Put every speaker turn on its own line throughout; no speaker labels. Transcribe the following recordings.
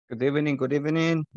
Good evening, good evening.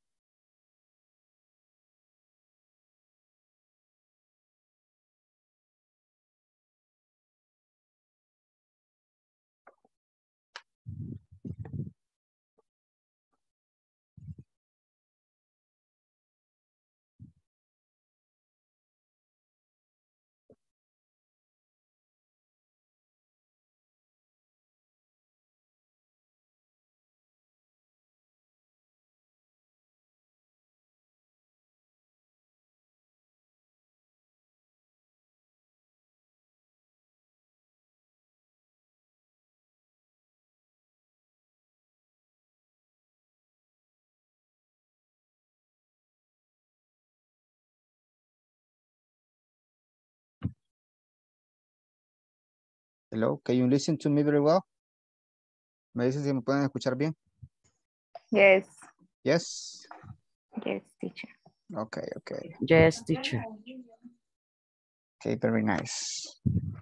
Hello, can you listen to me very well? ¿Me dicen si me pueden escuchar bien?
Yes,
Yes.
yes, teacher.
Okay, okay.
Yes, teacher.
Okay, very nice.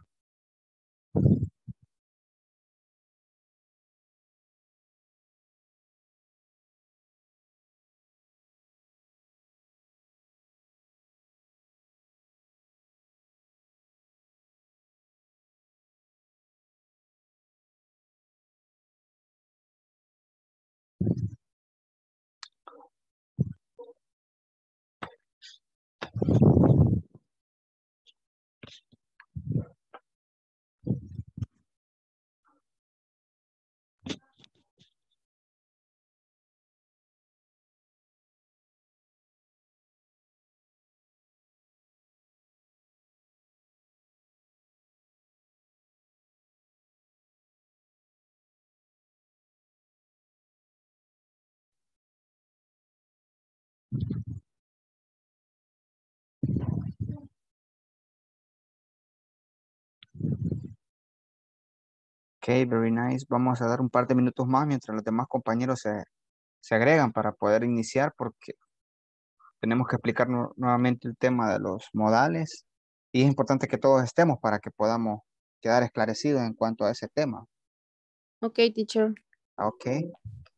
Okay, very nice. Vamos a dar un par de minutos más mientras los demás compañeros se agregan para poder iniciar porque tenemos que explicar nuevamente el tema de los modales y es importante que todos estemos para que podamos quedar esclarecidos en cuanto a ese tema.
Okay, teacher.
Okay.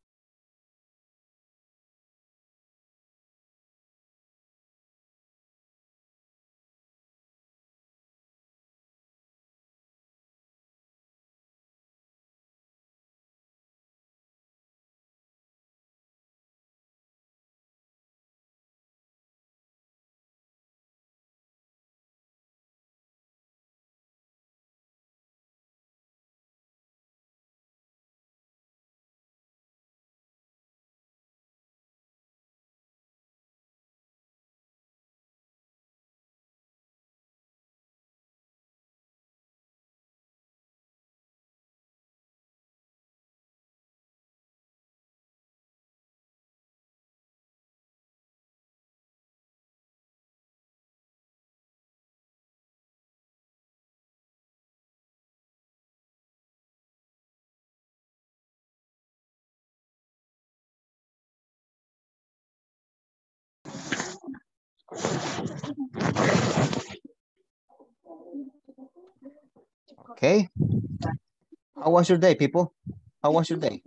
Okay. How was your day, people? How was your day?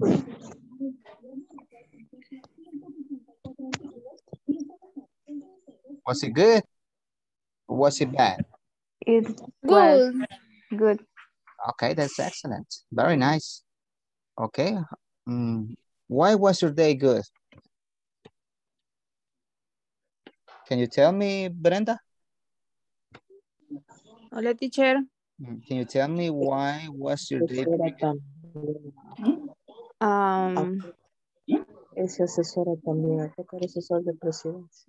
Was it good? Or was it bad?
It was
Good.
good.
Okay, that's excellent. Very nice. Okay. Why was your day good? Can you tell me, Brenda?
Hola, teacher.
Can you tell me why was your day very good?
Um,
Ese asesora también a tocar asesor de presidencia.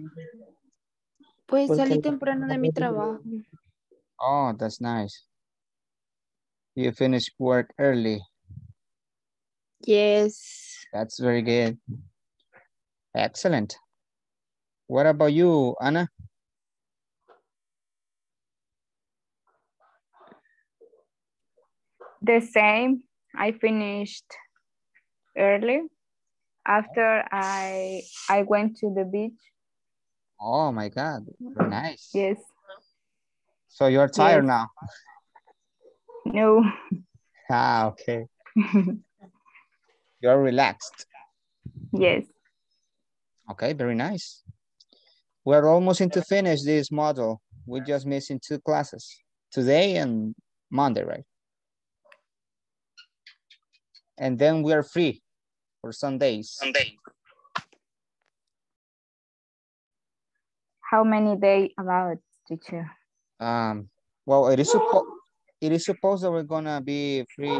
pues
Porque
salí temprano de mi trabajo.
Oh, that's nice. You finished work early.
Yes.
That's very good. Excellent. What about you, Anna?
The same. I finished early. After I went to the beach.
Oh my God, very nice.
Yes.
So you're tired
Yes.
now?
No.
Ah, okay. You're relaxed.
Yes.
Okay, very nice. We're almost into finish this model. We're just missing 2 classes, today and Monday, right? And then we are free for some days.
How many days about, teacher?
Well, it is supposed that we're gonna be free.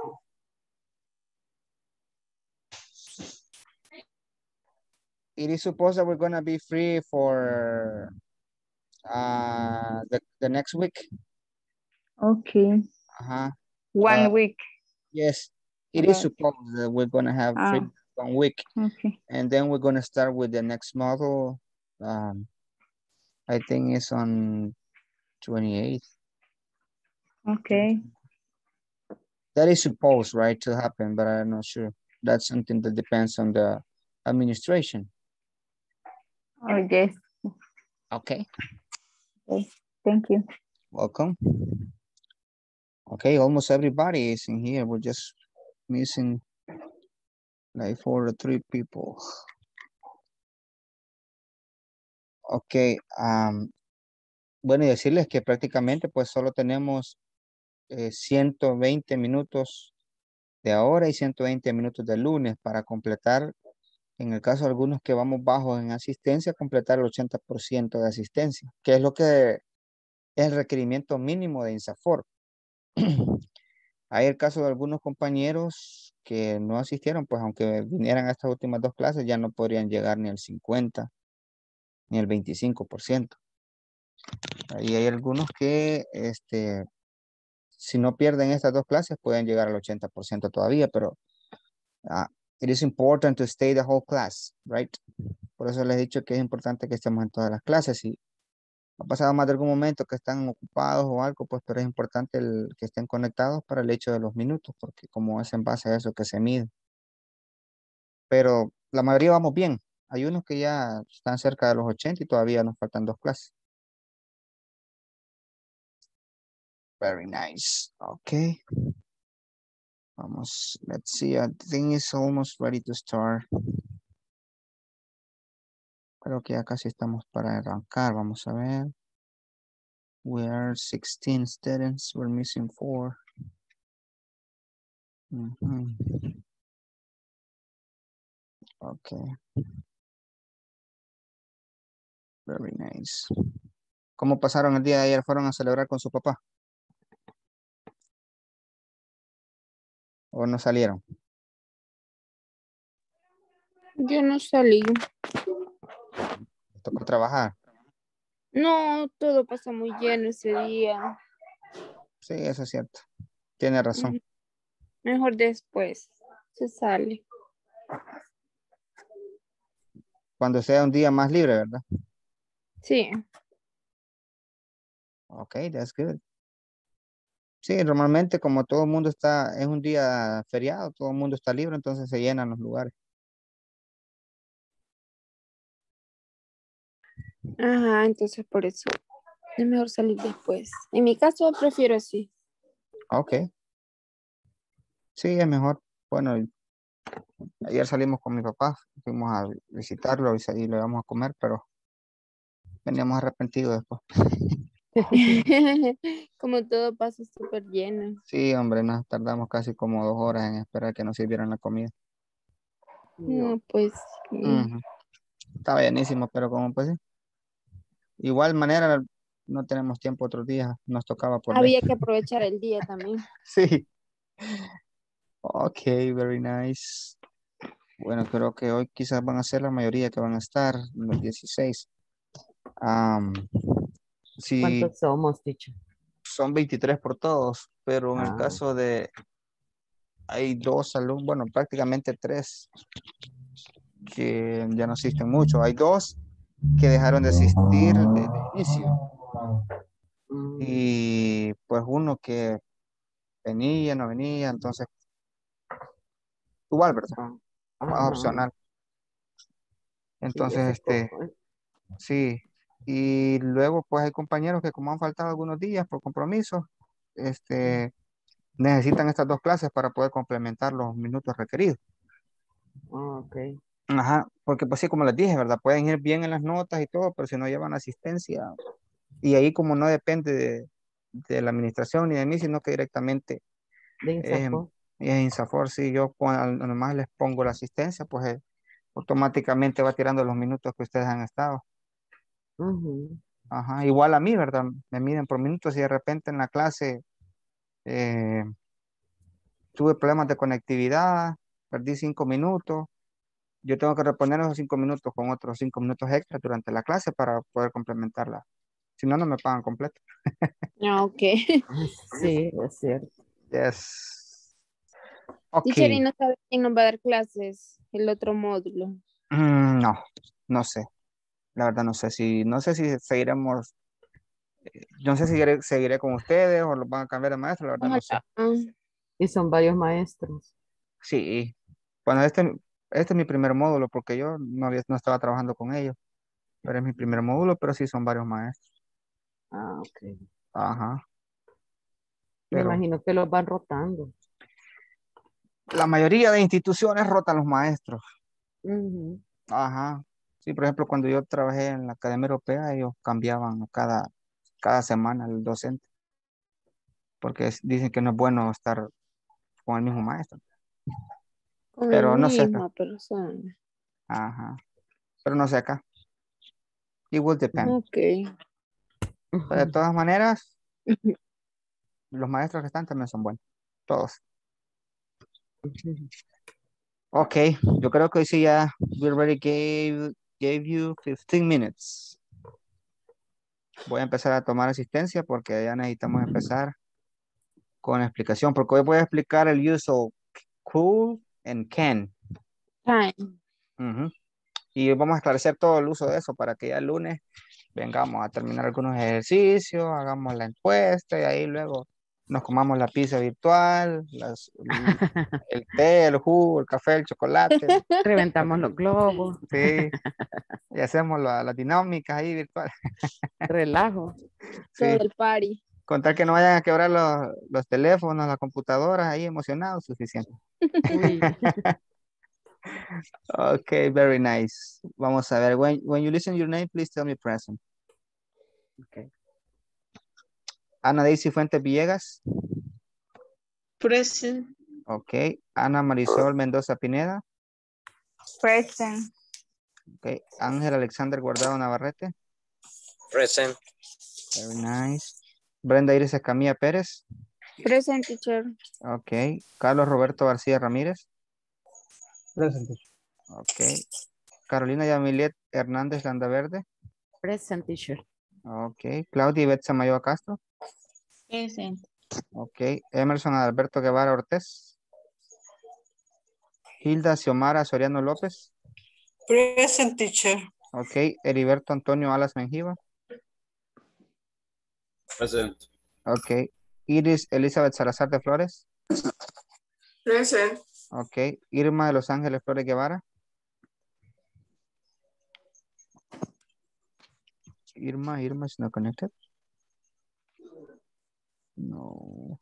It is supposed that we're gonna be free for the next week.
Okay.
Uh-huh.
1 week.
Yes, it is
About.
supposed that we're gonna have free 1 week,
Okay.
and then we're gonna start with the next model. I think it's on 28th.
Okay.
That is supposed, right, to happen, but I'm not sure. That's something that depends on the administration.
Oh, yes.
Okay.
Okay. Thank you.
Welcome. Okay, almost everybody is in here. We're just missing like 4 or 3 people. Ok, bueno, y decirles que prácticamente pues solo tenemos 120 minutos de ahora y 120 minutos de lunes para completar, en el caso de algunos que vamos bajos en asistencia, completar el 80% de asistencia, que es lo que es el requerimiento mínimo de INSAFORP. Hay el caso de algunos compañeros que no asistieron, pues aunque vinieran a estas últimas 2 clases, ya no podrían llegar ni al 50, ni al 25%. Y hay algunos que, si no pierden estas 2 clases, pueden llegar al 80% todavía, pero it is important to stay the whole class, right? Por eso les he dicho que es importante que estemos en todas las clases. Y ha pasado más de algún momento que están ocupados o algo, pues, pero es importante que estén conectados para el hecho de los minutos, porque como es en base a eso que se mide. Pero la mayoría vamos bien. Hay unos que ya están cerca de los 80 y todavía nos faltan 2 clases. Very nice. Okay. Vamos, let's see. I think it's almost ready to start. Creo que ya casi estamos para arrancar. Vamos a ver. We are 16 students. We're missing 4. Okay. Very nice. ¿Cómo pasaron el día de ayer? ¿Fueron a celebrar con su papá? ¿O no salieron?
Yo no salí.
¿Les tocó trabajar?
No, todo pasa muy lleno ese día.
Sí, eso es cierto. Tiene razón.
Mejor después se sale.
Cuando sea un día más libre, ¿verdad?
Sí.
Ok, that's good. Sí, normalmente como todo el mundo está, es un día feriado, todo el mundo está libre, entonces se llenan los lugares.
Ajá, entonces por eso es mejor salir después. En mi caso prefiero así.
Ok. Sí, es mejor. Bueno, ayer salimos con mi papá, fuimos a visitarlo y le vamos a comer, pero veníamos arrepentidos después.
Como todo pasa súper lleno.
Sí, hombre, nos tardamos casi como 2 horas en esperar que nos sirvieran la comida.
No, pues sí.
Ujú. Estaba llenísimo, pero como pues sí. Igual manera, no tenemos tiempo otros días, nos tocaba por ley.
Había que aprovechar el día también.
Sí. Ok, very nice. Bueno, creo que hoy quizás van a ser la mayoría que van a estar, los 16. Sí,
¿Cuántos somos, teacher?
son 23 por todos, pero en el caso de, hay 2 alumnos, bueno, prácticamente 3 que ya no asisten mucho. Hay 2 que dejaron de asistir desde el inicio. Y pues uno que venía, no venía, entonces, igual, ¿verdad? Más opcional. Entonces, sí. Y luego, pues hay compañeros que como han faltado algunos días por compromiso, necesitan estas 2 clases para poder complementar los minutos requeridos.
Ok.
Ajá, porque pues sí, como les dije, ¿verdad? Pueden ir bien en las notas y todo, pero si no llevan asistencia, y ahí como no depende de la administración ni de mí, sino que directamente
De
eh,
Insafo.
es Insafor, si yo nomás les pongo la asistencia, pues automáticamente va tirando los minutos que ustedes han estado.
Ujú.
Ajá, igual a mí, ¿verdad? Me miden por minutos y de repente en la clase eh, tuve problemas de conectividad, perdí 5 minutos. Yo tengo que reponer esos 5 minutos con otros 5 minutos extra durante la clase para poder complementarla. Si no, no me pagan completo.
Ah, ok.
Sí, es cierto.
Yes. Ok.
Teacher, ¿y no sabe quién nos va a dar clases? El otro módulo.
No, no sé. La verdad no sé si seguiremos, no sé si seguiré con ustedes o los van a cambiar de maestro, la verdad no sé.
Ojalá. Ah,
Y son varios maestros.
Sí. Bueno, este es mi primer módulo porque yo no estaba trabajando con ellos, pero es mi primer módulo, pero sí son varios maestros.
Ah, ok.
Ajá.
Me
Pero
imagino que los van rotando.
la mayoría de instituciones rotan los maestros.
Ujú.
Ajá. Sí, por ejemplo, cuando yo trabajé en la Academia Europea, ellos cambiaban cada semana el docente, porque dicen que no es bueno estar con el mismo maestro.
con la
Pero no sé acá.
misma persona.
Ajá. Pero no sé acá. It will depend.
Ok.
Pero de todas maneras, los maestros que están también son buenos. Todos.
Ujú.
Ok, yo creo que hoy sí ya we already gave you 15 minutes. Voy a empezar a tomar asistencia porque ya necesitamos empezar con la explicación, porque hoy voy a explicar el uso cool and can.
Time.
Ujú. Y vamos a esclarecer todo el uso de eso para que ya el lunes vengamos a terminar algunos ejercicios, hagamos la encuesta y ahí luego nos comamos la pizza virtual, el té, el jugo, el café, el chocolate.
Reventamos los globos.
Sí, y hacemos las dinámicas ahí virtuales.
Relajo.
Todo
Sí,
el party.
con tal que no vayan a quebrar los teléfonos, las computadoras ahí emocionados, suficiente.
Uy.
Okay, very nice. Vamos a ver, when you listen your name, please tell me present.
Okay.
Ana Daisy Fuentes Villegas.
Present.
Ok. Ana Marisol Mendoza Pineda.
Present.
Ok. Ángel Alexander Guardado Navarrete.
Present.
Very nice. Brenda Iris Escamilla Pérez.
Present, teacher.
Ok. Carlos Roberto García Ramírez.
Presente.
Ok. Carolina Yamilet Hernández Landaverde.
Present teacher.
Ok. Claudia Ivette Samayoa Castro.
Present.
Ok. Emerson Alberto Guevara Ortiz. Hilda Xiomara Soriano López.
Present, teacher.
Ok. Heriberto Antonio Alas Menjiva.
Present.
Ok. Iris Elizabeth Salazar de Flores.
Present.
Ok. Irma de Los Ángeles Flores Guevara. Irma is not connected. No.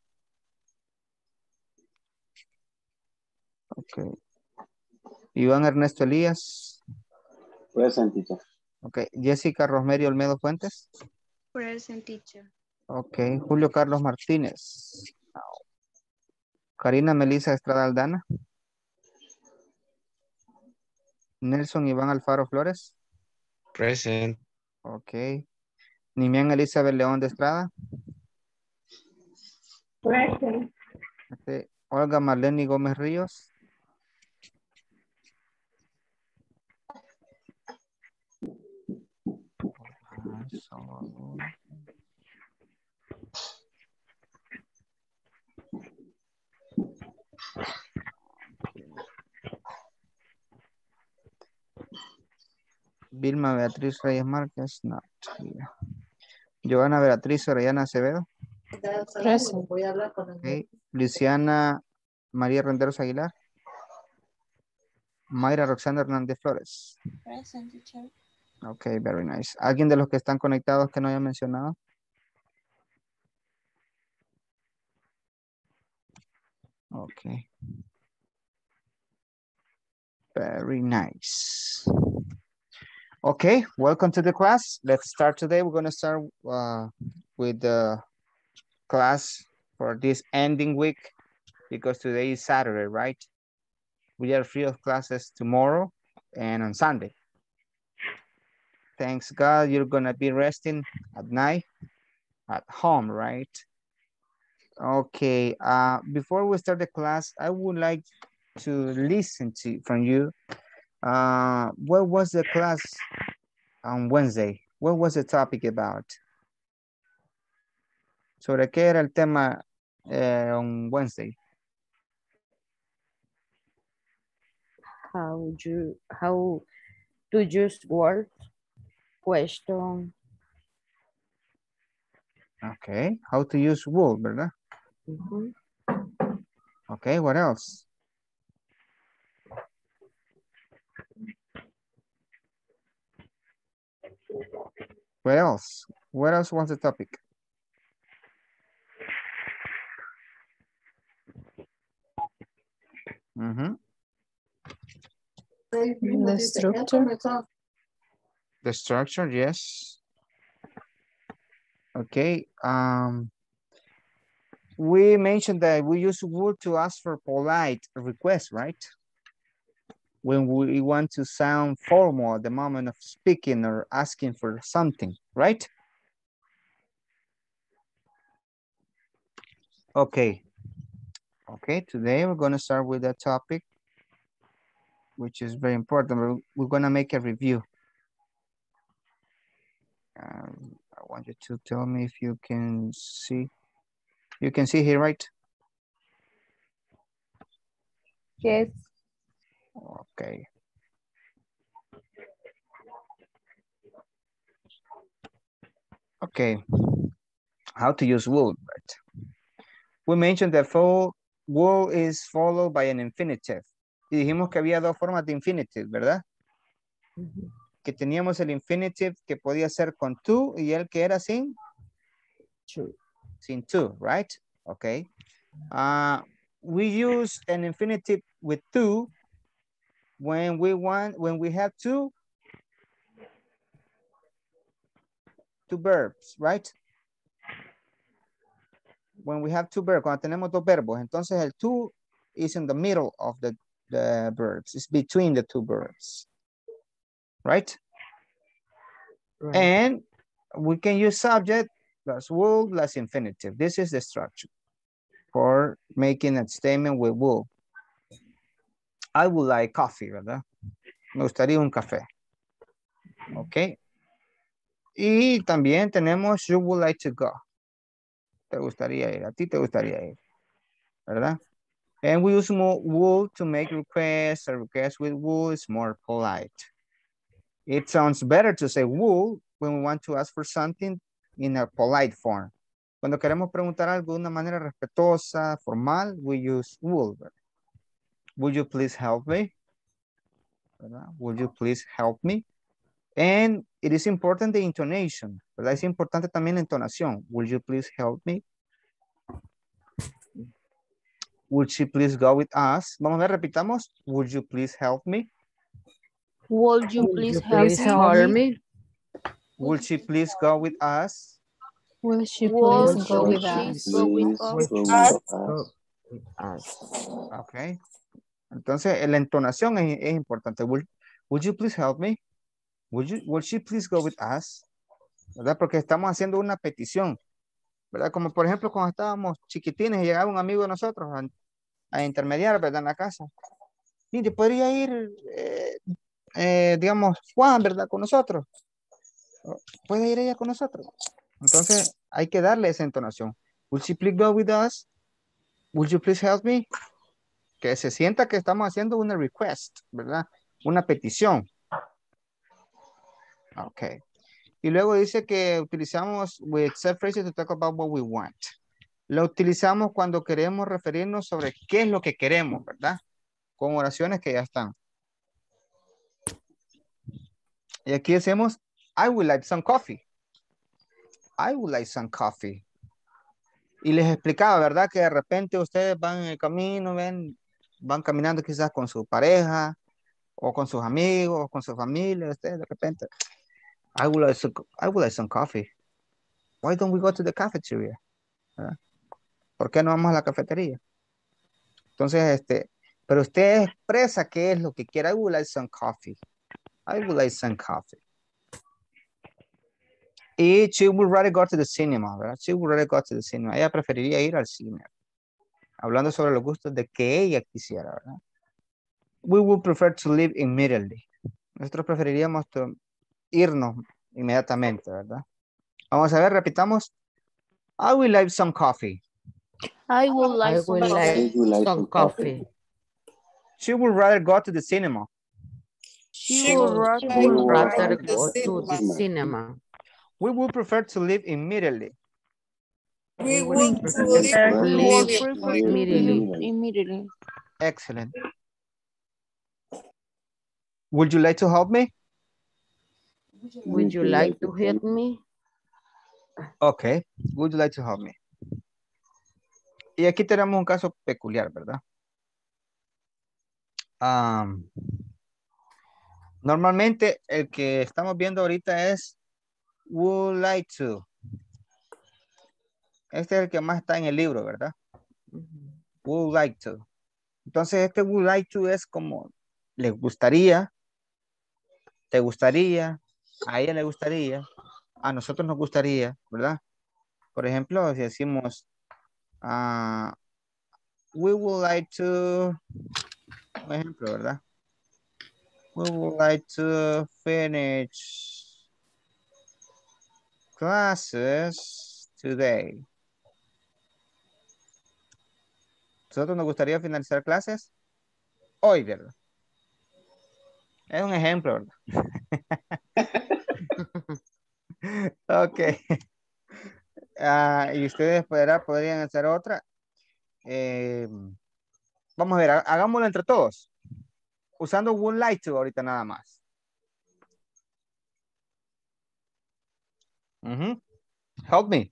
Ok. Iván Ernesto Elías.
Present, teacher.
Ok. Jessica Rosemary Olmedo Fuentes.
Present, teacher.
Ok. Julio Carlos Martínez. Karina Melissa Estrada Aldana. Nelson Iván Alfaro Flores.
Present.
Ok. Nimian Elizabeth León de Estrada.
Present.
Ok. Olga Marlene Gómez Ríos. Vilma Beatriz Reyes Márquez. No. Giovanna Beatriz Orellana Acevedo.
Present.
Voy a hablar con
Ok. Luciana María Renderos Aguilar. Mayra Roxana Hernández Flores.
Present, teacher.
Ok, very nice. ¿Alguien de los que están conectados que no haya mencionado? Ok. Very nice. Okay, welcome to the class. Let's start today. We're going to start with the class for this ending week because today is Saturday, right? We are free of classes tomorrow and on Sunday. Thanks God, you're going to be resting at night at home, right? Okay, before we start the class, I would like to listen to from you. What was the class on Wednesday? What was the topic about? ¿Sobre qué era el tema on Wednesday?
How to use word, question.
Okay, how to use wool, ¿verdad?
Mhm.
Okay, what else? What else? What else was the topic? Mm-hmm.
The structure.
The structure, yes. Okay. We mentioned that we use would to ask for polite requests, right? When we want to sound formal at the moment of speaking or asking for something, right? Okay. Okay, today we're going to start with that topic, which is very important. We're going to make a review. I want you to tell me if you can see. You can see here, right?
Yes.
Okay. Okay. How to use would, right? We mentioned that would is followed by an infinitive. Y dijimos que había dos formas de infinitive, ¿verdad?
Mhm.
Que teníamos el infinitive que podía ser con to y el que era sin
True.
sin to, right? Okay. We use an infinitive with to when we have two verbs, right? When we have two verbs, cuando tenemos dos verbos, entonces el to is in the middle of the verbs. It's between the two verbs, right?
Right.
And we can use subject plus will plus infinitive. This is the structure for making a statement with will. I would like coffee, ¿verdad? Me gustaría un café. Ok. Y también tenemos you would like to go. Te gustaría ir, a ti te gustaría ir, ¿verdad? And we use more would to make requests. A request with would is more polite. It sounds better to say would when we want to ask for something in a polite form. Cuando queremos preguntar algo de una manera respetuosa, formal, we use would. Would you please help me? ¿Verdad? Would you please help me? And it is important the intonation, ¿verdad? Es importante también la entonación. Would you please help me? Would she please go with us? Vamos a ver, repitamos. Would you please help me?
Would you
Would
please
you
help
please
me?
call me?
Would she please go with us?
Will she
Would
please go with
she
us?
go with us?
Go with us.
Ok. Entonces, la entonación es importante. Would you please help me? Would she please go with us? ¿Verdad? Porque estamos haciendo una petición. ¿Verdad? Como por ejemplo cuando estábamos chiquitines y llegaba un amigo de nosotros a intermediar, ¿verdad? En la casa. Mire, podría ir, digamos, Juan, ¿verdad? Con nosotros. Puede ir ella con nosotros. Entonces, hay que darle esa entonación. Would she please go with us? Would you please help me? Que se sienta que estamos haciendo una request, ¿verdad? Una petición. Ok. Y luego dice que utilizamos with set phrases to talk about what we want. Lo utilizamos cuando queremos referirnos sobre qué es lo que queremos, ¿verdad? Con oraciones que ya están. Y aquí decimos, I would like some coffee. I would like some coffee. Y les explicaba, ¿verdad? Que de repente ustedes van en el camino, van caminando quizás con su pareja o con sus amigos, o con su familia, usted de repente, I would like some coffee. Why don't we go to the cafeteria? ¿Verdad? ¿Por qué no vamos a la cafetería? Entonces, pero usted expresa qué es lo que quiere. I would like some coffee. I would like some coffee. Y she would rather go to the cinema, ¿verdad? She would rather go to the cinema. Ella preferiría ir al cine. Hablando sobre los gustos de que ella quisiera, ¿verdad? We would prefer to leave immediately. Nosotros preferiríamos irnos inmediatamente, ¿verdad? Vamos a ver, repitamos. I would like some coffee.
I would like
I
some
would
coffee.
like some coffee.
She would rather go to the cinema.
She would rather
Rather go to the cinema.
We would prefer to leave immediately.
We would prefer to
We
leave
would prefer to
immediately.
leave immediately.
Excellent. Would you like to help me?
Would you like to help me?
Okay. Would you like to help me? Y aquí tenemos un caso peculiar, ¿verdad? Normalmente el que estamos viendo ahorita es would like to. Este es el que más está en el libro, ¿verdad? Would like to. Entonces este would like to es como le gustaría, te gustaría, a ella le gustaría, a nosotros nos gustaría, ¿verdad? Por ejemplo, si decimos we would like to, por ejemplo, ¿verdad? We would like to finish classes today. Nosotros nos gustaría finalizar clases hoy, ¿verdad? Es un ejemplo, ¿verdad? Ok. Y ustedes podrían hacer otra. Vamos a ver, hagámoslo entre todos. Usando would like to ahorita nada más. Help me.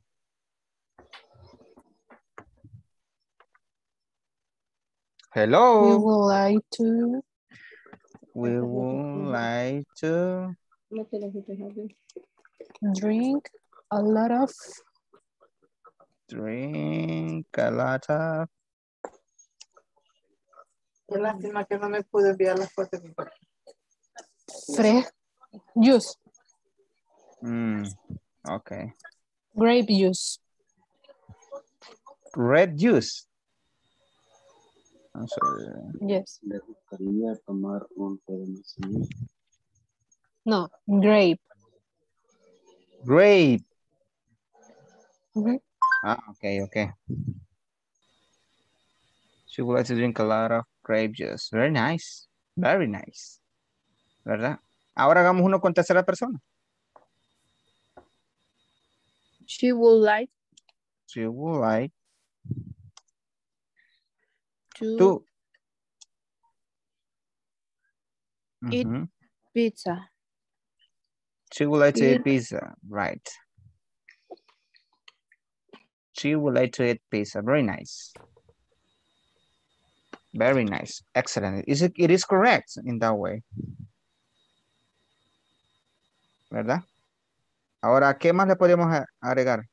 Hello.
We would like to
We would like to
drink a lot of
drink a lot of.
Qué lástima que no me pude enviar las fotos.
fresh juice,
Okay.
grape juice.
Red juice. I'm sorry.
Yes.
Le gustaría tomar un té de manzanilla.
No, grape.
Grape.
Mhm.
Okay. She would like to drink a lot of grape juice. Very nice. Very nice. ¿Verdad? Ahora hagamos uno con tercera persona.
She would like
She would like
to eat
Mhm.
pizza.
She would like to eat pizza. Right. She would like to eat pizza. Very nice. Very nice. Excellent. It is correct in that way. ¿Verdad? Ahora, ¿qué más le podemos agregar?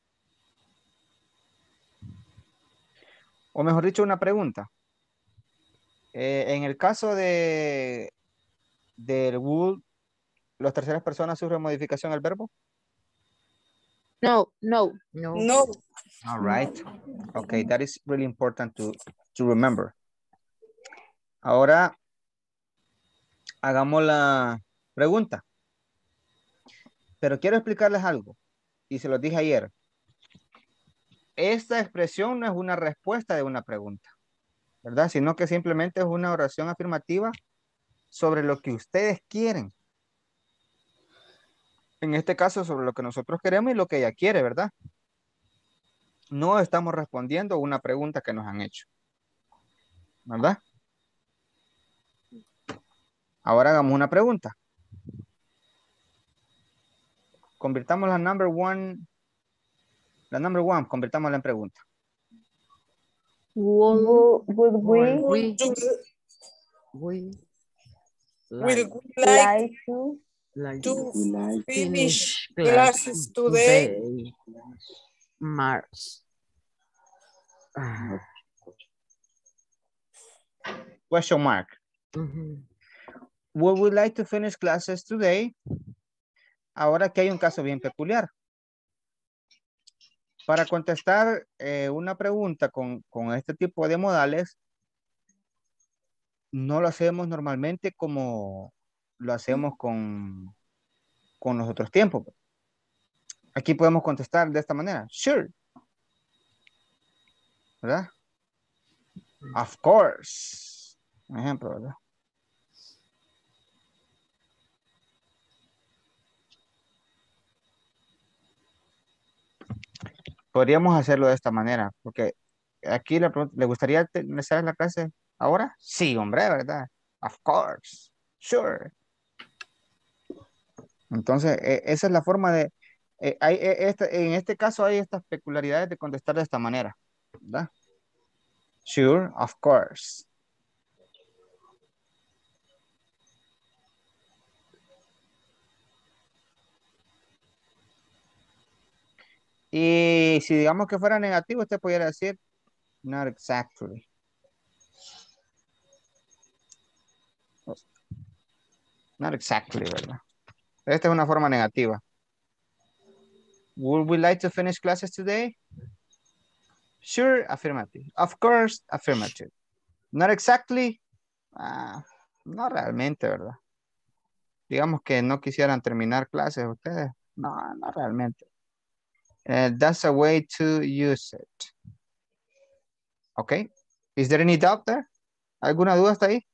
O mejor dicho, una pregunta. En el caso del would, ¿las terceras personas sufren modificación al verbo?
No.
All right. Okay, that is really important to remember. Ahora, hagamos la pregunta. Pero quiero explicarles algo. Y se lo dije ayer. Esta expresión no es una respuesta de una pregunta, ¿verdad? Sino que simplemente es una oración afirmativa sobre lo que ustedes quieren. En este caso, sobre lo que nosotros queremos y lo que ella quiere, ¿verdad? No estamos respondiendo a una pregunta que nos han hecho, ¿verdad? Ahora hagamos una pregunta. Convirtamos la number one, convirtámosla en pregunta.
Would
We Like,
Will we like
like
to
We like
finish
finish class
classes today?
March.
Question mark.
Ujú.
Would we like to finish classes today? Ahora que hay un caso bien peculiar. Para contestar una pregunta con este tipo de modales, no lo hacemos normalmente como lo hacemos con los otros tiempos. Aquí podemos contestar de esta manera. Sure. ¿Verdad? Of course. Un ejemplo, ¿verdad? Podríamos hacerlo de esta manera, porque aquí ¿le gustaría empezar la clase ahora? Sí, hombre, ¿verdad? Of course. Sure. Entonces, esa es la forma de... en este caso hay estas peculiaridades de contestar de esta manera, ¿verdad? Sure, of course. Y si digamos que fuera negativo, usted pudiera decir, not exactly. Not exactly, ¿verdad? Esta es una forma negativa. Would we like to finish classes today? Sure, affirmative. Of course, affirmative. Not exactly. No realmente, ¿verdad? Digamos que no quisieran terminar clases ustedes. No, no realmente. That's a way to use it. Okay. Is there any doubt there? ¿Alguna duda hasta ahí?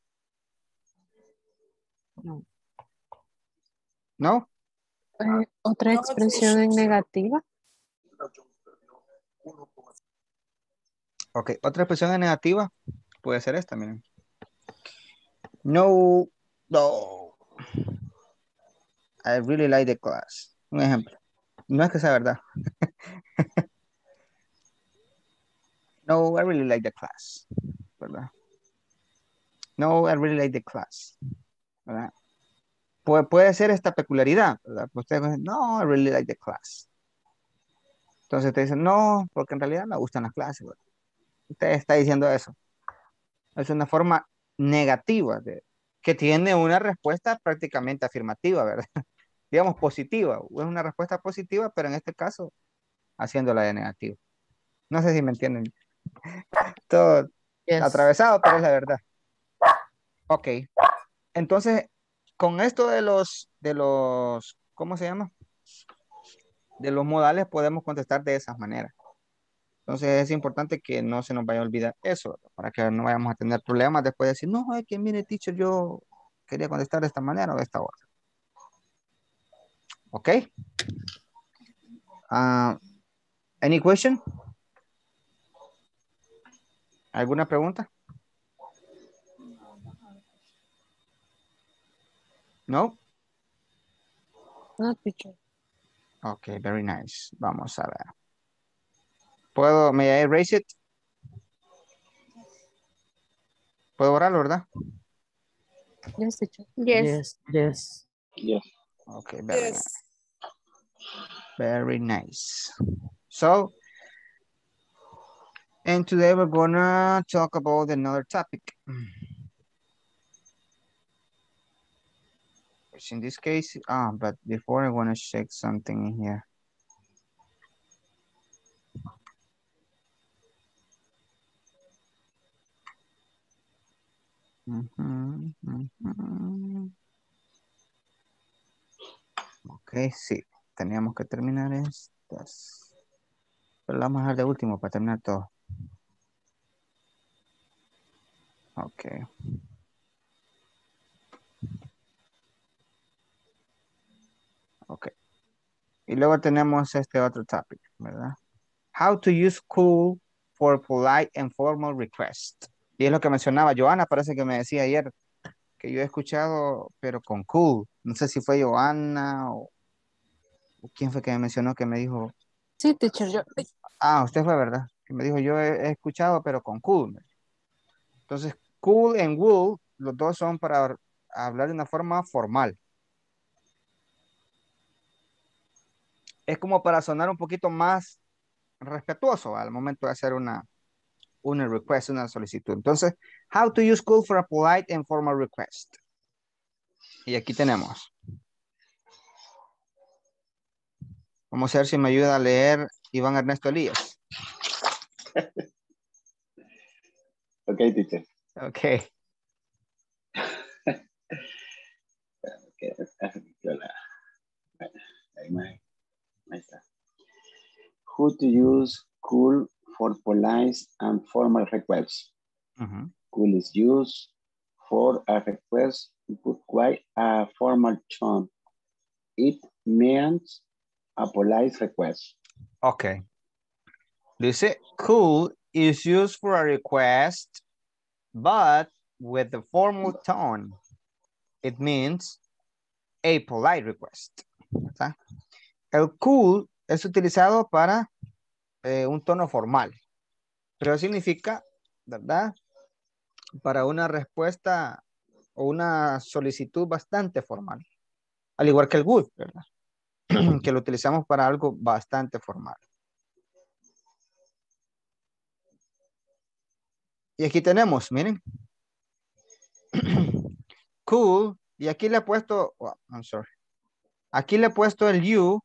No.
¿No?
Otra
No,
expresión en negativa.
Ok, otra expresión en negativa puede ser esta, miren. No, no. I really like the class. Un ejemplo. No es que sea verdad. No, I really like the class. ¿Verdad? No, I really like the class. ¿Verdad? Puede ser esta peculiaridad, ¿verdad? Usted dice, no, I really like the class. Entonces te dicen, no, porque en realidad me gustan las clases, ¿verdad? Usted está diciendo eso. Es una forma negativa que tiene una respuesta prácticamente afirmativa, ¿verdad? Digamos positiva. Es una respuesta positiva, pero en este caso haciéndola de negativo. No sé si me entienden. Todo
Yes.
atravesado, pero es la verdad. Ok. Entonces, con esto de los, ¿cómo se llama? De los modales podemos contestar de esas maneras. Entonces es importante que no se nos vaya a olvidar eso, ¿verdad? Para que no vayamos a tener problemas después de decir, no, es que mire, teacher, yo quería contestar de esta manera o de esta otra. ¿Ok? Any question? ¿Alguna pregunta? No?
No, teacher.
Ok, very nice. Vamos a ver. May I erase it? Puedo borrarlo, ¿verdad?
Yes, teacher.
Yes.
Yes.
yes.
Okay, very
Yes.
nice. Very nice. So, and today we're gonna talk about another topic. Which in this case, but before I wanna check something in here. Ok, sí, teníamos que terminar estas. Pero la vamos a dejar de último para terminar todo. Ok. Ok. Y luego tenemos este otro topic, ¿verdad? How to use cool for polite and formal request. Y es lo que mencionaba Joana, parece que me decía ayer, que yo he escuchado, pero con cool. No sé si fue Joana o quién fue que me mencionó que me dijo.
Sí, teacher, yo.
Usted fue, ¿verdad? Que me dijo, yo he escuchado, pero con cool. Entonces, cool and wool, los dos son para hablar de una forma formal. Es como para sonar un poquito más respetuoso al momento de hacer una request, una solicitud. Entonces, how to use could for a polite and formal request. Y aquí tenemos. Vamos a ver si me ayuda a leer Iván Ernesto Elías.
Ok, teacher.
Ok.
Ahí está. Who to use could for polite and formal requests. Could is used for a request with quite a formal tone. It means a polite request.
Okay. Dice, could is used for a request, but with the formal tone. It means a polite request. ¿Está? El could es utilizado para un tono formal, pero significa, ¿verdad? Para una respuesta o una solicitud bastante formal. Al igual que el would, ¿verdad? Que lo utilizamos para algo bastante formal. Y aquí tenemos, miren. Cool. Y aquí le he puesto, oh, I'm sorry. Aquí le he puesto el you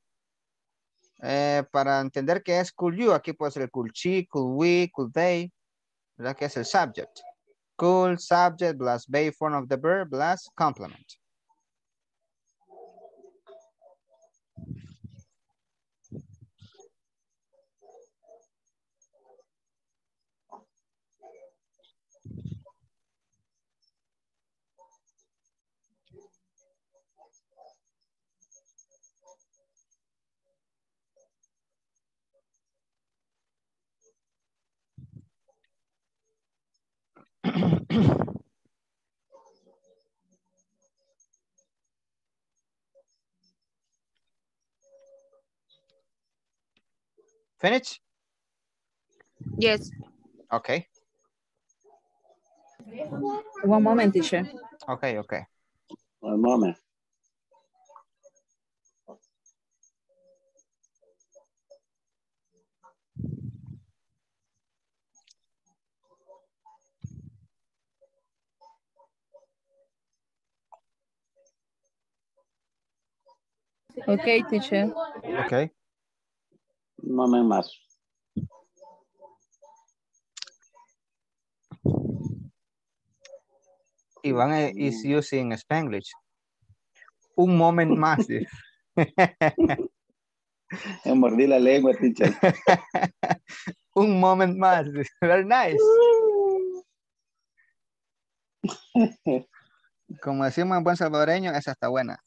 para entender que es cool you. Aquí puede ser el cool she, cool we, cool they. ¿Verdad? Que es el subject. Cool, subject, plus be form of the verb, plus complement. Finish?
Yes.
Okay.
One moment, teacher.
Okay, okay.
One moment.
Okay, teacher.
Okay.
Un momento más.
Iván is using Spanglish. Un moment más.
Me mordí la lengua, teacher.
Un moment más. Very nice. Como decimos en buen salvadoreño, esa está buena.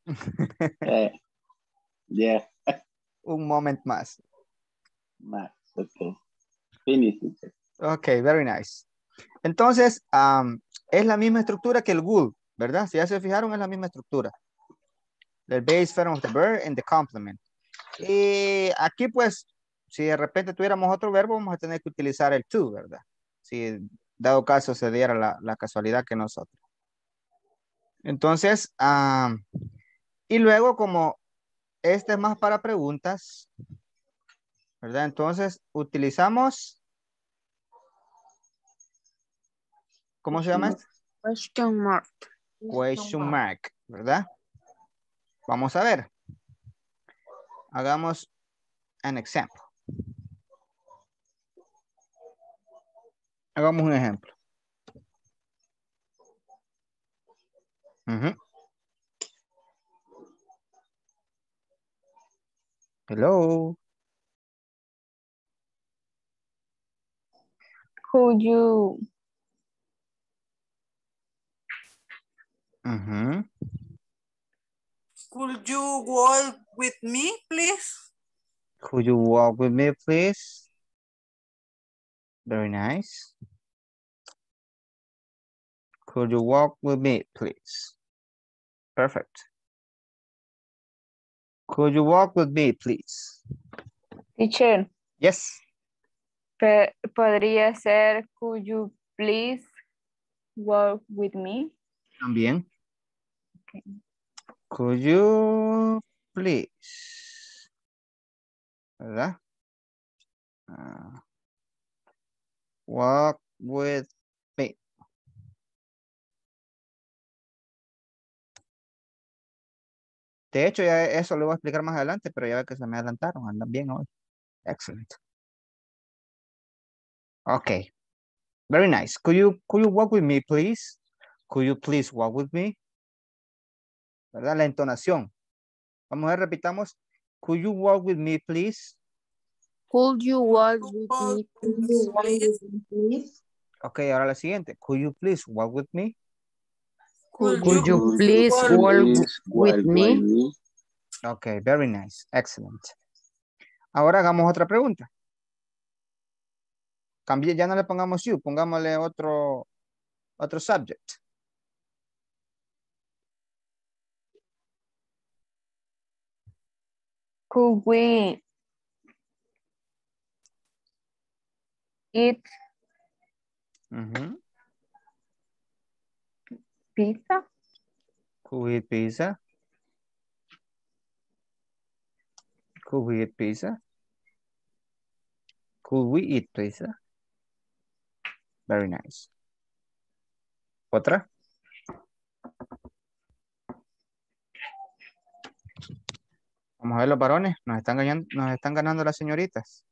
Yeah.
Un moment más.
Más, ok. Finish, teacher.
Ok, very nice. Entonces, es la misma estructura que el would, ¿verdad? Si ya se fijaron, es la misma estructura. The base form of the verb and the complement. Y aquí, pues, si de repente tuviéramos otro verbo, vamos a tener que utilizar el to, ¿verdad? Si dado caso se diera la casualidad que nosotros. Entonces, y luego como este es más para preguntas, ¿verdad? Entonces, utilizamos, ¿cómo se llama esto?
Question mark.
Question mark, ¿verdad? Vamos a ver. Hagamos an example. Hagamos un ejemplo. Hello.
Could you
Could you walk with me, please?
Could you walk with me, please? Very nice. Could you walk with me, please? Perfect. Could you walk with me, please?
teacher?
Yes.
Podría ser, could you please walk with me?
También.
Okay.
Could you please, ¿verdad? Walk with me. De hecho, ya eso lo voy a explicar más adelante, pero ya ve que se me adelantaron. Andan bien hoy. Excellent. Okay. Very nice. Could you walk with me, please? Could you please walk with me? ¿Verdad? La entonación. Vamos a ver, repitamos. Could you walk with me, please?
Could you walk with me, please?
Ok, ahora la siguiente. Could you please walk with me?
Could
Could you
you
please
walk
walk with me?
Ok, very nice. Excellent. Ahora hagamos otra pregunta. Cambie, ya no le pongamos you, pongámosle otro subject.
Could we eat pizza?
Could we eat pizza? Could we eat pizza? Could we eat pizza? Very nice. ¿Otra? Vamos a ver los varones. Nos están ganando las señoritas.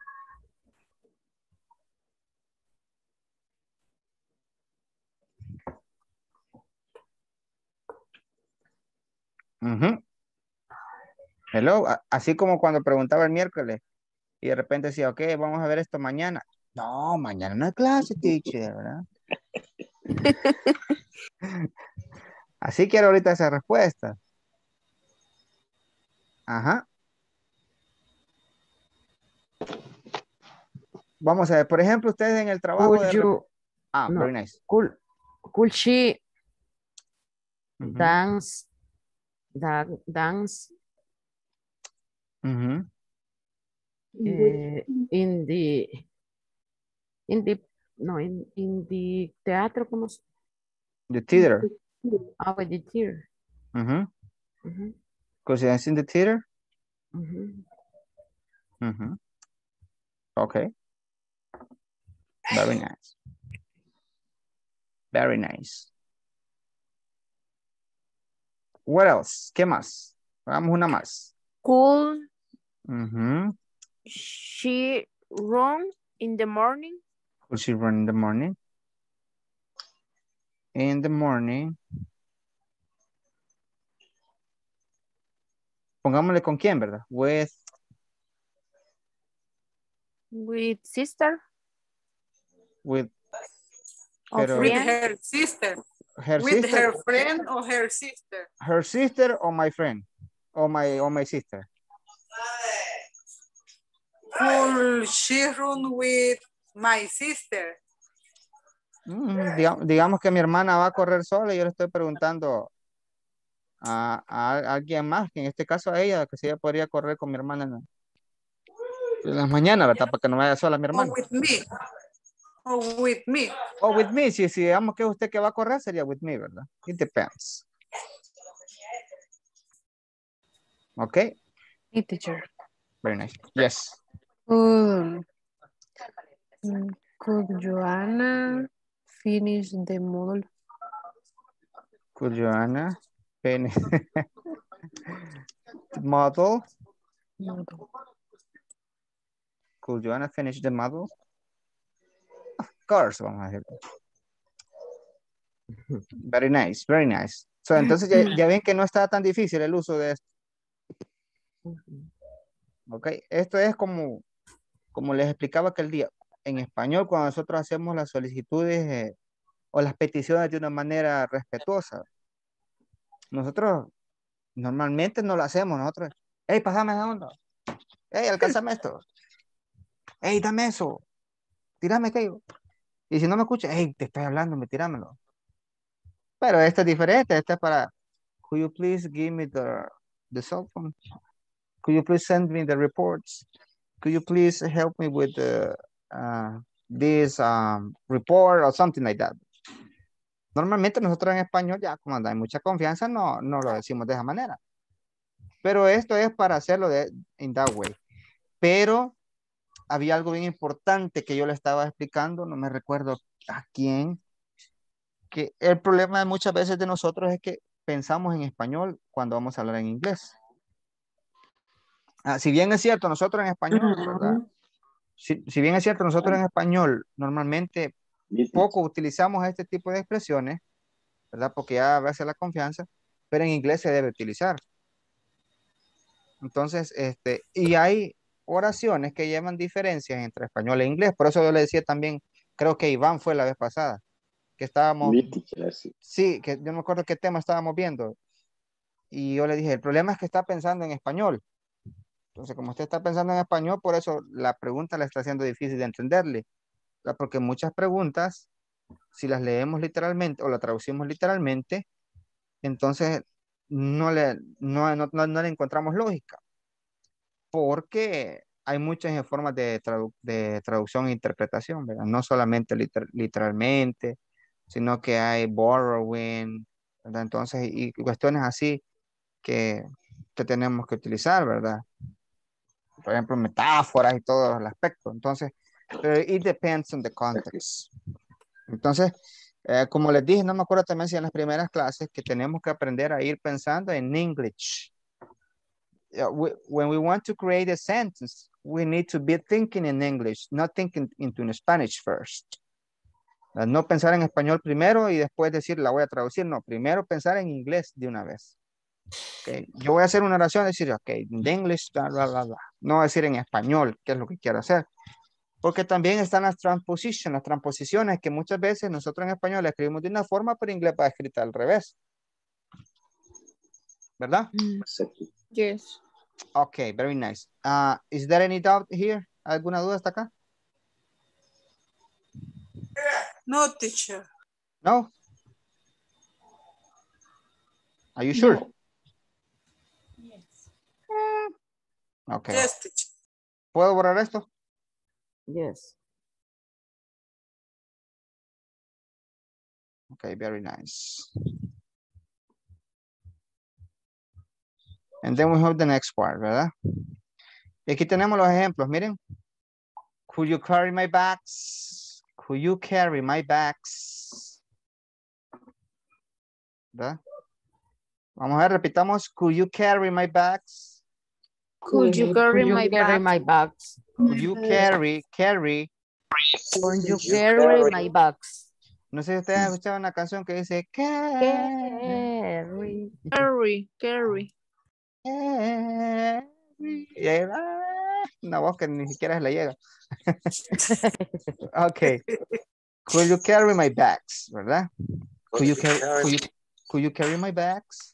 Hello. Así como cuando preguntaba el miércoles y de repente decía, ok, vamos a ver esto mañana. No, mañana no hay clase, teacher, ¿verdad? Así quiero ahorita esa respuesta. Ajá. Vamos a ver, por ejemplo, ustedes en el trabajo
Could you, no,
very nice.
could she
Ujú.
dance
Ujú.
in the teatro, como
The theater.
with the theater.
Ujú.
Ujú,
Because it's in the theater.
ujú.
Ujú. Okay. Very nice. Very nice. What else? ¿Qué más? Hagamos una más.
Could
Ujú.
she run in the morning?
Could she run in the morning? In the morning. Pongámosle con quién, ¿verdad? With
Sister?
With
Or
pero
with
friend?
her sister?
her
With
sister,
her friend or her sister?
her sister or my friend or my sister.
Could she run with my sister?
Digamos que mi hermana va a correr sola y yo le estoy preguntando a alguien más, que en este caso a ella, que si ella podría correr con mi hermana en las mañanas, ¿verdad? Para que no vaya sola mi
Or
hermana.
with me? Or with me?
O with me, si digamos que usted que va a correr sería with me, ¿verdad? It depends. Okay.
Sí, teacher.
Very nice. Yes.
Could Joanna finish the model?
Could Joanna finish the model?
Model.
Could Joanna finish the model? Of course, vamos a decir. Very nice, very nice. So, entonces ya ven que no está tan difícil el uso de esto. Ok, esto es como les explicaba aquel día. En español, cuando nosotros hacemos las solicitudes o las peticiones de una manera respetuosa, nosotros normalmente no lo hacemos. Nosotros, hey, pásame esa onda. Hey, alcánzame esto. Hey, dame eso. Tírame aquello. Y si no me escucha, hey, te estoy hablando, tirámelo. Pero este es diferente. Este es para, could you please give me the cell phone? Could you please send me the reports? Could you please help me with this report or something like that? Normalmente nosotros en español, ya cuando hay mucha confianza, no lo decimos de esa manera. Pero esto es para hacerlo in that way. Pero había algo bien importante que yo le estaba explicando, no me recuerdo a quién, que el problema muchas veces de nosotros es que pensamos en español cuando vamos a hablar en inglés. Si bien es cierto, nosotros en español, ¿verdad? Si bien es cierto, nosotros en español normalmente poco utilizamos este tipo de expresiones, ¿verdad? Porque ya a veces la confianza, pero en inglés se debe utilizar. Entonces, y hay oraciones que llevan diferencias entre español e inglés. Por eso yo le decía también, creo que Iván fue la vez pasada, que estábamos, sí, que yo no me acuerdo qué tema estábamos viendo. Y yo le dije, el problema es que está pensando en español. Entonces, como usted está pensando en español, por eso la pregunta le está haciendo difícil de entenderle. ¿Verdad? Porque muchas preguntas, si las leemos literalmente o las traducimos literalmente, entonces no le encontramos lógica. Porque hay muchas formas de traducción e interpretación, ¿verdad? No solamente literalmente, sino que hay borrowing, ¿verdad? Entonces, y cuestiones así que tenemos que utilizar, ¿verdad? Por ejemplo, metáforas y todo el aspecto. Entonces, it depends on the context. Entonces, como les dije, no me acuerdo también si en las primeras clases que tenemos que aprender a ir pensando en English. When we want to create a sentence, we need to be thinking in English, not thinking into Spanish first. No pensar en español primero y después decir, la voy a traducir. No, primero pensar en inglés de una vez. Okay. Yo voy a hacer una oración y decir, ok, in English, bla, bla, bla, bla. No decir en español, qué es lo que quiero hacer. Porque también están las transposiciones, que muchas veces nosotros en español la escribimos de una forma, pero en inglés va escrita al revés. ¿Verdad?
Yes.
Okay, very nice. Is there any doubt here? ¿Alguna duda hasta acá?
No, teacher.
No? Are you sure?
No.
Yes.
Okay.
Yes, teacher.
¿Puedo borrar esto?
Yes.
Okay, very nice. And then we have the next part, ¿verdad? Y aquí tenemos los ejemplos, miren. Could you carry my bags? Could you carry my bags? ¿Verdad? Vamos a ver, repitamos. Could you carry my bags?
Could you carry
Could you
my
carry
bag?
my bags?
Could you carry?
Could you carry my bags?
No sé si ustedes han escuchado una canción que dice carry.
Carry.
Y ahí va una voz que ni siquiera se le llega. Ok. Could you carry my bags? ¿Verdad? Could you carry my bags?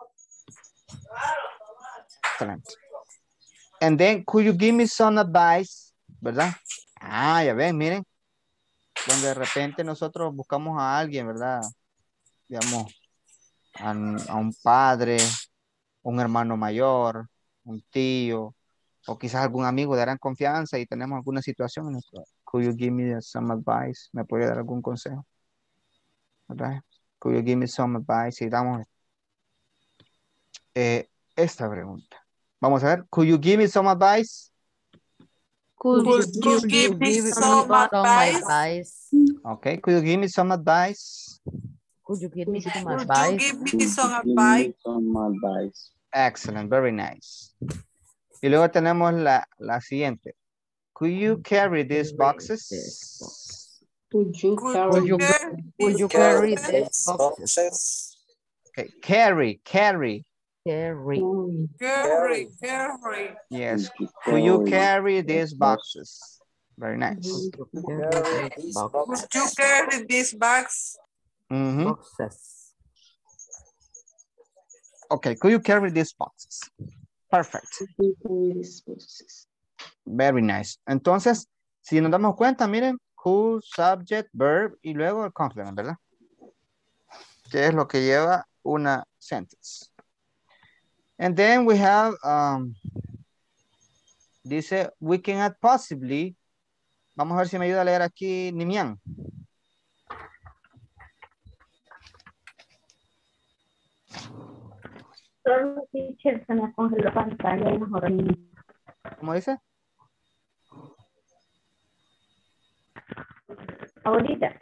Excellent. And then, could you give me some advice? ¿Verdad? Ya ven, miren. Cuando de repente nosotros buscamos a alguien, ¿verdad? Digamos, a un padre, un hermano mayor, un tío, o quizás algún amigo de gran confianza y tenemos alguna situación en esto. Could you give me some advice? ¿Me podría dar algún consejo? ¿Verdad? Could you give me some advice? Y damos esta pregunta. Vamos a ver. Could you give me some advice?
Could
Could you give me some advice?
Okay. Could you give me some advice?
Could you give me some
Could you
advice?
give me some advice?
Excellent. Very nice. Y luego tenemos la siguiente. Could you carry these boxes?
Could you
Could you
carry these boxes?
Okay. Carry.
Carry.
carry?
Yes. Could you carry these boxes? Very nice.
Could you carry these bags?
Boxes.
Okay. Could you carry these boxes? Perfect. Very nice. Entonces, si nos damos cuenta, miren, who, subject, verb y luego el complement, ¿verdad? Que es lo que lleva una sentence. And then we have, dice, we cannot possibly, vamos a ver si me ayuda a leer aquí, Nimian.
Solo teacher se me congeló la pantalla y mejor ni.
¿Cómo dice?
Ahorita.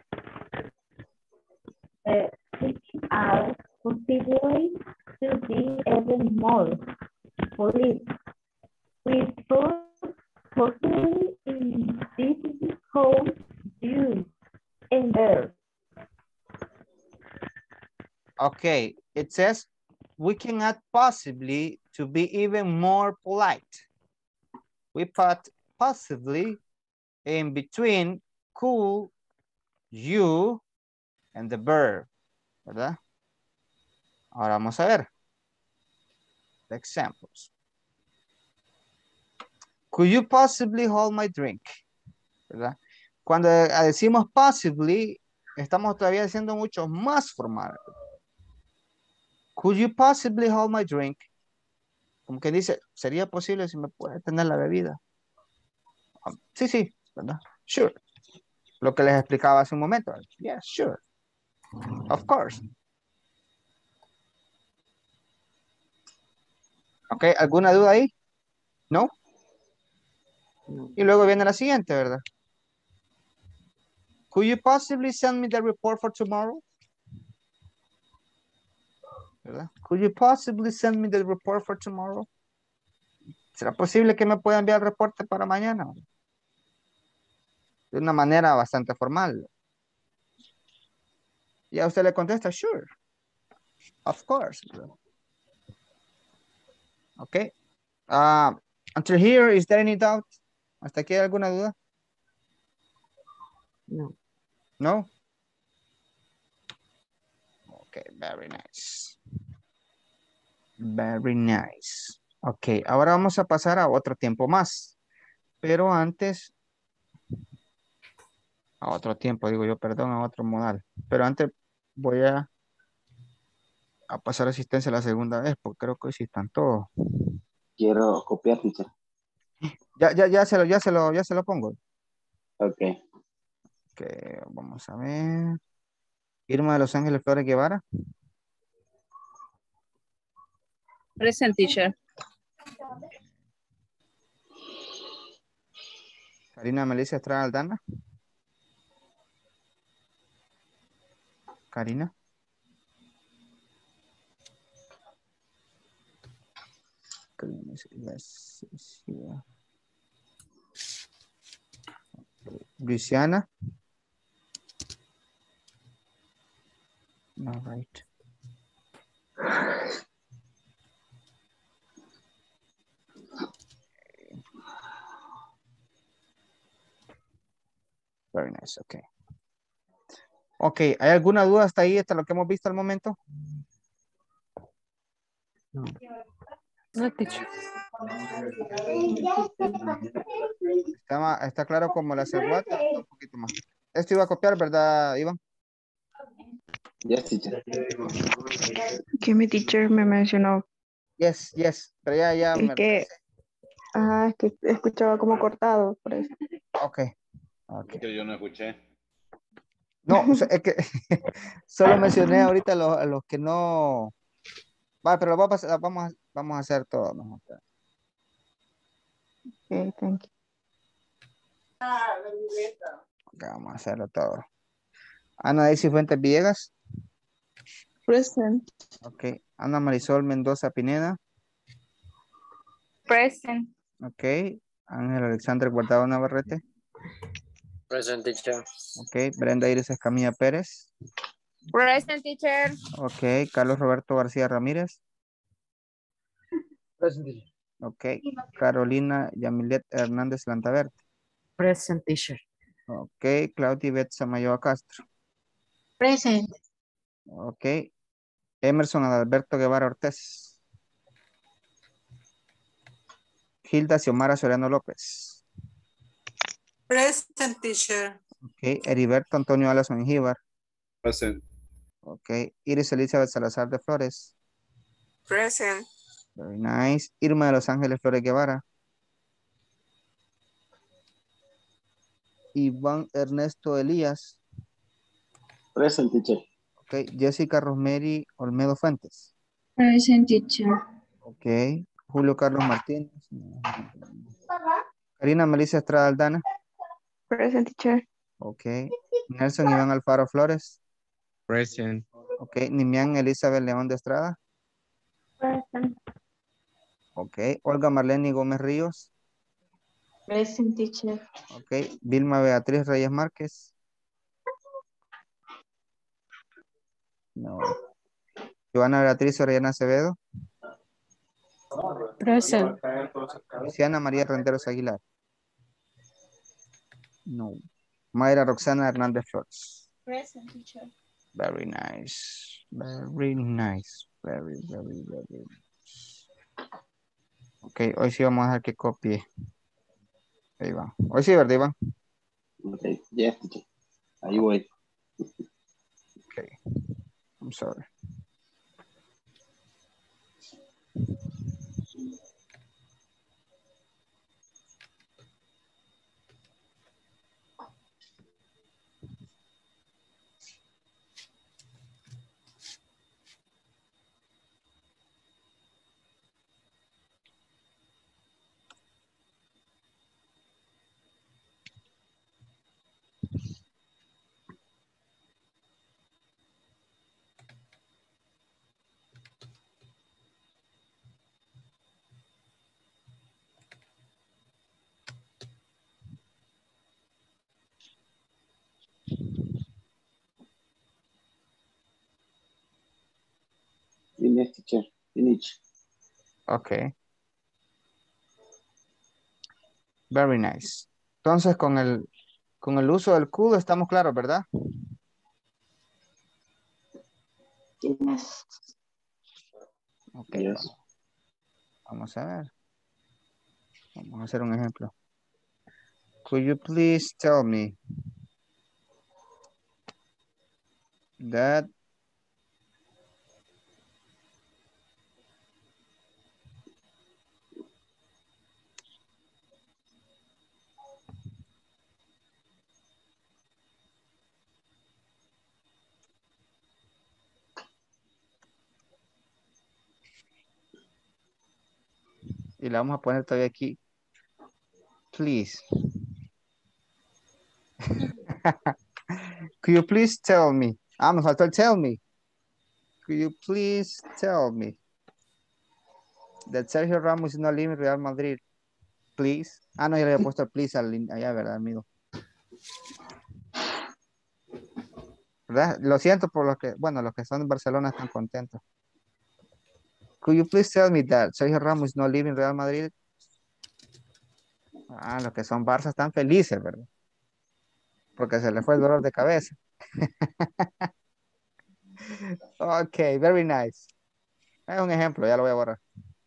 Teaching hours possibly to be even more. Police. With food possibly in this home you and there.
Okay, it says we can add possibly to be even more polite. We put possibly in between could, you, and the verb, ¿verdad? Ahora vamos a ver the examples. Could you possibly hold my drink? ¿Verdad? Cuando decimos possibly, estamos todavía siendo mucho más formal. Could you possibly hold my drink? Como que dice, ¿sería posible si me puede tener la bebida? Sí, ¿verdad? Sure. Lo que les explicaba hace un momento. Yes, sure. Of course. Ok, ¿alguna duda ahí? ¿No? Y luego viene la siguiente, ¿verdad? Could you possibly send me the report for tomorrow? ¿Verdad? Could you possibly send me the report for tomorrow? ¿Será posible que me pueda enviar el reporte para mañana? De una manera bastante formal. Y a usted le contesta, sure. Of course. Ok. Until here, is there any doubt? ¿Hasta aquí hay alguna duda?
No.
No? Okay, very nice. Very nice. Ok, ahora vamos a pasar a otro tiempo más. Pero antes, a otro tiempo, digo yo, perdón, a otro modal. Pero antes voy a pasar asistencia la segunda vez, porque creo que hoy sí están todos.
Quiero copiar, teacher.
Ya se lo pongo.
Ok.
Ok, vamos a ver. Irma de Los Ángeles Flores Guevara.
Present, teacher.
Karina Melissa Estrada Aldana. Karina. Yes, yeah. Luciana. All right. Very nice, okay. Ok, ¿hay alguna duda hasta ahí, hasta lo que hemos visto al momento?
No.
No, teacher.
Está claro como la ceguata, un poquito más. Esto iba a copiar, ¿verdad, Iván?
Yes, teacher.
Que mi teacher me mencionó.
Yes, pero ya
Es
me
que, es que escuchaba como cortado, por eso.
Ok.
Que yo no escuché.
No, o sea, es que solo mencioné ahorita a los que no. Vale, pero vamos a hacer todo. ¿No?
Okay, thank you.
Ok, vamos a hacerlo todo. Ana Daisy Fuentes Villegas.
Present.
Ok. Ana Marisol Mendoza Pineda.
Present.
Ok. Ángel Alexander Guardado Navarrete.
Present, teacher.
Ok. Brenda Iris Escamilla Pérez.
Present, teacher.
Ok. Carlos Roberto García Ramírez.
Present, teacher.
Ok. Carolina Yamilet Hernández Lantaverde.
Present, teacher.
Ok. Claudia Beth Samayoa Castro.
Present.
Ok. Emerson Adalberto Guevara Ortiz. Hilda Xiomara Soriano López.
Present, teacher.
Ok. Heriberto Antonio Alas Mengíbar.
Present.
Ok. Iris Elizabeth Salazar de Flores.
Present.
Very nice. Irma de Los Ángeles Flores Guevara. Iván Ernesto Elías.
Present, teacher.
Ok. Jessica Rosemary Olmedo Fuentes.
Present teacher.
Ok. Julio Carlos Martínez. Karina Melissa Estrada Aldana.
Present teacher.
Ok. Nelson Iván Alfaro Flores.
Present.
Ok. Nimian Elizabeth León de Estrada.
Present.
Ok. Olga Marlene Gómez Ríos.
Present teacher.
Ok. Vilma Beatriz Reyes Márquez. No. Joana Beatriz Orellana Acevedo.
Present.
Luciana María Renderos Aguilar. No. Mayra Roxana Hernández Flores.
Present teacher.
Very nice. Very nice. Very, very, very nice. Ok, hoy sí vamos a dejar que copie. Ahí va. Hoy sí, ¿verdad, Iván?
Ok, yes, teacher. Ahí voy.
Ok. I'm sorry.
Finish, teacher. Finish.
Ok. Very nice. Entonces, con el uso del could estamos claros, ¿verdad?
Yes.
Ok,
Yes.
vamos a ver. Vamos a hacer un ejemplo. Could you please tell me that y le vamos a poner todavía aquí, please. Could you please tell me? Ah, me faltó el tell me. Could you please tell me that Sergio Ramos is not leaving Real Madrid? Please. Ah, no, ya le había puesto el please allá, ¿verdad, amigo? ¿Verdad? Lo siento por los que, bueno, los que son de Barcelona están contentos. Could you please tell me that Sergio Ramos is not leaving Real Madrid? Ah, los que son Barça están felices, ¿verdad? Porque se le fue el dolor de cabeza. Ok, very nice. Es un ejemplo, ya lo voy a borrar.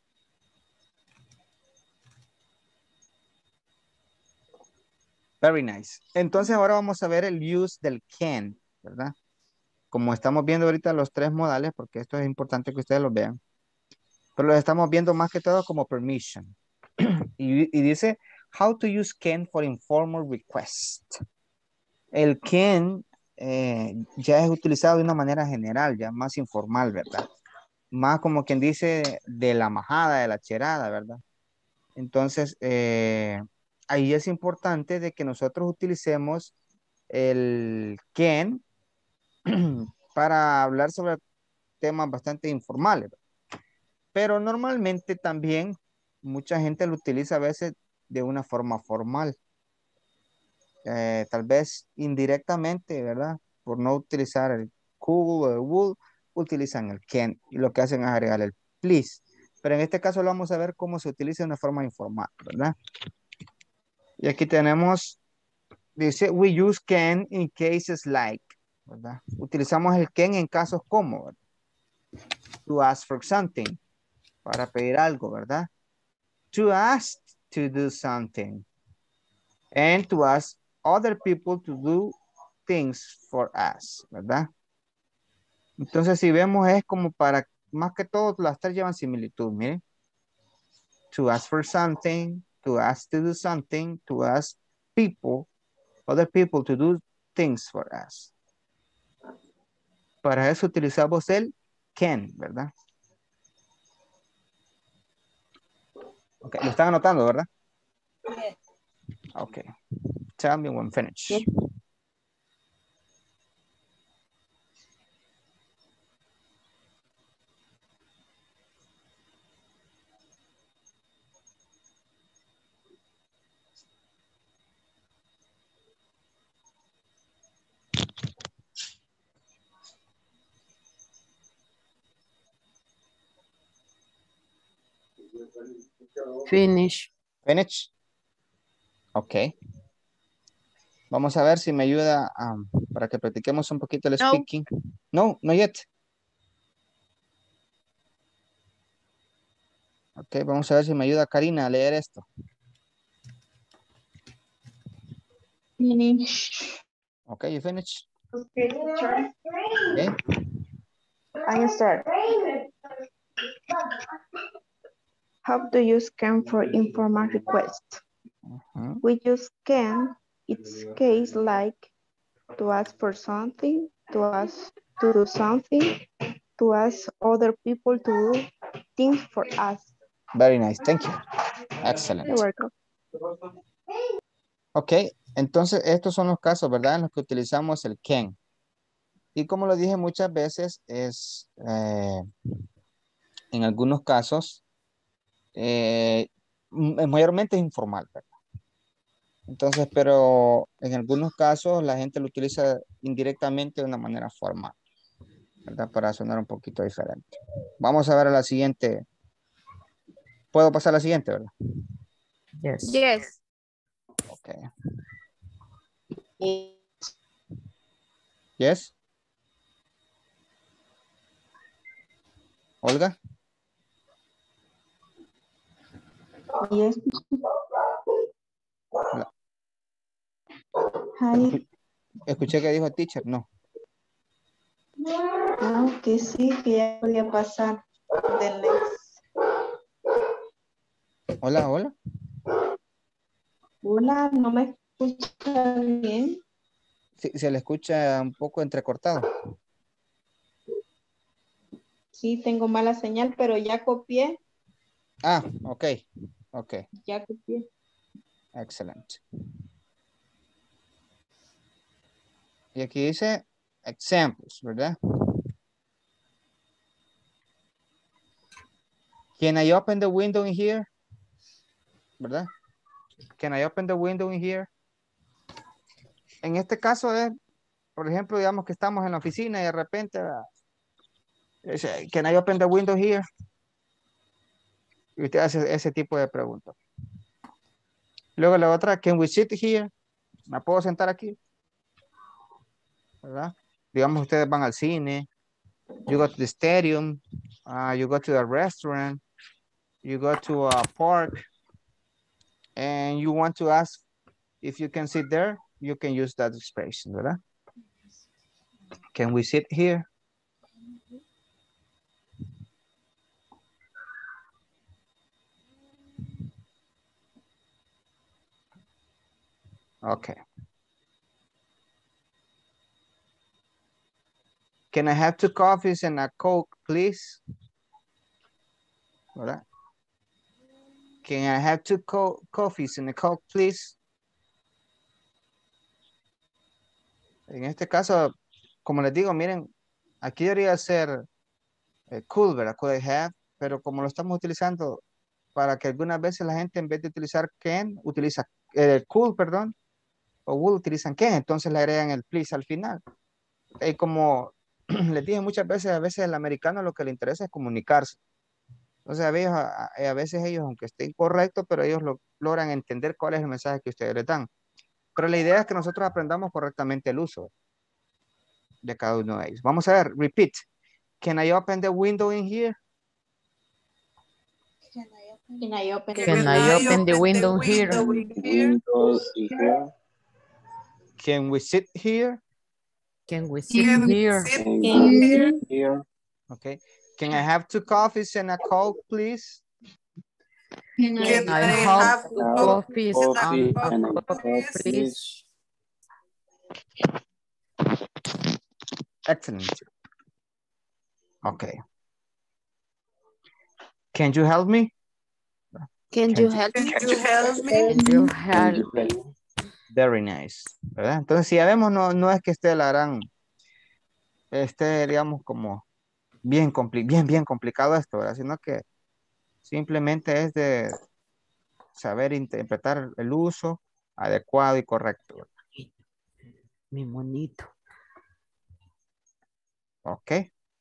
Very nice. Entonces ahora vamos a ver el use del can, ¿verdad? Como estamos viendo ahorita los tres modales, porque esto es importante que ustedes lo vean. Pero los estamos viendo más que todo como permission. y dice, how to use can for informal request. El can ya es utilizado de una manera general, ya más informal, ¿verdad? Más como quien dice de la majada, de la cherada, ¿verdad? Entonces, ahí es importante de que nosotros utilicemos el can para hablar sobre temas bastante informales. Pero normalmente también mucha gente lo utiliza a veces de una forma formal. Tal vez indirectamente, ¿verdad? Por no utilizar el could o el would, utilizan el can y lo que hacen es agregar el please. Pero en este caso lo vamos a ver cómo se utiliza de una forma informal, ¿verdad? Y aquí tenemos, dice, we use can in cases like, ¿verdad? Utilizamos el can en casos como, ¿verdad? To ask for something, para pedir algo, ¿verdad? To ask to do something. And to ask other people to do things for us, ¿verdad? Entonces, si vemos, es como para, más que todo, las tres llevan similitud, miren. To ask for something, to ask to do something, to ask people, other people to do things for us. Para eso utilizamos el can, ¿verdad? Ok, lo están anotando, ¿verdad? Ok. Tell me when finished.
Yes.
Finish.
Finish. Ok. Vamos a ver si me ayuda para que practiquemos un poquito el speaking. No, no yet. Ok, vamos a ver si me ayuda Karina a leer esto.
Finish.
Ok, you finish.
Okay, teacher.
Okay.
I start. How do you scan for informal requests? We use scan, its case like to ask for something, to ask to do something, to ask other people to do things for us.
Very nice, thank you. Excellent.
You're welcome.
Ok, entonces estos son los casos, ¿verdad? En los que utilizamos el can. Y como lo dije muchas veces, es en algunos casos, mayormente es informal, ¿verdad? Entonces, pero en algunos casos la gente lo utiliza indirectamente de una manera formal, ¿verdad? Para sonar un poquito diferente. Vamos a ver a la siguiente. ¿Puedo pasar a la siguiente, verdad?
Yes.
Yes.
Ok. Yes. Olga.
Yes.
Hola.
Hi.
Escuché que dijo teacher, no.
No, que sí, que ya podía pasar del next.
Hola, hola.
Hola, ¿no me escucha bien?
Sí, se le escucha un poco entrecortado.
Sí, tengo mala señal, pero ya copié.
Ah, ok. Ok.
Ya copié.
Excelente. Y aquí dice examples, ¿verdad? Can I open the window in here? ¿Verdad? Can I open the window in here? En este caso es, por ejemplo, digamos que estamos en la oficina y de repente, can I open the window here? Y usted hace ese tipo de preguntas. Luego la otra, can we sit here? ¿Me puedo sentar aquí? ¿Verdad? Digamos, ustedes van al cine, you go to the stadium, you go to the restaurant, you go to a park, and you want to ask if you can sit there, you can use that expression, ¿verdad? Can we sit here? Okay. Can I have 2 coffees and a Coke, please? ¿Verdad? Can I have 2 coffees and a Coke, please? En este caso, como les digo, miren, aquí debería ser could, ¿verdad? Could I have, pero como lo estamos utilizando para que algunas veces la gente en vez de utilizar can, utiliza could, perdón, o would utilizan can, entonces le agregan el please al final. Y como les dije muchas veces, a veces el americano lo que le interesa es comunicarse. Entonces a veces ellos, aunque esté incorrecto, pero ellos logran entender cuál es el mensaje que ustedes les dan. Pero la idea es que nosotros aprendamos correctamente el uso de cada uno de ellos. Vamos a ver, repeat. Can I open the window in here?
Can I open
the window here?
Can we sit here?
Can we sit here?
Here.
Okay. Can I have 2 coffees and a Coke, please?
Can
I have coffee and a Coke, please?
Excellent. Okay. Can you help me?
Can you help me?
Can you help me?
You
Can you
help me.
help me?
Very nice, ¿verdad? Entonces, si ya vemos, no es que esté la gran, digamos, como bien complicado esto, ¿verdad? Sino que simplemente es de saber interpretar el uso adecuado y correcto, ¿verdad?
Mi monito.
Ok.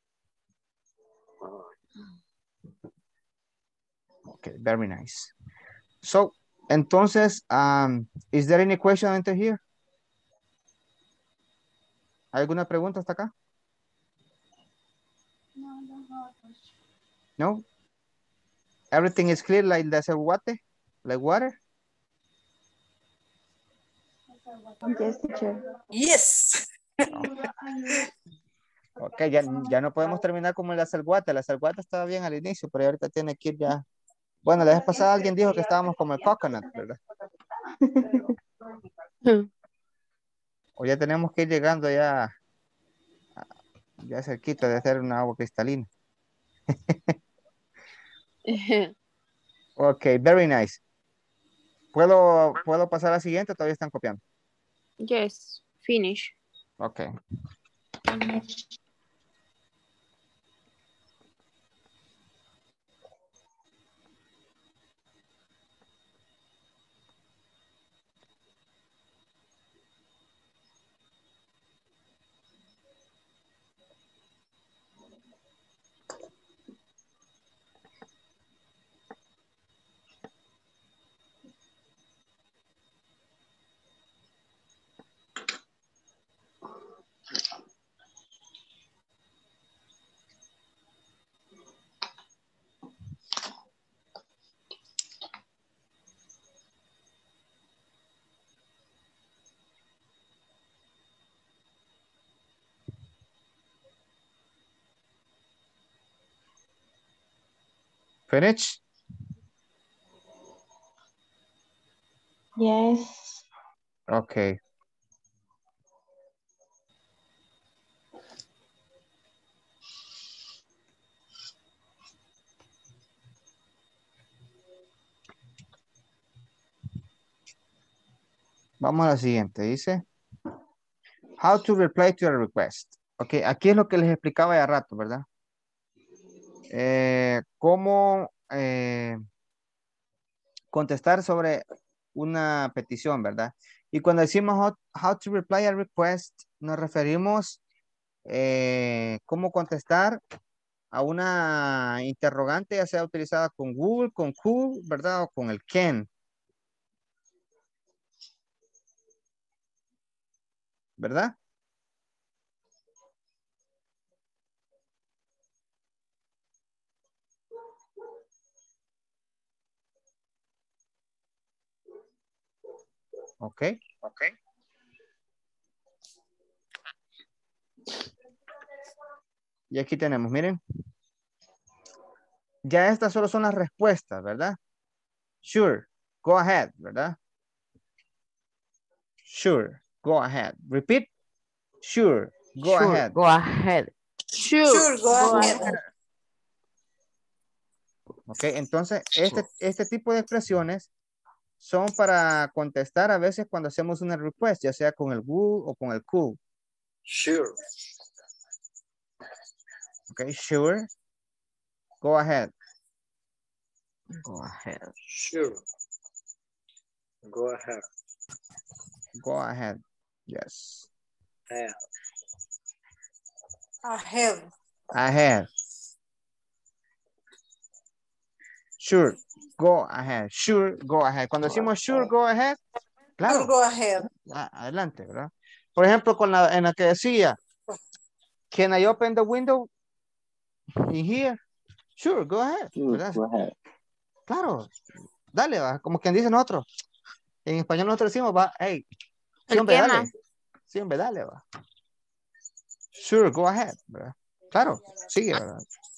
Okay, very nice. So, entonces, is there any question enter here? ¿Alguna pregunta hasta acá? No? Everything is clear like the water? Like water?
Yes, teacher.
Yes.
Ok, ya no podemos terminar como la salguata. La salguata estaba bien al inicio, pero ahorita tiene que ir ya. Bueno, la vez pasada alguien dijo que estábamos como el coconut, ¿verdad? O ya tenemos que ir llegando ya cerquita de hacer una agua cristalina. Ok, very nice. ¿Puedo pasar a la siguiente o todavía están copiando?
Yes, finish.
Ok. Finish?
Yes.
Ok. Vamos a la siguiente. Dice, how to reply to a request. Ok, aquí es lo que les explicaba ya rato, ¿verdad? Cómo contestar sobre una petición, ¿verdad? Y cuando decimos how to reply a request, nos referimos cómo contestar a una interrogante, ya sea utilizada con Google, con could, ¿verdad? O con el can. ¿Verdad? Ok.
Ok.
Y aquí tenemos, miren. Ya estas solo son las respuestas, ¿verdad? Sure, go ahead, ¿verdad? Sure, go ahead. Repeat. Sure, go
Sure,
ahead.
go ahead.
Sure, go ahead.
Ok, entonces este tipo de expresiones son para contestar a veces cuando hacemos una request, ya sea con el would o con el could.
Sure.
Ok, sure, go ahead.
Go ahead.
Sure. Go ahead.
Go ahead. Yes.
Ahead.
Ahead.
Ahead. Sure, go ahead. Sure, go ahead. Cuando decimos sure, go ahead, claro.
Sure, go ahead.
Adelante, ¿verdad? Por ejemplo, en la que decía, can I open the window in here? Sure, go ahead.
Sure,
¿verdad?
go ahead.
Claro, dale, va. Como quien dice nosotros. En español nosotros decimos, va, hey, sí, hombre, dale. Sí, hombre, dale, va. Sure, go ahead, ¿verdad? Claro, sigue, ¿verdad?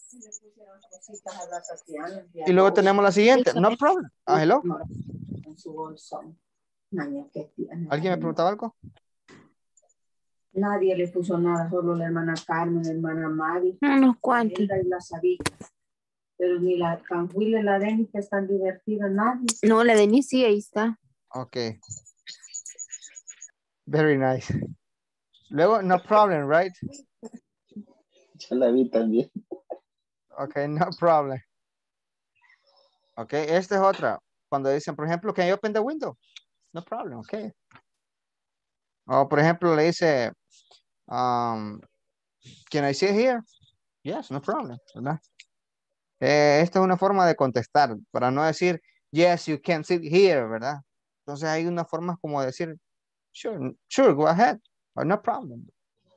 Y luego tenemos la siguiente, no problem. Hello. ¿Alguien me preguntaba algo?
Nadie le puso nada, solo la hermana Carmen, la hermana Mari.
Unos cuantos.
Y la Sarita.
Pero ni la Canjuila y la Denis que están divertidas, nadie.
No, la Denise sí, ahí está.
Ok. Very nice. Luego, no problem, right?
Yo la vi también.
Ok, no problem. Ok, esta es otra. Cuando dicen, por ejemplo, can you open the window? No problem, ok. O, por ejemplo, le dice, can I sit here? Yes, no problem, ¿verdad? Esta es una forma de contestar, para no decir, yes, you can sit here, ¿verdad? Entonces hay una forma como de decir, sure, go ahead, or no problem.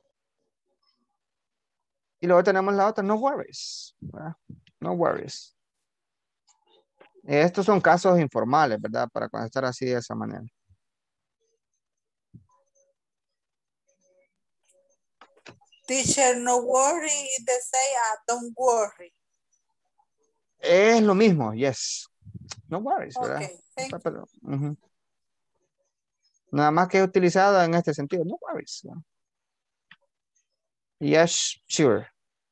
Y luego tenemos la otra, no worries, ¿verdad? No worries. Estos son casos informales, ¿verdad? Para contestar así de esa manera.
Teacher, no worry, is the same, don't worry.
Es lo mismo, yes. No worries, ¿verdad?
Okay, thank you.
Nada más que he utilizado en este sentido, no worries. ¿No? Yes, sure.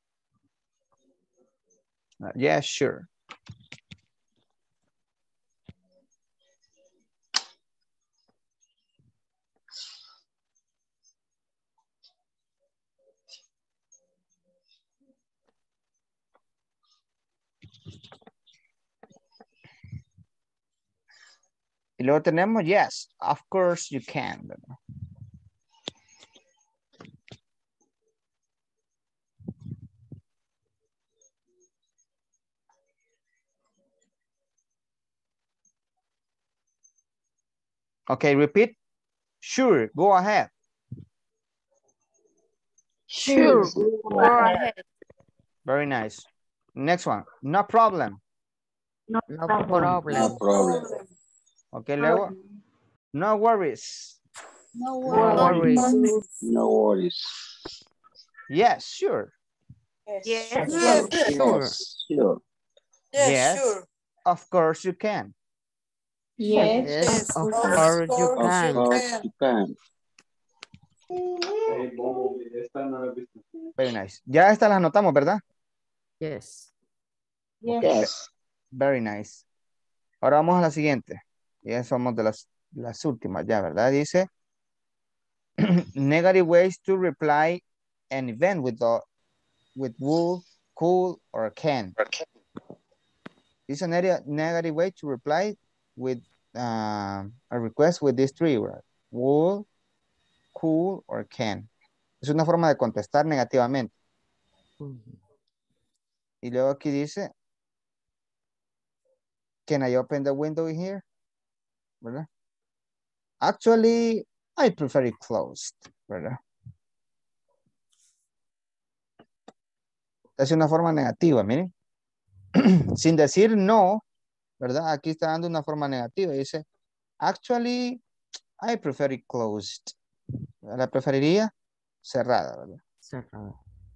Yes, sure. Y luego tenemos yes, of course you can. ¿Verdad? Okay, repeat. Sure, go ahead.
Sure, go ahead.
Very nice. Next one, no problem.
No problem.
No problem.
Okay, luego, no worries.
No
worries.
No worries.
Yes, sure.
Yes,
Yes,
Sure. Sure.
yes, sure.
Of course you can.
Yes.
Yes, of course you
Of
can.
course you can.
Very nice. Ya estas las anotamos, ¿verdad?
Yes.
Yes.
Very nice. Ahora vamos a la siguiente. Ya somos de las últimas ya, ¿verdad? Dice, negative ways to reply an event with will, could, or can. It's a negative way to reply with a request with these three words. Will, could, or can. Es una forma de contestar negativamente. Y luego aquí dice, can I open the window in here? ¿Verdad? Actually, I prefer it closed, ¿verdad? Es una forma negativa, miren. Sin decir no, ¿verdad? Aquí está dando una forma negativa. Dice, actually, I prefer it closed. La preferiría cerrada, ¿verdad?
Cerrada.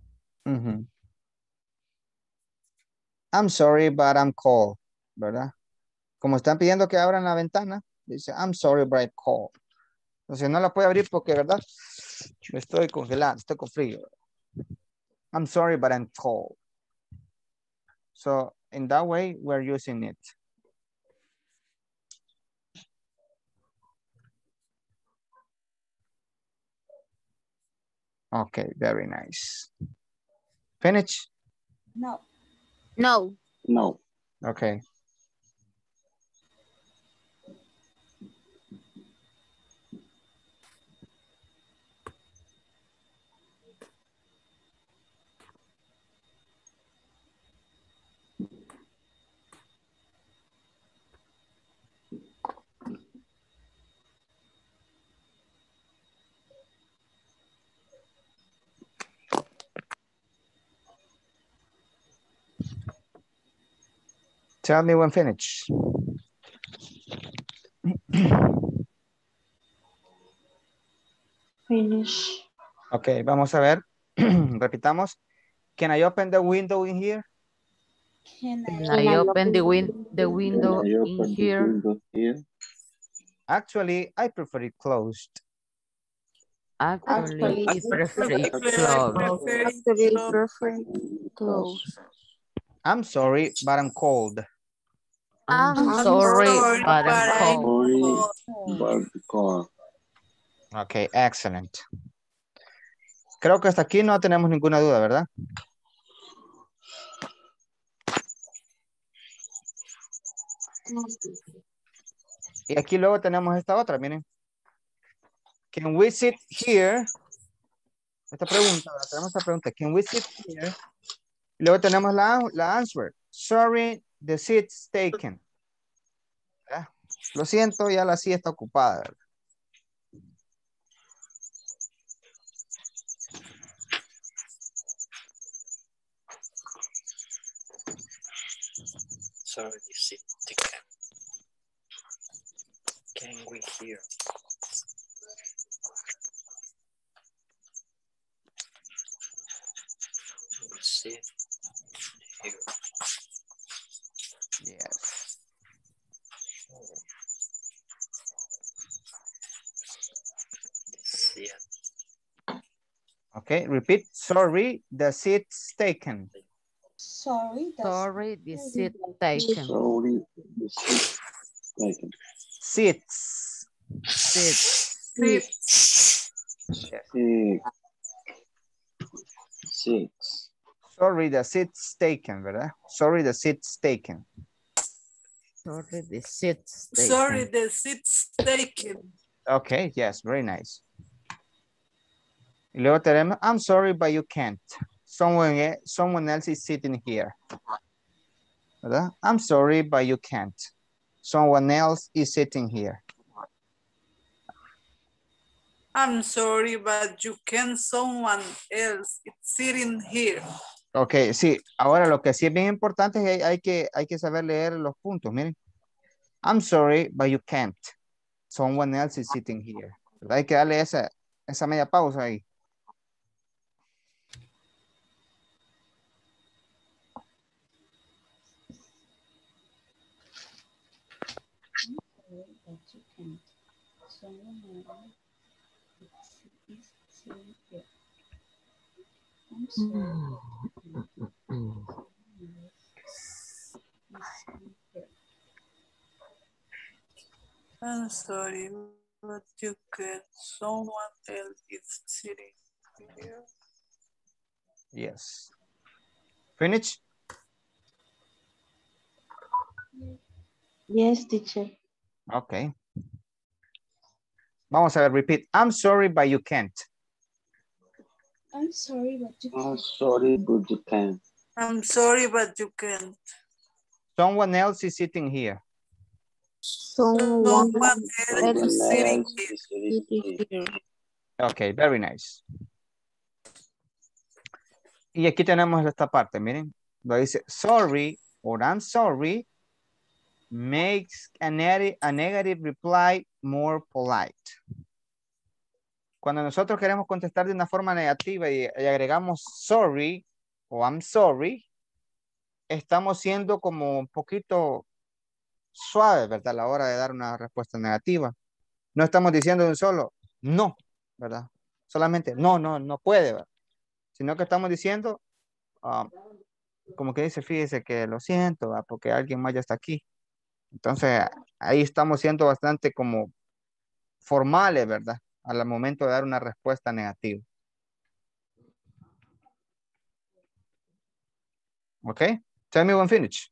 I'm sorry, but I'm cold, ¿verdad? Como están pidiendo que abran la ventana, dice, I'm sorry, but I'm cold. Entonces no la puede abrir porque, ¿verdad? Me estoy congelando, estoy con frío. I'm sorry, but I'm cold. So in that way, we're using it. Okay, very nice. Finish?
No. No.
No.
Okay. Tell me when finished.
Finish.
Ok, vamos a ver. Repitamos. Can I open the window in here?
Can I open the window in here?
Actually, I prefer it closed.
Actually, I prefer it closed.
Actually, prefer close.
I'm sorry, but I'm cold.
I'm
I'm
sorry,
sorry,
but
but
I'm
I'm
cold.
But cold.
Okay, excellent. Creo que hasta aquí no tenemos ninguna duda, ¿verdad? Y aquí luego tenemos esta otra, miren. Can we sit here? Esta pregunta, ¿verdad? Tenemos esta pregunta. Can we sit here? Y luego tenemos la answer. Sorry, the seat's taken. ¿Verdad? Lo siento, ya la silla está ocupada, ¿verdad?
Sorry, the seat taken. Can we hear? We sit here.
Yes.
Seat.
Okay, repeat. Sorry, the seat's taken.
Sorry, the seat taken.
Sorry, the seat taken.
Seats.
Seat.
Six.
Six.
Sorry, the seat's taken, ¿verdad? Sorry, the seat's taken.
Sorry, the seat's taken.
Sorry, the seat's taken.
Okay, yes, very nice. Y luego tenemos, I'm sorry, but you can't. Someone else is sitting here. ¿Verdad? I'm sorry, but you can't. Someone else is sitting here.
I'm sorry, but you can. Someone else is sitting here.
Ok, sí. Ahora lo que sí es bien importante es que hay que saber leer los puntos. Miren. I'm sorry, but you can't. Someone else is sitting here. ¿Verdad? Hay que darle esa media pausa ahí.
I'm sorry, but you can. Someone else is sitting here.
Yes. Finish?
Yes, teacher.
Ok. Vamos a ver, repeat. I'm sorry, but you can't.
I'm sorry, but you
I'm sorry, but you can't.
I'm sorry, but you can't.
Someone else is sitting here.
Someone else is sitting here.
Ok, very nice. Y aquí tenemos esta parte, miren. Lo dice, sorry, or I'm sorry, makes a negative reply more polite. Cuando nosotros queremos contestar de una forma negativa y agregamos sorry o I'm sorry, estamos siendo como un poquito suaves, ¿verdad? A la hora de dar una respuesta negativa. No estamos diciendo de un solo no, ¿verdad? Solamente no puede, ¿verdad? Sino que estamos diciendo, como que dice, fíjese que lo siento, ¿verdad? Porque alguien más ya está aquí. Entonces, ahí estamos siendo bastante como formales, ¿verdad? Al momento de dar una respuesta negativa. ¿Ok? Tell me when finish.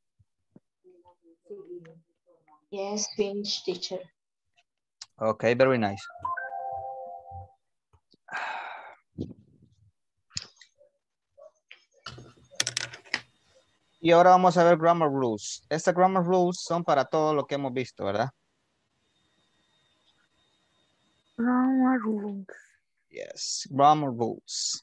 Yes, finish, teacher.
Ok, very nice. Y ahora vamos a ver grammar rules. Estas grammar rules son para todo lo que hemos visto, ¿verdad?
Grammar rules.
Yes, grammar rules.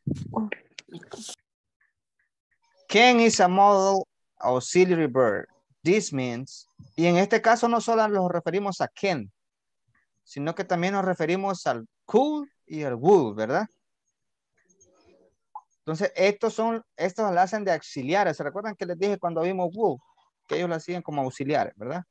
Can is a model auxiliary verb. This means, y en este caso no solo nos referimos a can, sino que también nos referimos al could y al would, ¿verdad? Entonces, estos lo hacen de auxiliares. ¿Se recuerdan que les dije cuando vimos would? Que ellos lo hacían como auxiliares, ¿verdad?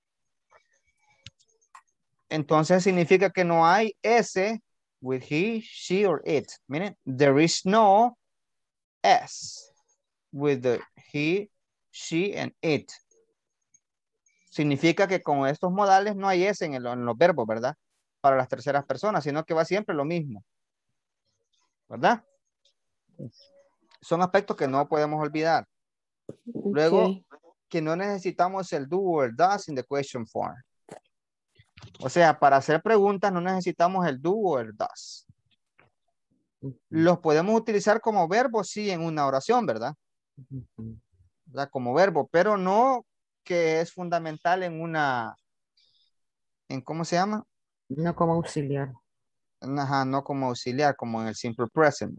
Entonces, significa que no hay S with he, she, or it. Miren, there is no S with the he, she, and it. Significa que con estos modales no hay S en los verbos, ¿verdad? Para las terceras personas, sino que va siempre lo mismo. ¿Verdad? Son aspectos que no podemos olvidar. Luego, que no necesitamos el do or does in the question form. O sea, para hacer preguntas no necesitamos el do or does. Los podemos utilizar como verbo, sí, en una oración, ¿verdad? ¿Verdad? Como verbo, pero no que es fundamental en una, ¿cómo se llama?
No como auxiliar.
Ajá, no como auxiliar, como en el simple present.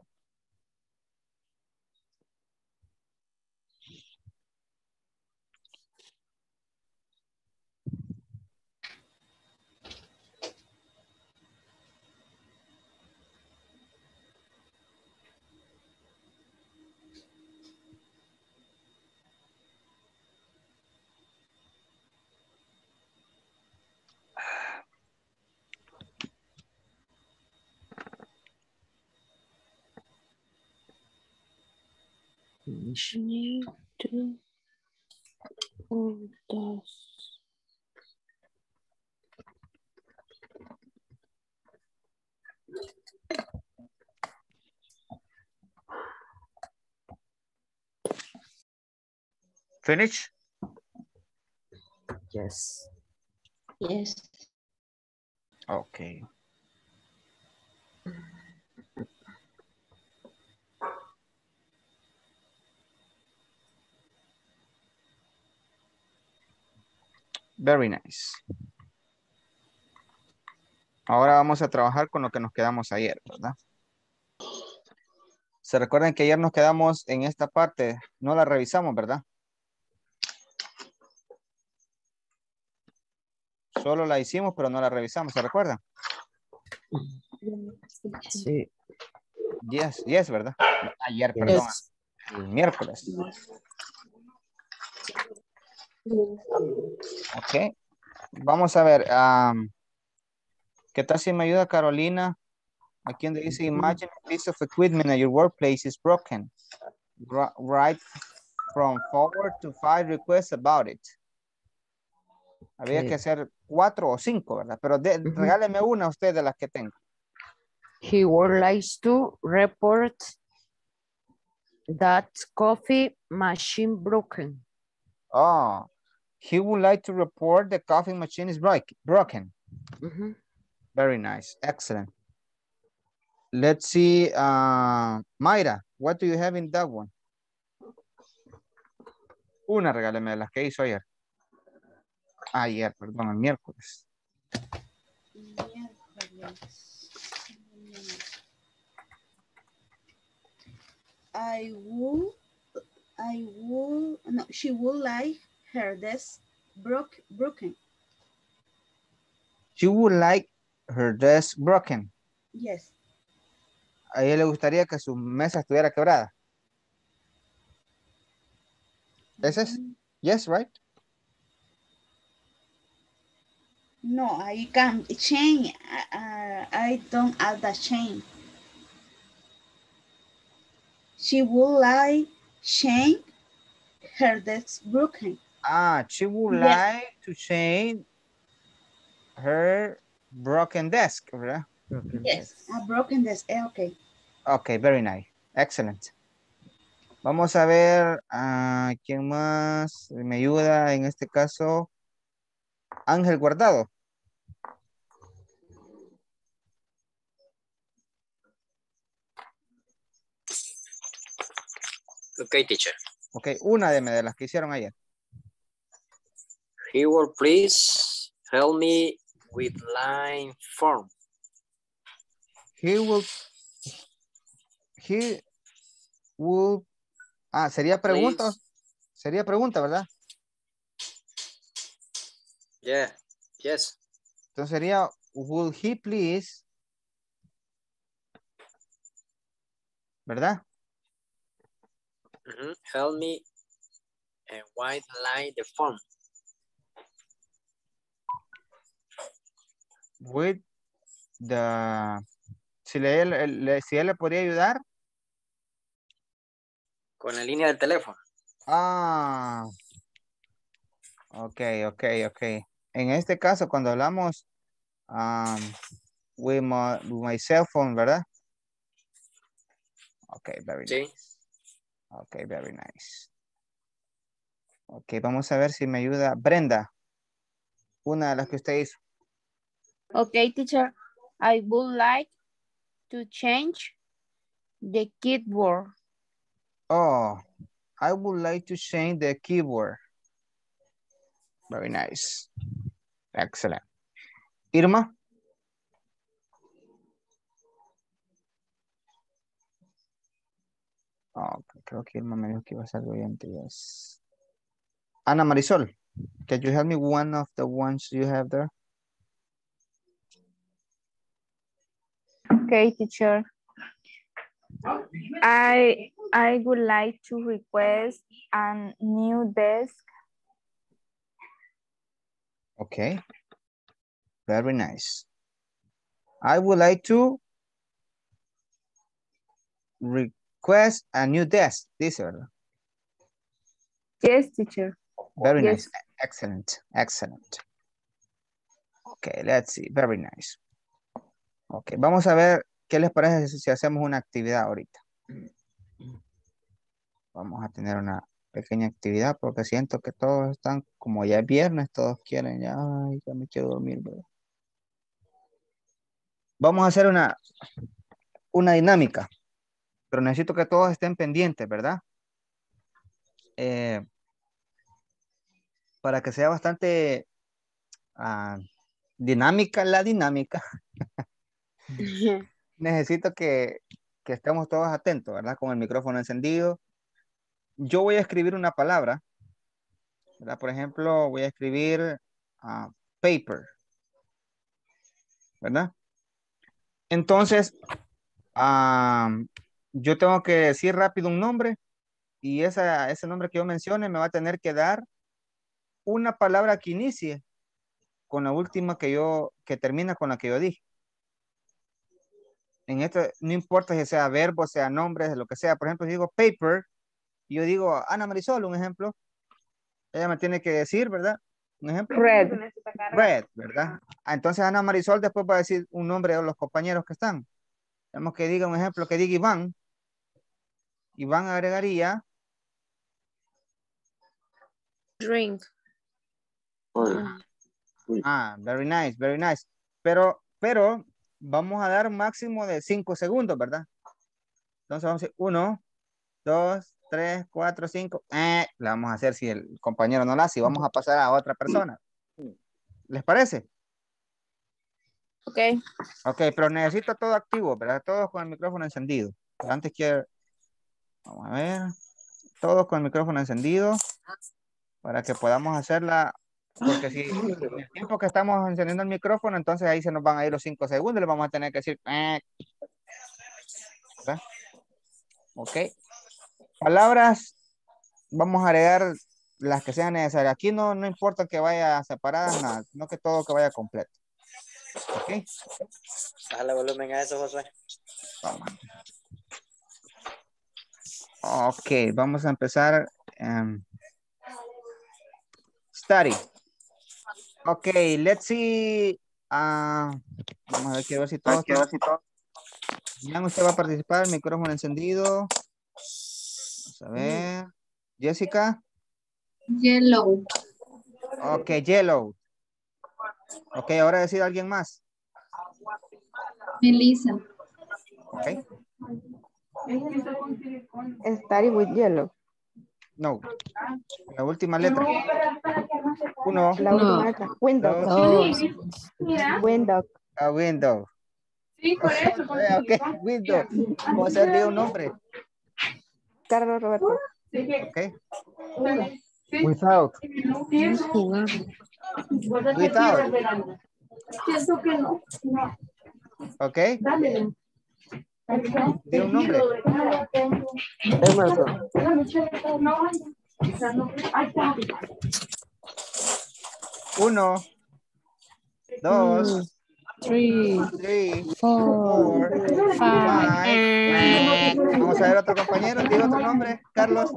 Need to or does.
Finish?
Yes.
Yes.
Okay. Very nice. Ahora vamos a trabajar con lo que nos quedamos ayer, ¿verdad? Se recuerdan que ayer nos quedamos en esta parte, no la revisamos, ¿verdad? Solo la hicimos, pero no la revisamos, ¿se recuerdan?
Sí.
Yes, ¿verdad? Ayer, perdón.
Yes.
El miércoles. Ok. Vamos a ver. ¿Qué tal si me ayuda Carolina? Aquí donde dice, imagine a piece of equipment at your workplace is broken. Write from 4 to 5 requests about it. Había que hacer 4 o 5, ¿verdad? Pero regáleme una a usted de las que tengo.
He would like to report that coffee machine broken.
Oh, he would like to report the coffee machine is broken. Very nice. Excellent. Let's see. Mayra, what do you have in that one? Una, regáleme de las que hizo ayer. Ayer, perdón, el miércoles.
No, she would like her desk broken.
She would like her desk broken.
Yes.
A ella le gustaría que su mesa estuviera quebrada. ¿Ese es? Yes, right?
No, I can't change. I don't add that change. She would like change her desk broken.
She would like to change her broken desk, ¿verdad?
Yes, a broken desk. Okay.
Okay, very nice. Excellent. Vamos a ver quién más me ayuda en este caso. Ángel Guardado.
Okay, teacher.
Ok, una de las que hicieron ayer.
He will please help me with line form.
He will, sería pregunta.
Please.
Sería pregunta, ¿verdad?
Yeah, yes.
Entonces sería, will he please, ¿verdad?
Help me white line the form.
With the, si él le podría ayudar.
Con la línea del teléfono.
Ah, ok. En este caso, cuando hablamos with my cell phone, ¿verdad? Ok, very nice. Ok, very nice. Ok, vamos a ver si me ayuda Brenda. Una de las que usted hizo.
Okay, teacher. I would like to change the keyboard.
Oh, I would like to change the keyboard. Very nice. Excellent. Irma. Oh, creo que Irma me dijo que iba a ser oyente. Yes. Ana Marisol, can you help me one of the ones you have there?
Okay, teacher. I would like to request a new desk.
Okay. Very nice. I would like to request a new desk. This order.
Yes, teacher.
Very
Yes.
nice. Excellent. Excellent. Okay, let's see. Very nice. Okay, vamos a ver qué les parece si hacemos una actividad ahorita. Vamos a tener una pequeña actividad porque siento que todos están, como ya es viernes, todos quieren ya, ay, ya me quiero dormir, ¿verdad? Vamos a hacer una dinámica, pero necesito que todos estén pendientes, ¿verdad? Para que sea bastante dinámica la dinámica, necesito que estemos todos atentos, ¿verdad? Con el micrófono encendido. Yo voy a escribir una palabra, ¿verdad? Por ejemplo, voy a escribir paper, ¿verdad? Entonces, yo tengo que decir rápido un nombre y ese nombre que yo mencione me va a tener que dar una palabra que inicie con la última que termina con la que yo dije. En esto no importa si sea verbo, sea nombre, lo que sea. Por ejemplo, si digo paper, y yo digo Ana Marisol, un ejemplo, ella me tiene que decir, ¿verdad? Un ejemplo.
Red.
Red, ¿verdad? Entonces Ana Marisol después va a decir un nombre de los compañeros que están. Tenemos que diga un ejemplo, que diga Iván. Iván agregaría
Drink.
Very nice, very nice. Pero vamos a dar un máximo de 5 segundos, ¿verdad? Entonces vamos a decir 1, 2, 3, 4, 5. Le vamos a hacer si el compañero no la hace y vamos a pasar a otra persona. ¿Les parece?
Ok.
Ok, pero necesito todo activo, ¿verdad? Todos con el micrófono encendido. Pero antes quiero... Vamos a ver. Todos con el micrófono encendido para que podamos hacerla. Porque si en el tiempo que estamos encendiendo el micrófono, entonces ahí se nos van a ir los 5 segundos y le vamos a tener que decir... ¿verdad? Ok. Palabras, vamos a agregar las que sean necesarias. Aquí no importa que vaya separadas, nada, sino que todo que vaya completo. Ok.
Bájale volumen a eso, Josué.
Vamos. Ok, vamos a empezar. Study. Ok, let's see. Vamos a ver, quiero ver si todos. Ya usted va a participar, micrófono encendido. Vamos a ver. Jessica.
Yellow.
Ok, yellow. Ok, ahora decide alguien más.
Melissa.
Ok.
Study with yellow.
No. La última letra. 1.
La última letra. Window.
Dos.
Window.
A window.
Sí, por eso.
Ok, window. ¿Cómo se dice un nombre?
Carlos Roberto.
Ok.
Without.
Without.
Pienso que no.
Ok. Di un nombre.
Emerson.
1, 2,
3, 4, 5.
Vamos a ver otro compañero. Diga otro nombre, Carlos.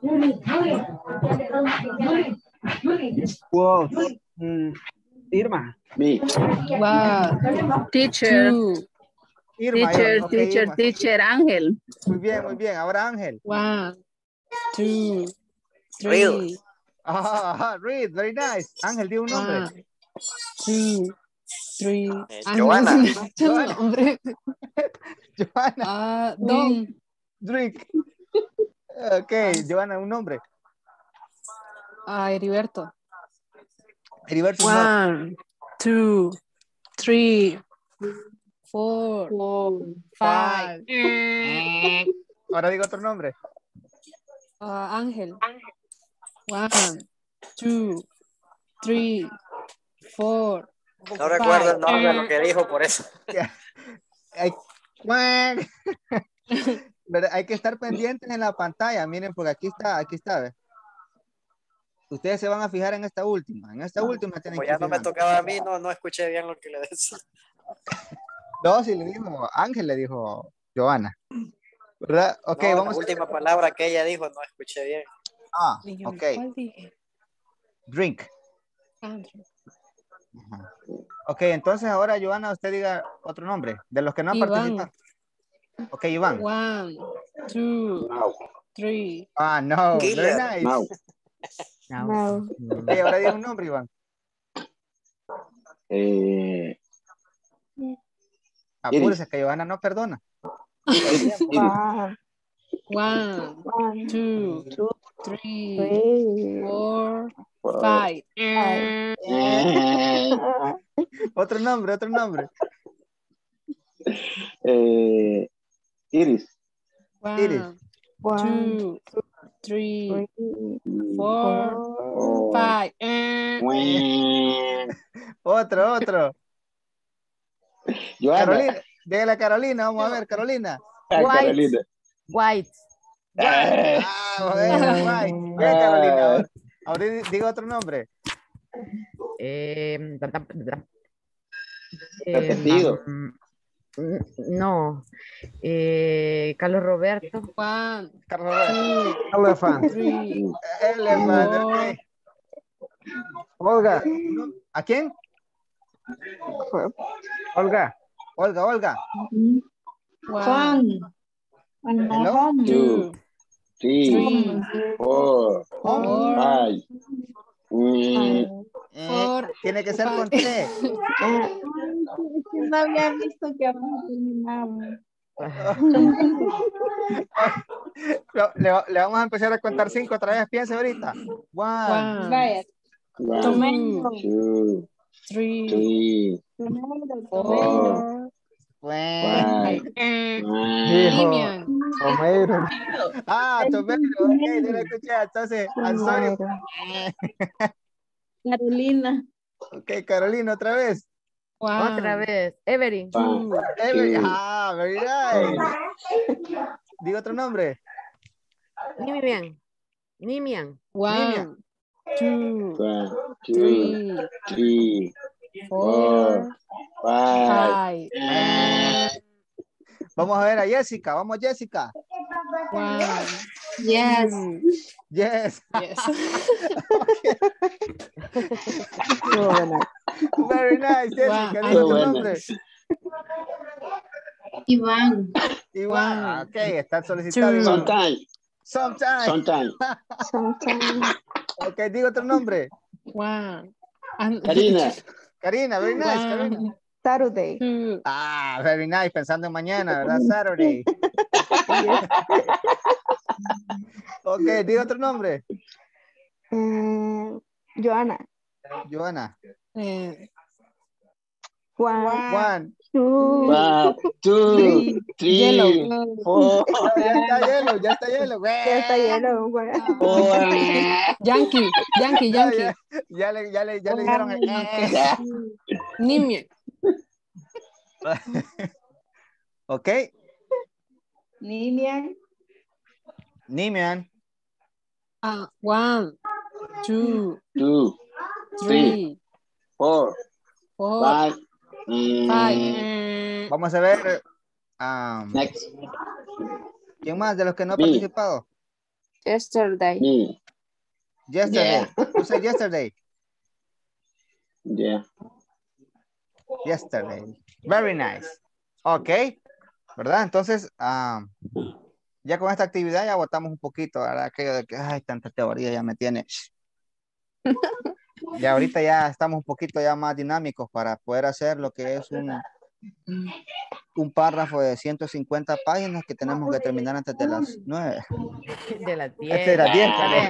Wow. Irma.
Me.
Wow.
Teacher.
2,
Irma.
Teacher,
Ok,
teacher,
Irma.
teacher, Ángel.
Muy bien, muy bien. Ahora Ángel.
1, 2,
Real.
3.
Read, very nice. Ángel, di un nombre.
1, 2, 3.
Joana.
Joana.
Nombre.
Joana.
Don.
Drink. Ok, Joana, un nombre.
Heriberto.
Heriberto. No.
1, 2, 3, 4, 5.
Ahora digo otro nombre.
Ángel. 1, 2, 3, 4.
No recuerdo el nombre de lo que dijo, por eso.
Hay que estar pendientes en la pantalla. Miren, porque aquí está. ¿Ve? Ustedes se van a fijar en esta última. En esta última tienen
Como
que
ya no me
fijar.
tocaba a mí, no escuché bien lo que le decía.
No, sí le dijo, Ángel le dijo Joana. ¿Verdad? Ok,
No,
vamos
la última palabra que ella dijo no escuché bien.
Ok.
¿Cuál dije?
Drink. Ok, entonces ahora, Joana, usted diga otro nombre de los que no han
Iván.
participado. Ok, Iván.
1, 2, 3.
No.
Killer.
Very nice.
No.
Ok, ahora diga un nombre, Iván. Apúrese, que Joana no perdona.
1, 2, 3, 4, 5.
Otro nombre.
Iris.
1, 2, 3, 4, 5.
Otro.
Joana.
Carolina, dígale a Carolina, vamos a ver, Carolina.
White. White.
Bueno, White. Bien, Carolina. Ahora digo otro nombre.
Repetido.
No. Carlos Roberto.
1,
Carlos Roberto.
2,
Elephant.
3,
Elephant,
4.
ok.
Olga.
¿A quién?
Olga.
Olga.
1,
Hello?
2, 3,
4,
4.
5.
Tiene que ser con T.
No había visto que aún terminamos.
Le vamos a empezar a contar 5 otra vez. Piense ahorita. 1,
Vaya.
2, 3, 4, 5.
Dijo. Homero.
Tomato. Ok, no lo escuché. Entonces, I'm sorry.
Carolina.
Ok, Carolina, otra vez.
Otra vez. Evelyn.
Very nice. Digo otro nombre.
Nimian.
1, 2,
3, 4, 5.
5.
Vamos a ver a Jessica. Vamos, Jessica.
1.
Yes.
Yes. Very nice, Jessica. Digo otro nombre.
Iván.
Ok, está solicitado. Sometime. Ok, digo otro nombre.
1.
Karina, very nice, Karina.
Saturday.
2.
Very nice, pensando en mañana, ¿verdad? Saturday. Ok, digo otro nombre.
Joana.
1,
2,
3, 4.
Ya está hielo.
Yankee.
Ya le dijeron.
Nimian.
Ok.
Nimian.
1, 2,
2, 3, 4, 5.
Vamos a ver.
Next.
¿Quién más de los que no ha
Me.
participado?
Yesterday.
Me.
Yesterday. You said yesterday.
Yeah.
Yesterday. Very nice. Ok. ¿Verdad? Entonces, ya con esta actividad ya botamos un poquito, ¿verdad? Aquello de que, ay, tanta teoría ya me tiene. Y ahorita ya estamos un poquito ya más dinámicos para poder hacer lo que es un párrafo de 150 páginas que tenemos que terminar antes de las 9.
De las 10.
Antes de las 10, perdón.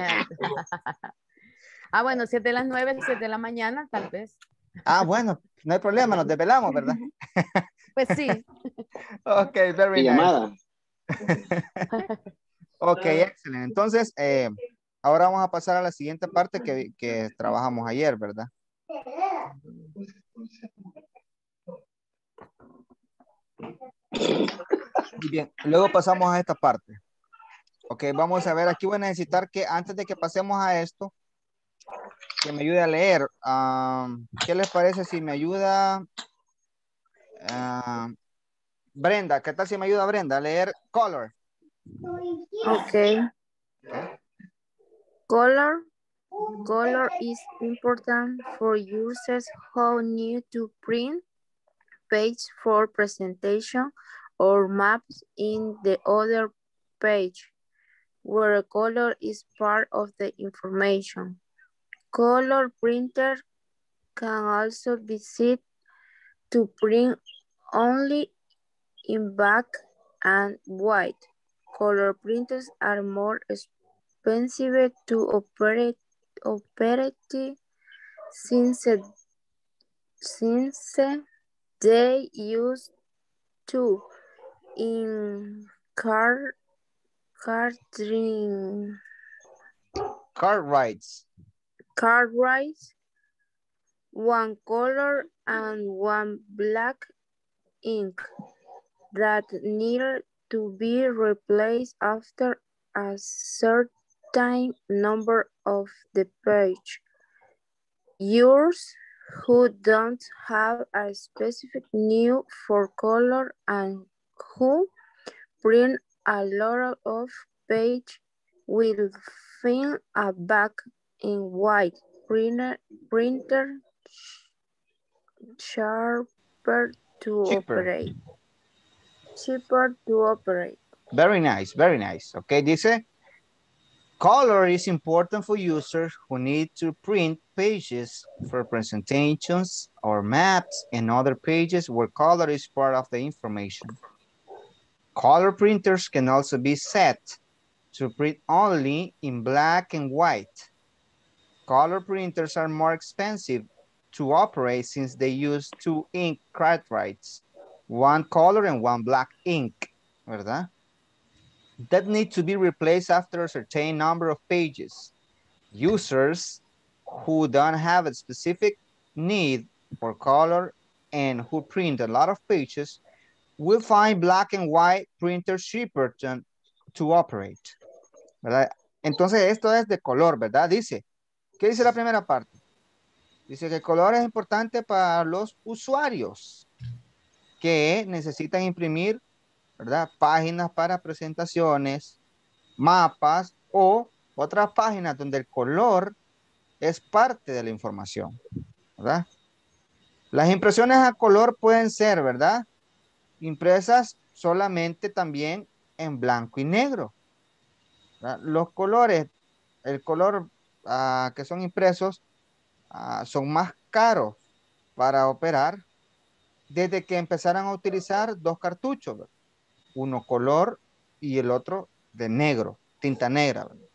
Bueno, si es de las 9, 7 de la mañana, tal vez.
Bueno, no hay problema, nos desvelamos, ¿verdad?
Pues sí.
Ok, very nice.
Llamada.
Ok, excelente. Entonces, ahora vamos a pasar a la siguiente parte que trabajamos ayer, ¿verdad? Muy bien, luego pasamos a esta parte. Ok, vamos a ver, aquí voy a necesitar que antes de que pasemos a esto, que me ayude a leer. ¿Qué les parece si me ayuda Brenda? ¿Qué tal si me ayuda Brenda a leer color?
Okay. Color is important for users who need to print page for presentation or maps in the other page where color is part of the information. Color printer can also be set to print only in black and white. Color printers are more expensive to operate since they use to in car rides, one color and one black ink that need to be replaced after a certain number of the page. Users who don't have a specific need for color and who print a lot of page will find a black and white printer cheaper to operate.
Very nice, very nice. Okay, dice, color is important for users who need to print pages for presentations or maps and other pages where color is part of the information. Color printers can also be set to print only in black and white. Color printers are more expensive to operate since they use two ink cartridges, one color and one black ink, ¿verdad? That need to be replaced after a certain number of pages. Users who don't have a specific need for color and who print a lot of pages will find black and white printers cheaper to operate, ¿verdad? Entonces esto es de color, ¿verdad? Dice, ¿qué dice la primera parte? Dice que el color es importante para los usuarios que necesitan imprimir, ¿verdad? Páginas para presentaciones, mapas o otras páginas donde el color es parte de la información, ¿verdad? Las impresiones a color pueden ser, ¿verdad? Impresas solamente también en blanco y negro, ¿verdad? Los colores, el color que son impresos son más caros para operar desde que empezaron a utilizar dos cartuchos, ¿verdad? Uno color y el otro de negro, tinta negra, ¿verdad?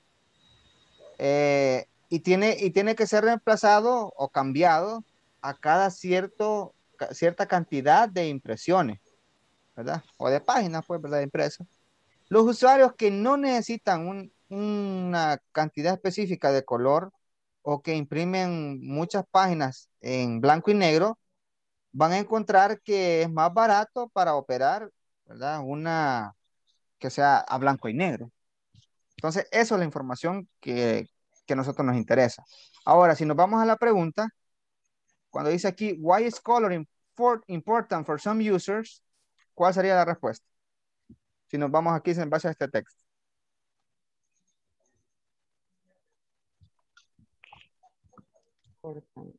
Y tiene que ser reemplazado o cambiado a cada cierta cantidad de impresiones, ¿verdad? O de páginas, pues, ¿verdad? De impresas. Los usuarios que no necesitan una cantidad específica de color o que imprimen muchas páginas en blanco y negro, van a encontrar que es más barato para operar, ¿verdad? Una que sea a blanco y negro. Entonces, eso es la información que a nosotros nos interesa. Ahora, si nos vamos a la pregunta, cuando dice aquí, why is coloring important for some users, ¿cuál sería la respuesta? Si nos vamos aquí en base a este texto.
Important.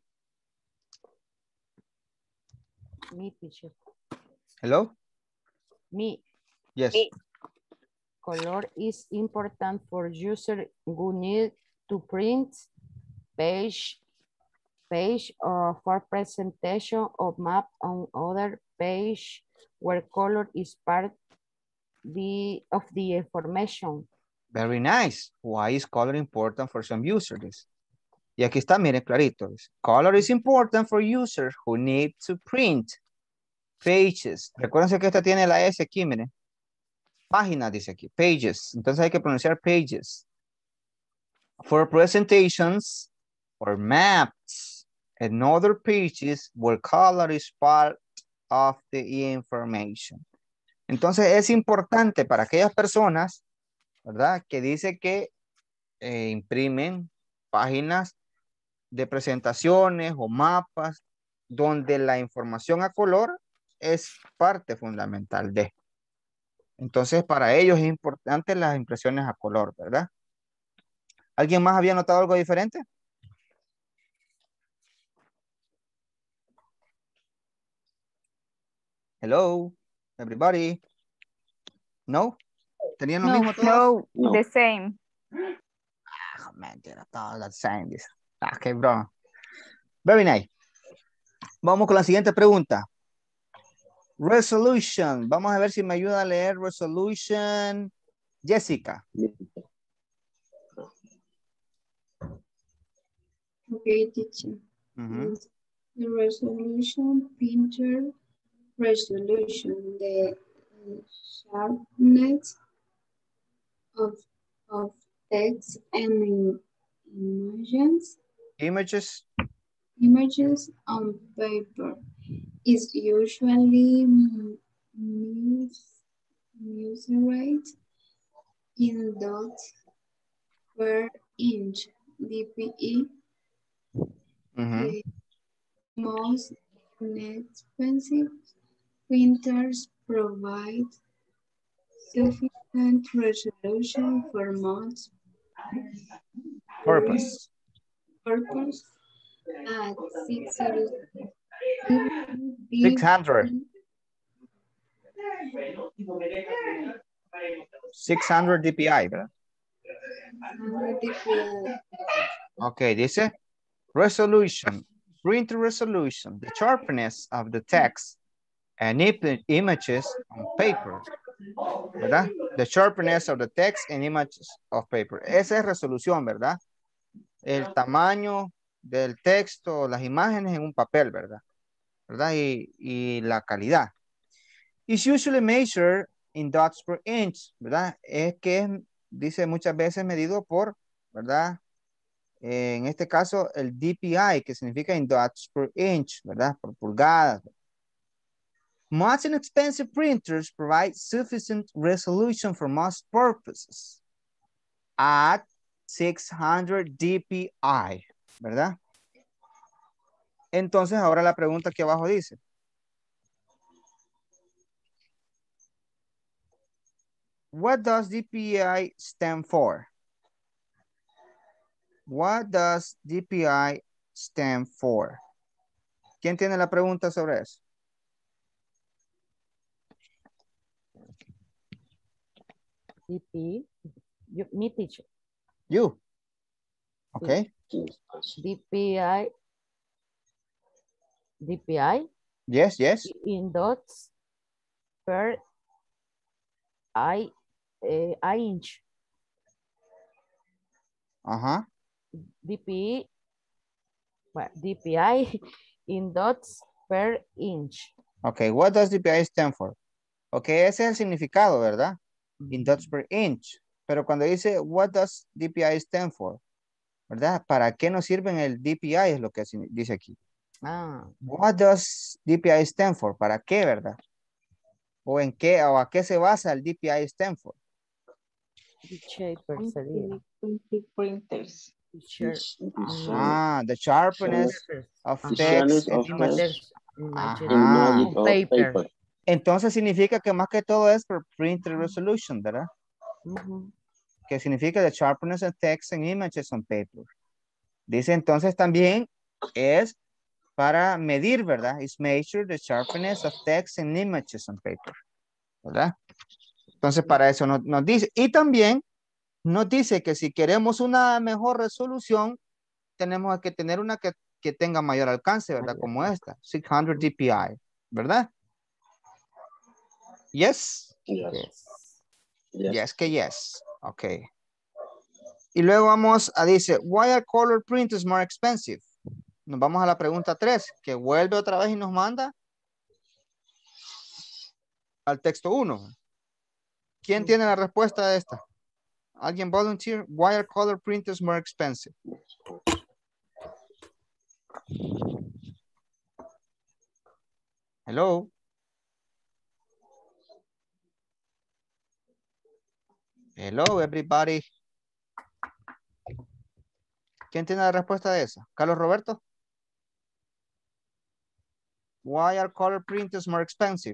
Me, teacher.
Hello?
Me.
Yes.
Me. Color is important for user who need to print page or for presentation of map on other page where color is part of the information.
Very nice. Why is color important for some users? Y aquí está, miren, clarito. Color is important for users who need to print pages. Recuérdense que esta tiene la S aquí, miren. Páginas, dice aquí. Pages. Entonces hay que pronunciar pages. For presentations or maps and other pages where color is part of the information. Entonces es importante para aquellas personas, ¿verdad? Que dice que imprimen páginas de presentaciones o mapas donde la información a color es parte fundamental de. Entonces, para ellos es importante las impresiones a color, ¿verdad? ¿Alguien más había notado algo diferente? Hello, everybody. No? ¿Tenían lo mismo todos?
No, the same.
Ah, mentira, todo the same. Ah, qué broma. Very nice. Vamos con la siguiente pregunta. Resolution. Vamos a ver si me ayuda a leer resolution. Jessica.
Okay, teacher. The resolution, printer resolution, the sharpness of text and images on paper is usually measured in dots per inch, dpe. The most inexpensive printers provide sufficient resolution for most purpose at
600 dpi, ¿verdad? Ok, dice resolution, print resolution, the sharpness of the text and images on paper, ¿verdad? The sharpness of the text and images of paper. Esa es resolución, ¿verdad? El tamaño del texto, las imágenes en un papel, ¿verdad? ¿Verdad? Y la calidad. It's usually measured in dots per inch, ¿verdad? Es que dice muchas veces medido por, ¿verdad? En este caso, el DPI, que significa in dots per inch, ¿verdad? Por pulgadas. Most inexpensive printers provide sufficient resolution for most purposes at 600 DPI, ¿verdad? Entonces, ahora la pregunta aquí abajo dice. What does DPI stand for? What does DPI stand for? ¿Quién tiene la pregunta sobre eso?
DPI, me teacher.
You. Okay.
DPI.
Yes, yes.
In dots per inch. DPI in dots per inch.
Okay, what does DPI stand for? Okay, ese es el significado, ¿verdad? In dots per inch. Pero cuando dice, what does DPI stand for? ¿Verdad? ¿Para qué nos sirven el DPI? Es lo que dice aquí. What does DPI stand for? ¿Para qué, verdad? ¿O en qué, o a qué se basa el DPI stand for?
Printers.
The sharpness of text and images. Ajá.
Paper.
Entonces significa que más que todo es por printer resolution, ¿verdad? Que significa the sharpness of text and images on paper. Dice entonces también es para medir, ¿verdad? Is measure the sharpness of text and images on paper, ¿verdad? Entonces para eso nos dice. Y también nos dice que si queremos una mejor resolución, tenemos que tener una que tenga mayor alcance, ¿verdad? Como esta, 600 dpi, ¿verdad? Yes. Yes que yes. Ok. Y luego vamos a dice, why are color printers more expensive? Nos vamos a la pregunta 3, que vuelve otra vez y nos manda al texto 1. ¿Quién tiene la respuesta de esta? ¿Alguien volunteer? Why are color printers more expensive? Hello. Hello, everybody. ¿Quién tiene la respuesta de esa? ¿Carlos Roberto? Why are color printers more expensive?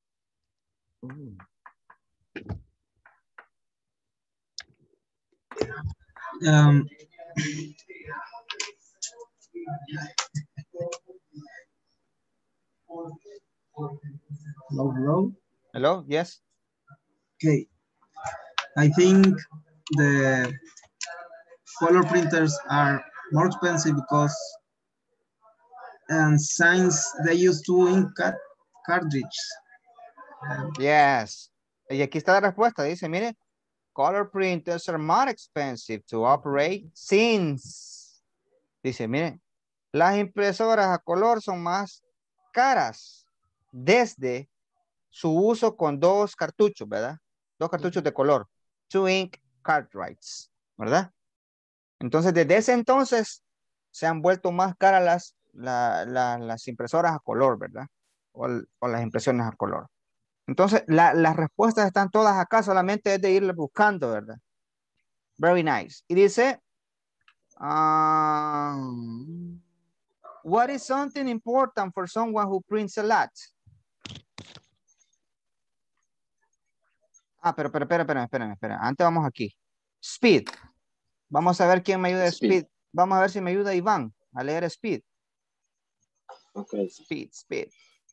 Hello.
Hello, yes.
Okay. I think the color printers are more expensive because since they use two ink cartridges.
Yes. Y aquí está la respuesta. Dice, mire, color printers are more expensive to operate since. Dice, mire, las impresoras a color son más caras desde su uso con dos cartuchos, ¿verdad? Dos cartuchos de color. Two ink cartridges, ¿verdad? Entonces, desde ese entonces se han vuelto más caras las impresoras a color, ¿verdad? O las impresiones a color. Entonces, las respuestas están todas acá, solamente es de irle buscando, ¿verdad? Very nice. Y dice, what is something important for someone who prints a lot? Pero espera. Antes vamos aquí. Speed. Vamos a ver quién me ayuda a speed. Vamos a ver si me ayuda Iván a leer speed.
Okay.
Speed.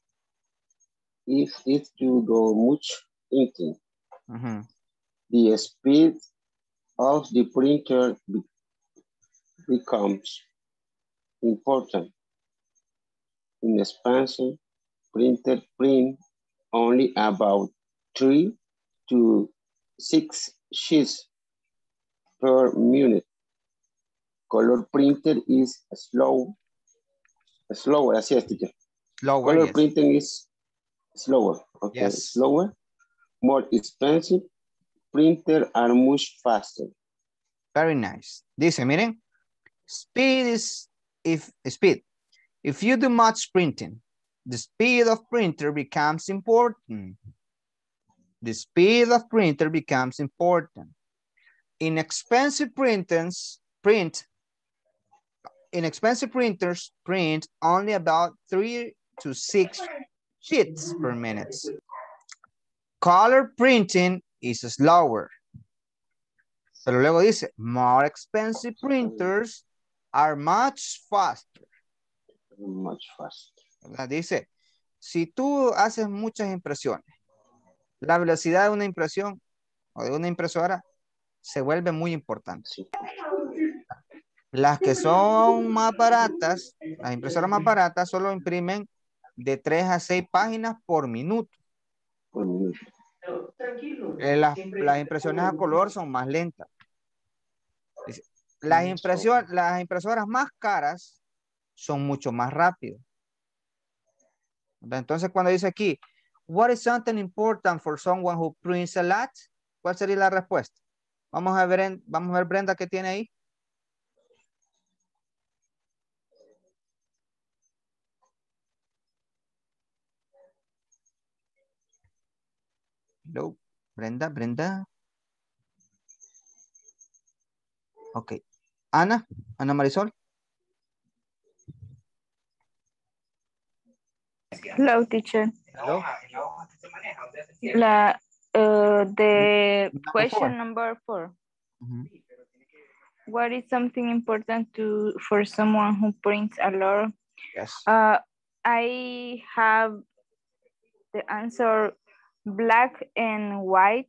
If you go much inking, the speed of the printer becomes important. In expansion, printer print only about 3 to 6 sheets per minute. Color printer is slower, así es, teacher. Color printing is slower, okay,
yes.
Slower, more expensive, printer are much faster.
Very nice. Dice, miren, if you do much printing, the speed of printer becomes important. The speed of printer becomes important. Inexpensive printers print only about 3 to 6 sheets per minute. Color printing is slower. Pero luego dice, more expensive printers are much faster.
Much faster.
Dice, si tú haces muchas impresiones, la velocidad de una impresión o de una impresora se vuelve muy importante.
Sí.
Las que son más baratas, las impresoras más baratas solo imprimen de 3 a 6 páginas por minuto. Las impresiones a color son más lentas. Las impresoras más caras son mucho más rápidas. Entonces cuando dice aquí, what is something important for someone who prints a lot? ¿Cuál sería la respuesta? Vamos a ver Brenda qué tiene ahí. Hello, Brenda. Ok. Ana Marisol.
Hello, teacher.
Hello.
The
Number
question
4.
number 4.
Mhm.
What is something important for someone who prints a lot?
Yes.
I have the answer black and white.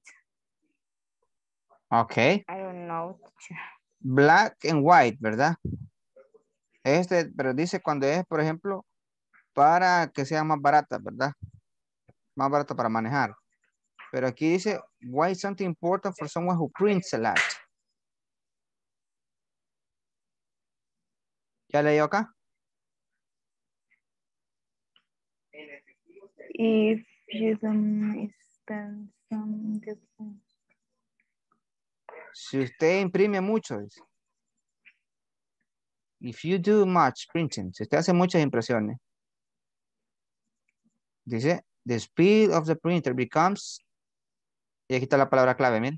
Okay.
I don't know.
Black and white, ¿verdad? Pero dice cuando es, por ejemplo, para que sea más barata, ¿verdad? Más barata para manejar. Pero aquí dice, why is something important for someone who prints a lot? ¿Ya leyó acá?
If you don't spend some difference.
Si usted imprime mucho, dice. If you do much printing, si usted hace muchas impresiones, dice, the speed of the printer becomes, y aquí está la palabra clave, miren.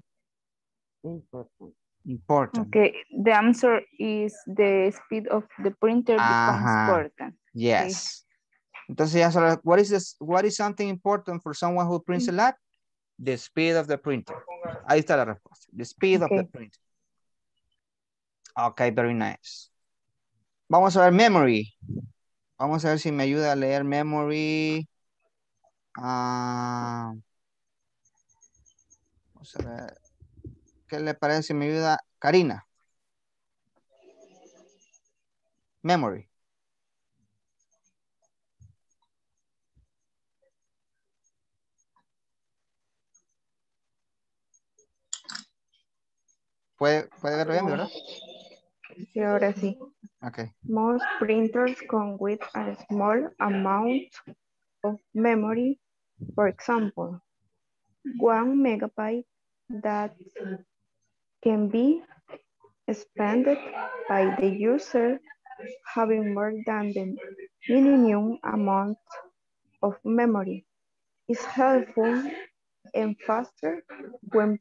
Important.
Okay, the answer is the speed of the printer becomes important.
Yes. Okay. Entonces ya solo, what is something important for someone who prints a lot? The speed of the printer. Ahí está la respuesta. The speed of the printer. Okay, very nice. Vamos a ver memory. Vamos a ver si me ayuda a leer memory. Vamos a ver. ¿Qué le parece si me ayuda Karina? Memory. ¿Puede verlo bien, verdad?
Sí, ahora sí.
Okay.
Most printers come with a small amount of memory. For example, 1 megabyte that can be expanded by the user having more than the minimum amount of memory is helpful and faster when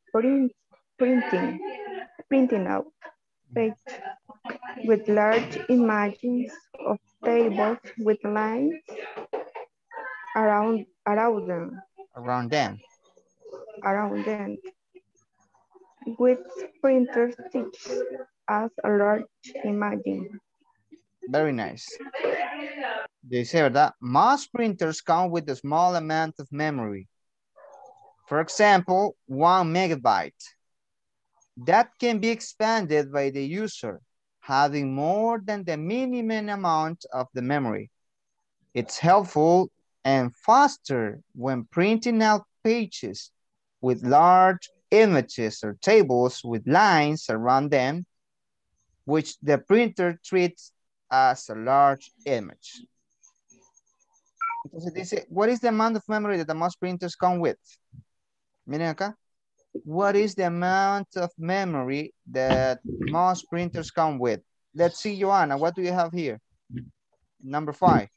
printing out page with large images of tables with lines around them. With printers teach us a large imagine.
Very nice. Dice, ¿verdad? Most printers come with a small amount of memory. For example, 1 megabyte. That can be expanded by the user having more than the minimum amount of the memory. It's helpful and faster when printing out pages with large images or tables with lines around them, which the printer treats as a large image. Entonces dice, what is the amount of memory that the most printers come with? Miren acá. What is the amount of memory that most printers come with? Let's see, Joanna, what do you have here? Number 5.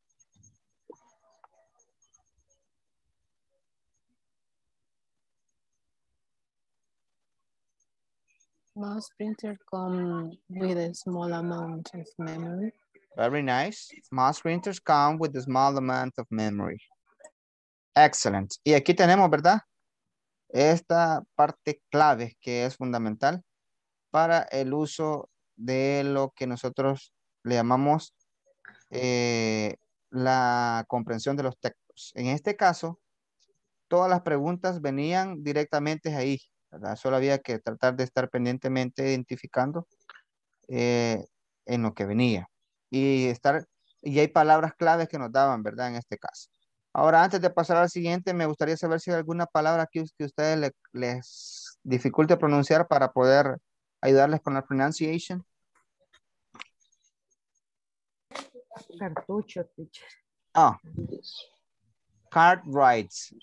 Most printers come with a small amount of memory.
Very nice. Most printers come with a small amount of memory. Excellent. Y aquí tenemos, ¿verdad? Esta parte clave que es fundamental para el uso de lo que nosotros le llamamos la comprensión de los textos. En este caso, todas las preguntas venían directamente ahí, ¿verdad? Solo había que tratar de estar pendientemente identificando en lo que venía. Y hay palabras claves que nos daban, ¿verdad? En este caso. Ahora, antes de pasar al siguiente, me gustaría saber si hay alguna palabra que ustedes les dificulte pronunciar para poder ayudarles con la pronunciation.
Cartucho, teacher.
Ah. Cartwrights.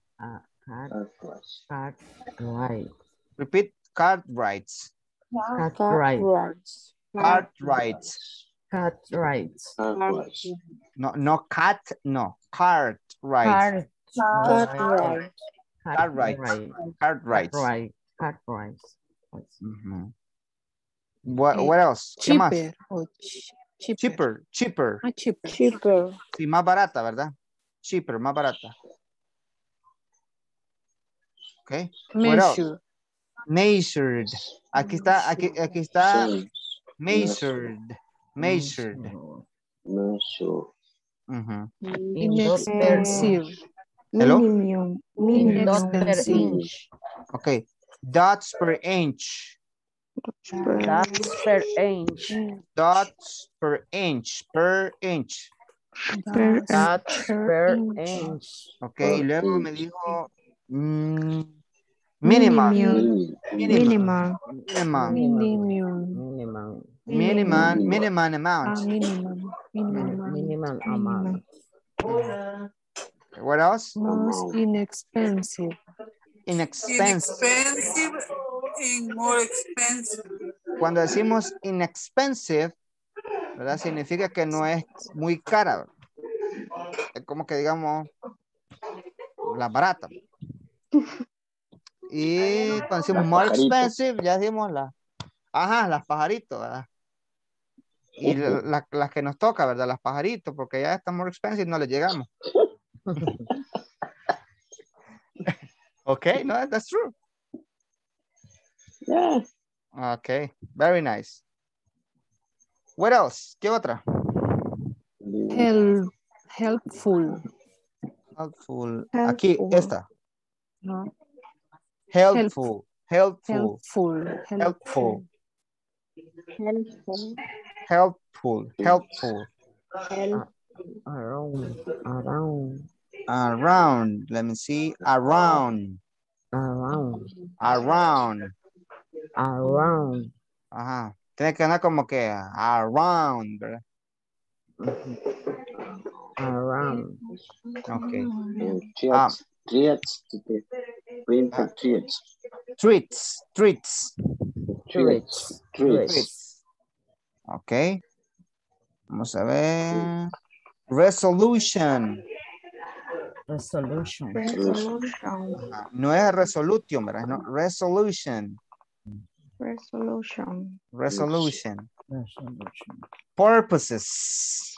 Cartwright.
Repeat, Cartwrights.
Cartwrights.
Cartwrights.
Cartwrights.
No, cat, no. Cartwrights.
Cartwrights.
Mm-hmm. What else?
Cheaper.
Cheaper.
Cheaper.
Sí, más barata, ¿verdad? cheaper, más barata. Okay. What else? Measured. Aquí está measured. Measured.
Measured.
Inexpensive.
Hello?
Inexpensive.
Okay. Dots per inch.
Dots per inch.
Dots per inch. Per inch.
Dots per inch.
Okay. Y luego me dijo minimum.
Minimum
amount.
Minimum amount.
What else?
Most inexpensive.
Inexpensive and more expensive.
Cuando decimos inexpensive, ¿verdad? Significa que no es muy cara. Es como que digamos la barata. Y cuando decimos more expensive, ya decimos las pajaritos, ¿verdad? Y las que nos toca, ¿verdad? Las pajaritos, porque ya están more expensive, no les llegamos. Okay, no, that's true.
Yeah.
Okay, very nice. What else? ¿Qué otra?
Helpful.
Helpful. Aquí, esta.
No.
Helpful.
Helpful.
Around. Let me see. Around. Ajá. Tiene que andar como que around, ¿verdad?
Around.
Okay. Treats. Okay. Vamos a ver. Resolution. No es resolution, ¿verdad? No, resolution. Purposes.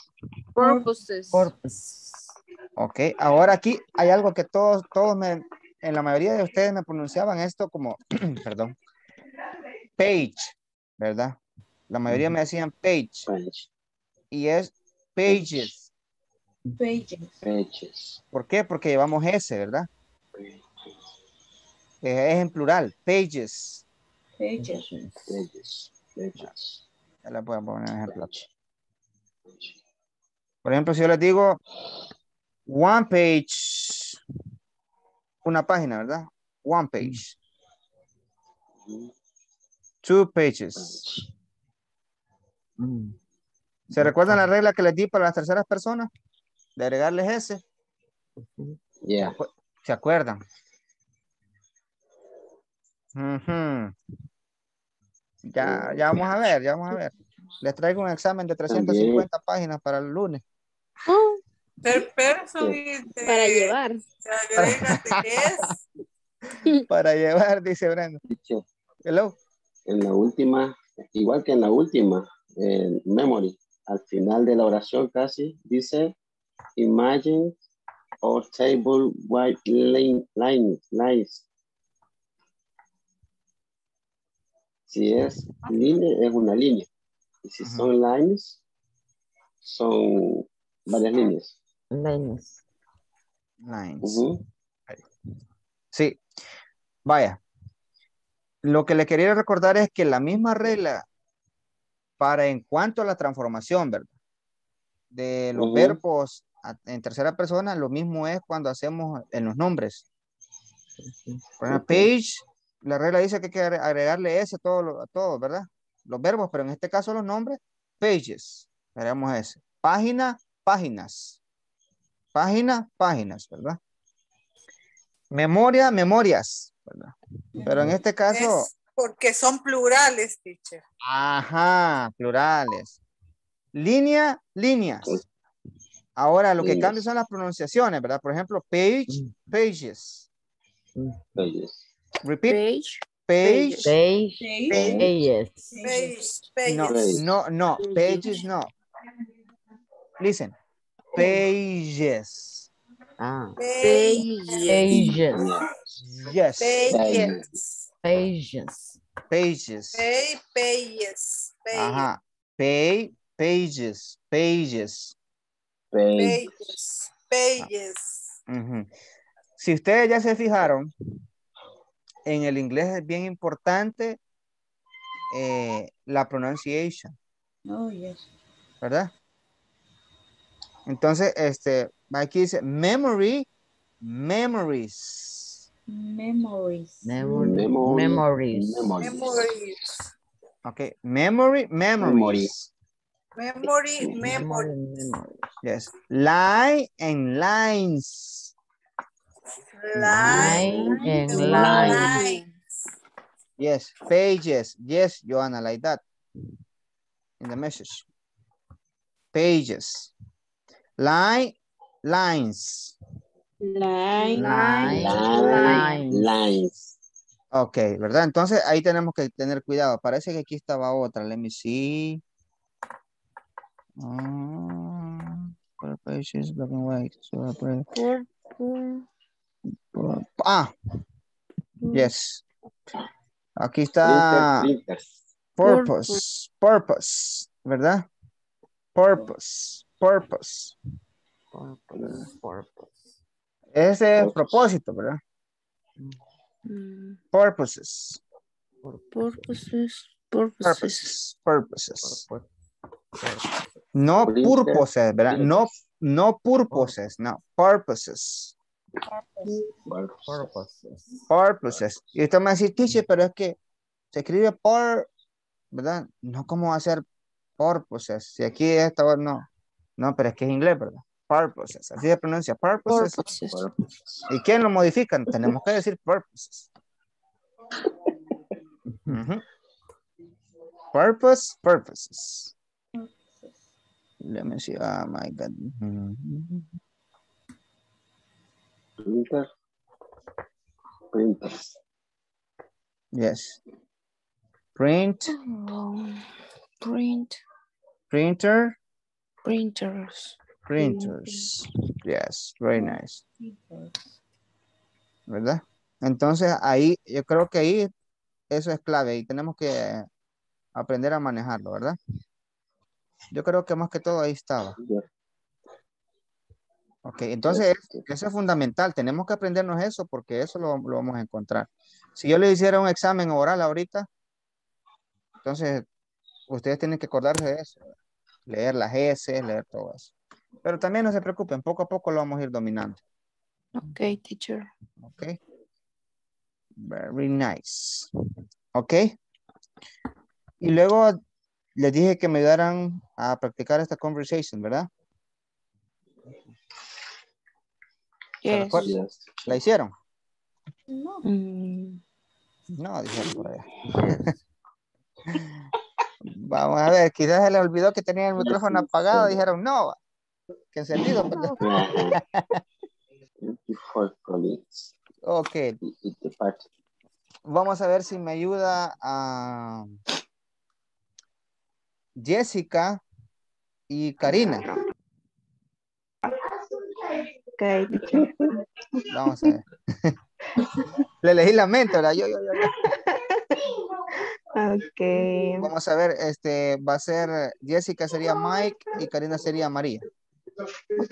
Ok, ahora aquí hay algo que todos en la mayoría de ustedes me pronunciaban esto como, perdón, page, ¿verdad? La mayoría me decían page. Y es pages. ¿Por qué? Porque llevamos S, ¿verdad? Es en plural, pages. Ya les voy a poner un ejemplo. Por ejemplo, si yo les digo one page, una página, ¿verdad? One page. Two pages. ¿Se recuerdan la regla que les di para las terceras personas? De agregarles ese.
Yeah.
¿Se acuerdan? Ya vamos a ver, Les traigo un examen de 350 páginas para el lunes.
Per person
Para llevar.
Para llevar, dice Brenda. Hello.
En la última, igual que en la última, memory, al final de la oración casi, dice, imagine or table white lines. Si es línea, es una línea. Y si son lines, son varias líneas.
Lines.
Sí. Vaya. Lo que le quería recordar es que la misma regla para en cuanto a la transformación, ¿verdad? De los verbos en tercera persona, lo mismo es cuando hacemos en los nombres. Por ejemplo, page, la regla dice que hay que agregarle S a todo, ¿verdad? Los verbos, pero en este caso los nombres, pages. Agregamos S. Página, páginas. Página, páginas, ¿verdad? Memoria, memorias, ¿verdad? Pero en este caso...
Es porque son plurales, teacher.
Ajá, plurales. Línea, líneas. Ahora lo que cambia son las pronunciaciones, ¿verdad? Por ejemplo, page, pages. Repeat. Page. No, pages no. Listen. Pages.
Pages.
Yes.
Pages.
Pages.
Pages.
Pages.
Ajá. Pages. Pages.
Pages. Pages.
Si ustedes ya se fijaron, en el inglés es bien importante la pronunciation.
Oh, yes.
¿Verdad? Entonces, aquí dice memory, memories.
Memories.
Memories.
Okay, memory, memories.
Memory.
Yes, line and lines.
Line and line.
Yes, pages. Yes, Joanna, like that. In the message. Pages. Line, lines.
Lines.
Ok, ¿verdad? Entonces ahí tenemos que tener cuidado. Parece que aquí estaba otra. Let me see. Pages, black and white. Yes. Aquí está purpose, purpose, ¿verdad? Purpose, purpose. Ese es propósito, ¿verdad? Purposes. Purposes. No purposes, ¿verdad? No purposes, no. Purposes. Purposes. Y usted me va a decir, teacher, pero es que se escribe por, ¿verdad? No como hacer purposes. Si aquí esta no. No, pero es que es inglés, ¿verdad? Purposes. Así se pronuncia. Purposes. ¿Y quién lo modifican? Tenemos que decir purposes. Purpose, purposes. Let me see. Oh my God.
Printers.
Yes. Print. Printer. Printers. Yes, very nice. ¿Verdad? Entonces ahí, yo creo que ahí eso es clave y tenemos que aprender a manejarlo, ¿verdad? Yo creo que más que todo ahí estaba. Ok, entonces eso es fundamental. Tenemos que aprendernos eso porque eso lo vamos a encontrar. Si yo le hiciera un examen oral ahorita, entonces ustedes tienen que acordarse de eso. Leer las S, leer todo eso. Pero también no se preocupen, poco a poco lo vamos a ir dominando.
Ok, teacher.
Ok. Very nice. Ok. Y luego les dije que me ayudaran a practicar esta conversation, ¿verdad?
Yes.
¿La hicieron?
No.
No, dijeron por allá. Vamos a ver, quizás se les olvidó que tenían el micrófono apagado. Dijeron, no, que encendido, perdón. Ok. Vamos a ver si me ayuda a Jessica y Karina.
Ok.
Vamos a ver. Le elegí la mente, ¿verdad? Yo.
Ok.
Vamos a ver, va a ser, Jessica sería Mike y Karina sería María.
Ok.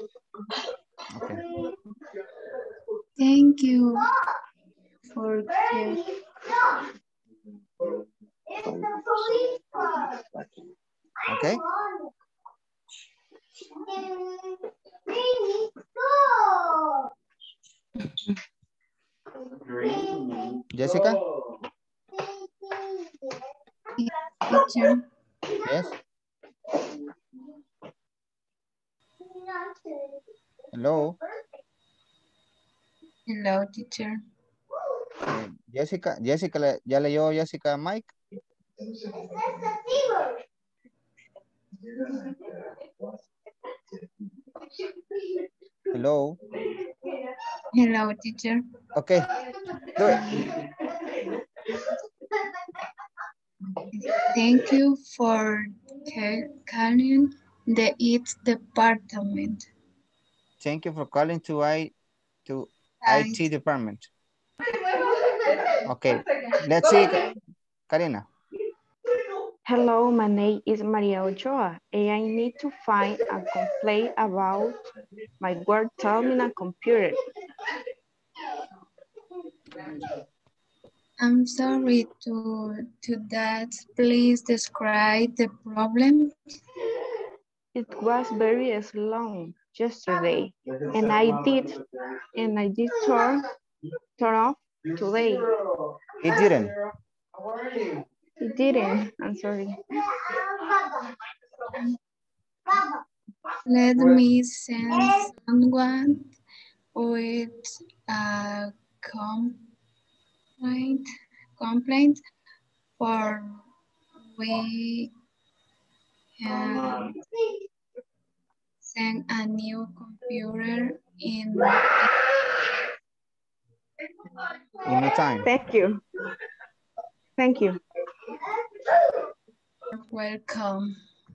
Thank you for
Ok. Jessica.
teacher.
Yes. Hello.
Hello, teacher.
Jessica, ¿ya leyó Jessica Mike? Hello.
Hello, teacher.
Okay, do it.
Thank you for calling the IT department.
Thank you for calling to IT department. Okay, let's see, Karina.
Hello, my name is Maria Ochoa, and I need to find a complaint about my work terminal computer.
I'm sorry to that. Please describe the problem.
It was very slow yesterday, and I did turn off today.
It didn't.
It didn't. I'm sorry.
Let me send someone with a complaint for we send a new computer in
no time.
Thank you. Thank you.
Welcome.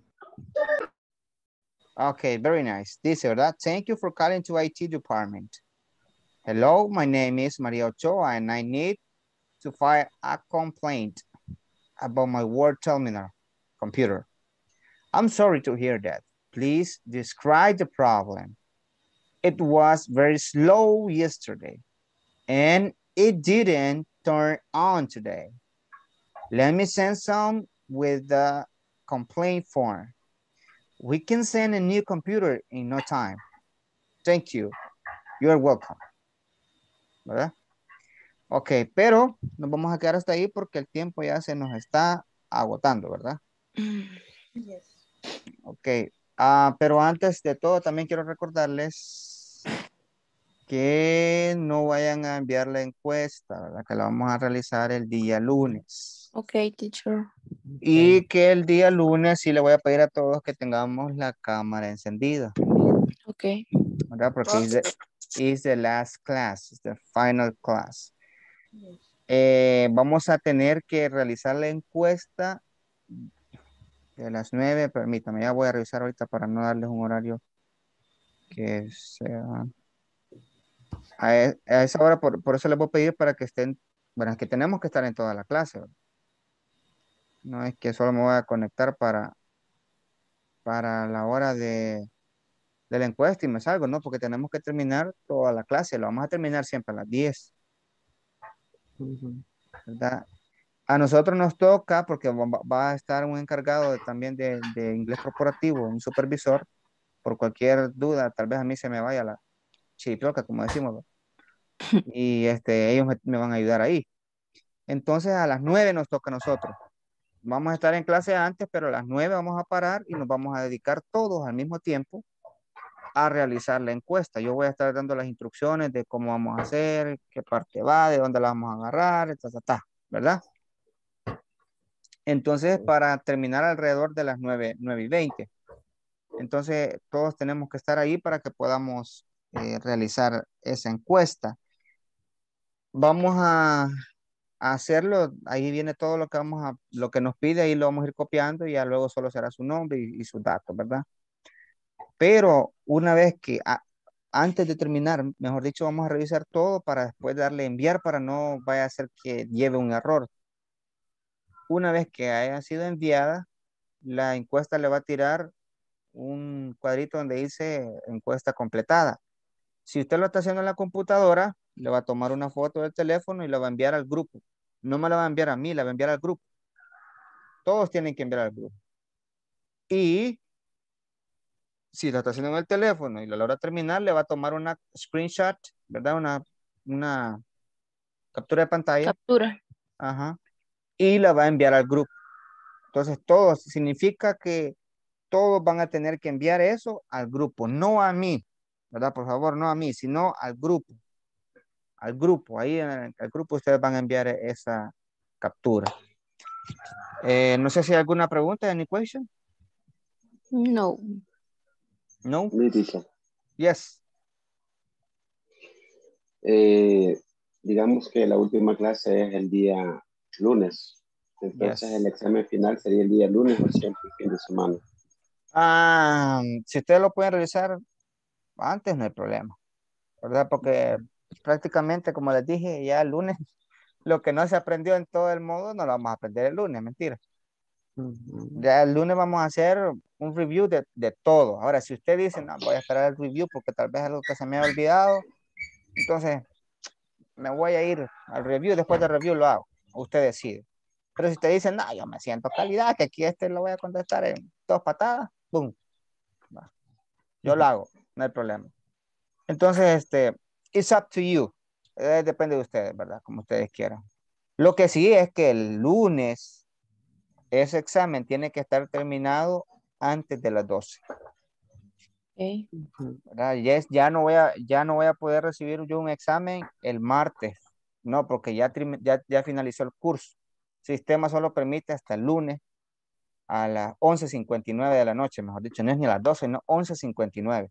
Okay, very nice. This or that. Thank you for calling to IT department. Hello, my name is Maria Ochoa, and I need to file a complaint about my work terminal computer. I'm sorry to hear that. Please describe the problem. It was very slow yesterday, and it didn't turn on today. Let me send some with the complaint form. We can send a new computer in no time. Thank you. You're welcome. ¿Verdad? Ok, pero nos vamos a quedar hasta ahí porque el tiempo ya se nos está agotando, ¿verdad?
Yes.
Ok, pero antes de todo también quiero recordarles que no vayan a enviar la encuesta, ¿verdad? Que la vamos a realizar el día lunes.
Ok, teacher.
Y que el día lunes sí le voy a pedir a todos que tengamos la cámara encendida.
Ok.
¿Verdad? Porque is the last class, is the final class. Vamos a tener que realizar la encuesta de las 9, permítame, ya voy a revisar ahorita para no darles un horario que sea a esa hora, por eso les voy a pedir para que estén, bueno, es que tenemos que estar en toda la clase, ¿verdad? No es que solo me voy a conectar para la hora de la encuesta y me salgo, ¿no? Porque tenemos que terminar toda la clase, lo vamos a terminar siempre a las 10. ¿Verdad? A nosotros nos toca, porque va a estar un encargado también de inglés corporativo, un supervisor, por cualquier duda, tal vez a mí se me vaya la chiripiorca, como decimos, ¿no? Y ellos me van a ayudar ahí. Entonces a las 9 nos toca a nosotros. Vamos a estar en clase antes, pero a las 9 vamos a parar y nos vamos a dedicar todos al mismo tiempo a realizar la encuesta. Yo voy a estar dando las instrucciones de cómo vamos a hacer, qué parte va, de dónde la vamos a agarrar, ¿verdad? Entonces, para terminar alrededor de las 9:20. Entonces, todos tenemos que estar ahí para que podamos realizar esa encuesta. Vamos a hacerlo, ahí viene todo lo que lo que nos pide, ahí lo vamos a ir copiando y ya luego solo será su nombre y sus datos, ¿verdad? Pero una vez que, antes de terminar, mejor dicho, vamos a revisar todo para después darle enviar para no vaya a ser que lleve un error. Una vez que haya sido enviada, la encuesta le va a tirar un cuadrito donde dice encuesta completada. Si usted lo está haciendo en la computadora, le va a tomar una foto del teléfono y la va a enviar al grupo. No me la va a enviar a mí, la va a enviar al grupo. Todos tienen que enviar al grupo. Y si lo está haciendo en el teléfono y a la hora de terminar, le va a tomar una screenshot, ¿verdad? Una captura de pantalla.
Captura.
Ajá. Y la va a enviar al grupo. Entonces, todo significa que todos van a tener que enviar eso al grupo, no a mí, ¿verdad? Por favor, no a mí, sino al grupo. Al grupo, ahí en el grupo ustedes van a enviar esa captura. No sé si hay alguna pregunta, any question?
No.
No?
Yes.
Yes.
Digamos que la última clase es el día lunes. Entonces el examen final sería el día lunes o siempre el fin de semana.
Si ustedes lo pueden realizar Antes no hay problema, ¿verdad? Porque prácticamente, como les dije, ya el lunes, lo que no se aprendió en todo el módulo, no lo vamos a aprender el lunes, mentira. Ya el lunes vamos a hacer un review de todo. Ahora, si usted dice, no, voy a esperar el review porque tal vez algo que se me ha olvidado, entonces me voy a ir al review, después del review lo hago. Usted decide. Pero si usted dice, no, yo me siento calidad, que aquí lo voy a contestar en 2 patadas, boom. Yo lo hago, no hay problema. Entonces, it's up to you. Depende de ustedes, ¿verdad? Como ustedes quieran. Lo que sí es que el lunes ese examen tiene que estar terminado antes de las 12.
Okay.
¿Verdad? Ya no voy a poder recibir yo un examen el martes. No, porque ya finalizó el curso. El sistema solo permite hasta el lunes a las 11:59 de la noche, mejor dicho, no es ni a las 12, no, 11:59.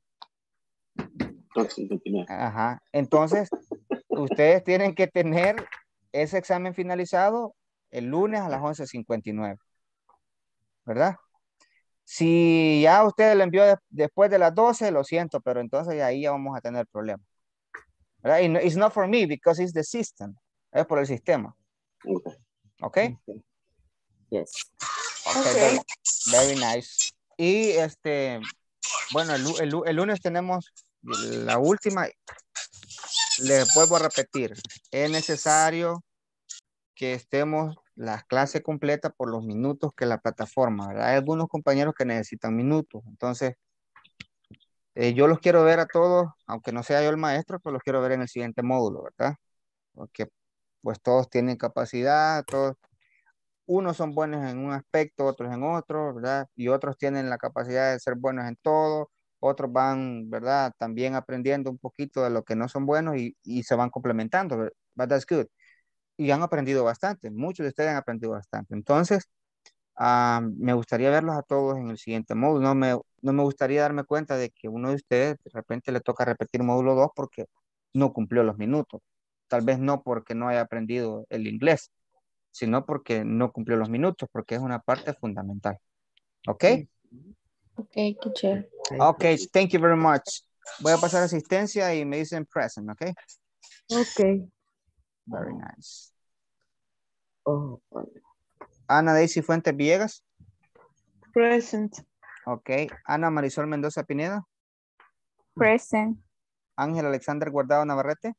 Ajá. Entonces, ustedes tienen que tener ese examen finalizado el lunes a las 11:59. ¿Verdad? Si ya usted lo envió después de las 12, lo siento, pero entonces ahí ya vamos a tener problemas. ¿Verdad? Y it's not for me because it's the system. Es por el sistema. ¿Ok?
Yes.
Okay. Very nice. Y bueno, el lunes tenemos la última. Les vuelvo a repetir. Es necesario que estemos la clase completa por los minutos que la plataforma, ¿verdad? Hay algunos compañeros que necesitan minutos. Entonces, yo los quiero ver a todos, aunque no sea yo el maestro, pues los quiero ver en el siguiente módulo, ¿verdad? Porque pues todos tienen capacidad, todos, unos son buenos en un aspecto, otros en otro, ¿verdad? Y otros tienen la capacidad de ser buenos en todo, otros van, ¿verdad? También aprendiendo un poquito de lo que no son buenos y se van complementando, ¿verdad? But that's good. Y han aprendido bastante, muchos de ustedes han aprendido bastante. Entonces, me gustaría verlos a todos en el siguiente módulo. No me gustaría darme cuenta de que uno de ustedes de repente le toca repetir módulo 2 porque no cumplió los minutos. Tal vez no porque no haya aprendido el inglés, sino porque no cumplió los minutos, porque es una parte fundamental. ¿Ok?
Ok, teacher.
Ok, thank you very much. Voy a pasar asistencia y me dicen present, ¿ok?
Ok.
Very nice.
Oh.
Ana Daisy Fuentes Villegas.
Present.
Ok. Ana Marisol Mendoza Pineda.
Present.
Ángel Alexander Guardado Navarrete.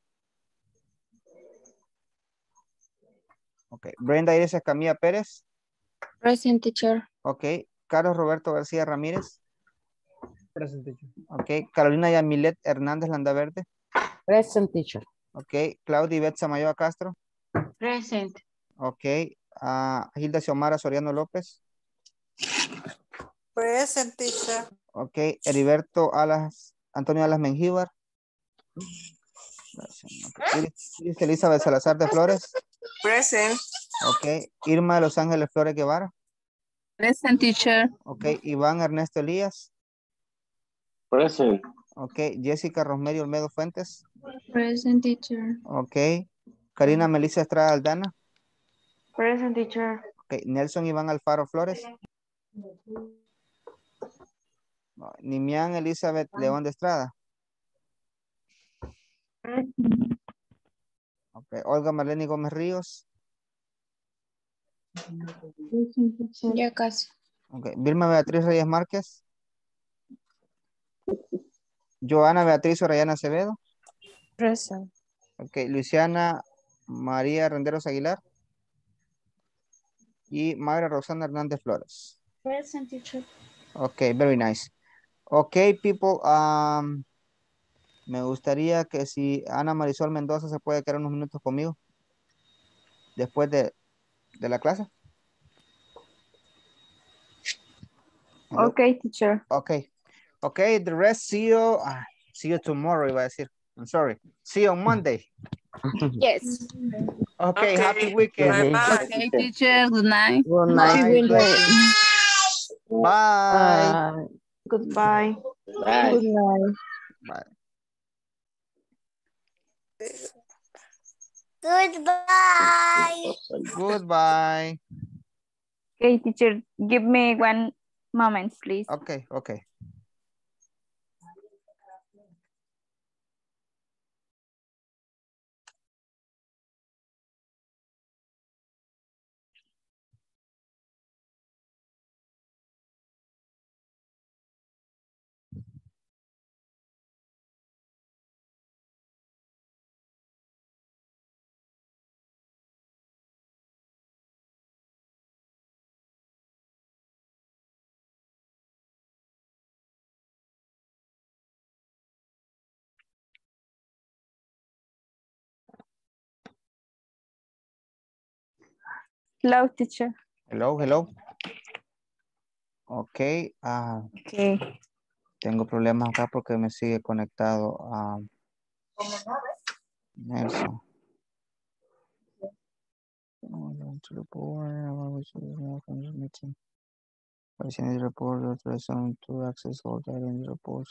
Ok. Brenda Iris Escamilla Pérez.
Present, teacher.
Ok. Carlos Roberto García Ramírez.
Present, teacher.
Ok. Carolina Yamilet Hernández Landaverde.
Present, teacher.
Ok. Claudia Ivette Samayoa Castro.
Present.
Ok. Hilda Xiomara Soriano López.
Present, teacher.
Ok. Heriberto Antonio Alas Mengíbar. Iris Elizabeth Salazar de Flores.
Present.
Ok. Irma de Los Ángeles Flores Guevara.
Present, teacher.
Ok. Iván Ernesto Elías.
Present.
Ok. Jessica Rosemary Olmedo Fuentes.
Present, teacher.
Ok. Karina Melissa Estrada Aldana.
Present, teacher.
Ok. Nelson Iván Alfaro Flores. Nimian Elizabeth León de Estrada. Ok. Olga Marlene Gómez Ríos.
Ya casi.
Ok. Vilma Beatriz Reyes Márquez. Joana Beatriz Orellana Acevedo.
Present.
Ok. Luciana María Renderos Aguilar. Y Mayra Roxana Hernández Flores.
Present, teacher.
Ok, very nice. Ok, people. Me gustaría que si Ana Marisol Mendoza se puede quedar unos minutos conmigo. Después de la clase. Hello?
Okay, teacher.
Okay. Okay, the rest see you tomorrow, iba a decir. I'm sorry. See you on Monday.
Yes.
Okay, happy weekend.
Bye-bye. Okay, teacher. Good night.
Good night.
Bye.
Goodbye.
Bye.
Good night.
Bye.
Goodbye.
Goodbye.
Okay, teacher, give me one moment, please.
Okay, okay.
Hello, teacher.
Hello, hello. Ok.
Okay.
Tengo problemas acá porque me sigue conectado a Nelson. To the report, authorization to access all data in the report.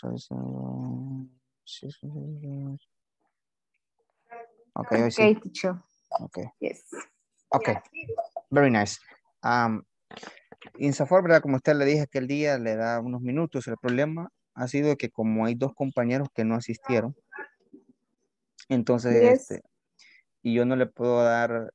Okay, I see.
Okay, teacher.
Okay.
Yes.
Okay. Very nice. Insafor, ¿verdad? Como usted le dije que el día le da unos minutos, el problema ha sido que como hay dos compañeros que no asistieron, entonces,
Yes.
y yo no le puedo dar,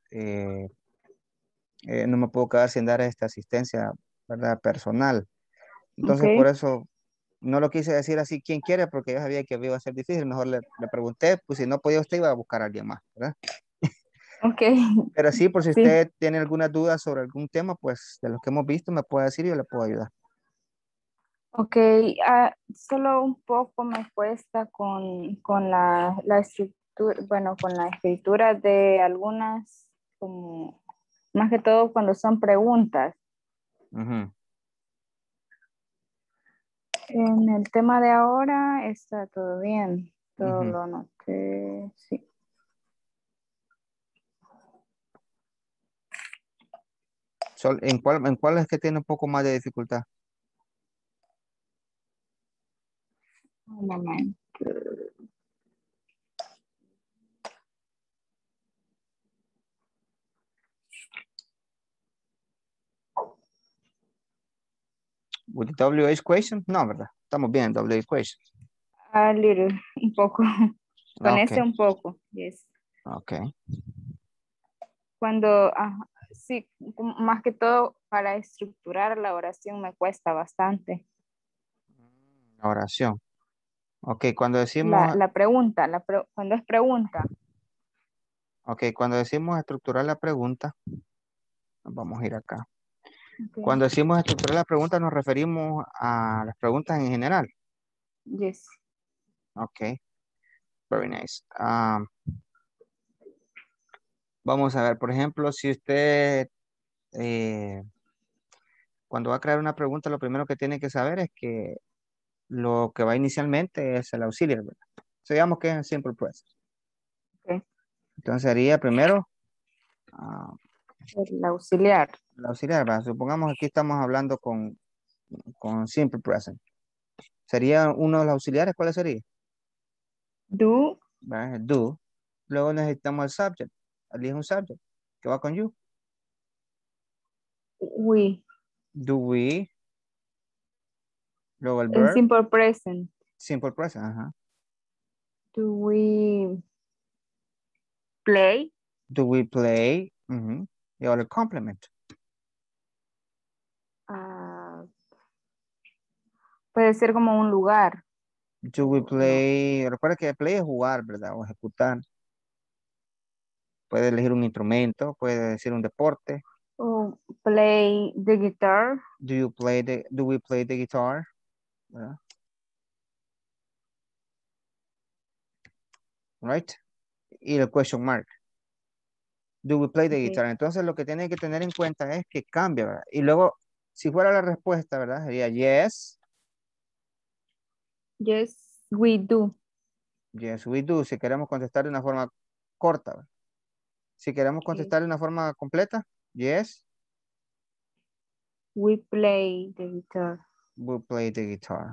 no me puedo quedar sin dar esta asistencia, ¿verdad? Personal. Entonces,
Okay.
por eso no lo quise decir así, ¿quién quiere? Porque yo sabía que iba a ser difícil, mejor le pregunté, pues si no podía usted, iba a buscar a alguien más, ¿verdad?
Okay.
Pero sí, por si
Sí.
usted tiene alguna duda sobre algún tema, pues de los que hemos visto, me puede decir y yo le puedo ayudar.
Ok, solo un poco me cuesta con la estructura, bueno, con la escritura de algunas, como, más que todo cuando son preguntas.
Ujú.
En el tema de ahora está todo bien, todo
Ujú.
lo noté, sí.
¿En cuál es que tiene un poco más de dificultad?
Un momento.
¿With the WH equation? No, ¿verdad? Estamos bien en WH equation.
A little, un poco. Con
Ok,
ese un poco, yes.
ok.
Cuando, sí, más que todo para estructurar la oración me cuesta bastante.
La oración. Ok, cuando decimos,
La pregunta, cuando es pregunta.
ok, cuando decimos estructurar la pregunta, vamos a ir acá.
Okay.
Cuando decimos estructurar la pregunta, nos referimos a las preguntas en general.
Yes.
Ok, very nice. Vamos a ver, por ejemplo, si usted, cuando va a crear una pregunta, lo primero que tiene que saber es que lo que va inicialmente es el auxiliar, ¿verdad? So, digamos que es simple present.
Okay.
Entonces sería primero
El auxiliar.
el auxiliar, ¿verdad? Supongamos que aquí estamos hablando con simple present. ¿Sería uno de los auxiliares? ¿Cuál sería?
Do.
¿Verdad? Do. Luego necesitamos el subject. Elige un subject que va con you.
We.
Do we. Luego el
En
verb.
simple present.
Simple present, ajá.
Do we play?
Do we play? Y ahora el complement.
Puede ser como un lugar.
Do we play? No. Recuerda que play es jugar, ¿verdad? O ejecutar. Puede elegir un instrumento, puede decir un deporte.
Play the guitar.
Do we play the guitar? ¿Verdad? Right? Y el question mark. Do we play the guitar? Entonces lo que tiene que tener en cuenta es que cambia, ¿verdad? Y luego, si fuera la respuesta, ¿verdad? Sería yes.
Yes, we do.
Yes, we do. Si queremos contestar de una forma corta, ¿verdad? Si queremos contestar de una forma completa, yes.
We play the guitar.
We play the guitar.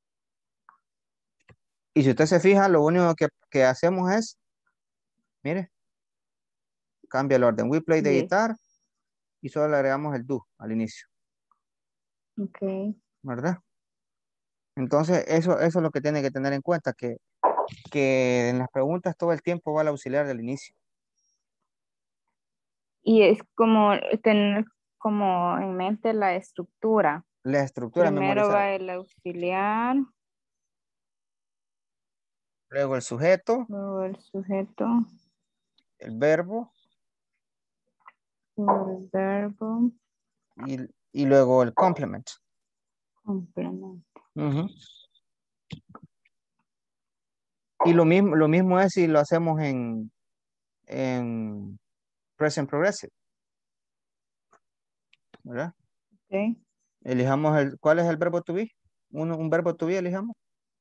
Y si usted se fija, lo único que hacemos es, mire, cambia el orden. We play the guitar y solo le agregamos el do al inicio.
Ok.
¿Verdad? Entonces, eso es lo que tiene que tener en cuenta, que en las preguntas todo el tiempo va el auxiliar del inicio.
Y es como tener como en mente la estructura.
La estructura
Primero
memorizada.
va el auxiliar.
Luego el sujeto.
Luego el sujeto.
El verbo.
El verbo.
Y luego el complement.
Complemento.
Y lo mismo es si lo hacemos en present progressive. ¿verdad?
Okay.
Elijamos ¿cuál es el verbo to be? Un verbo to be elijamos.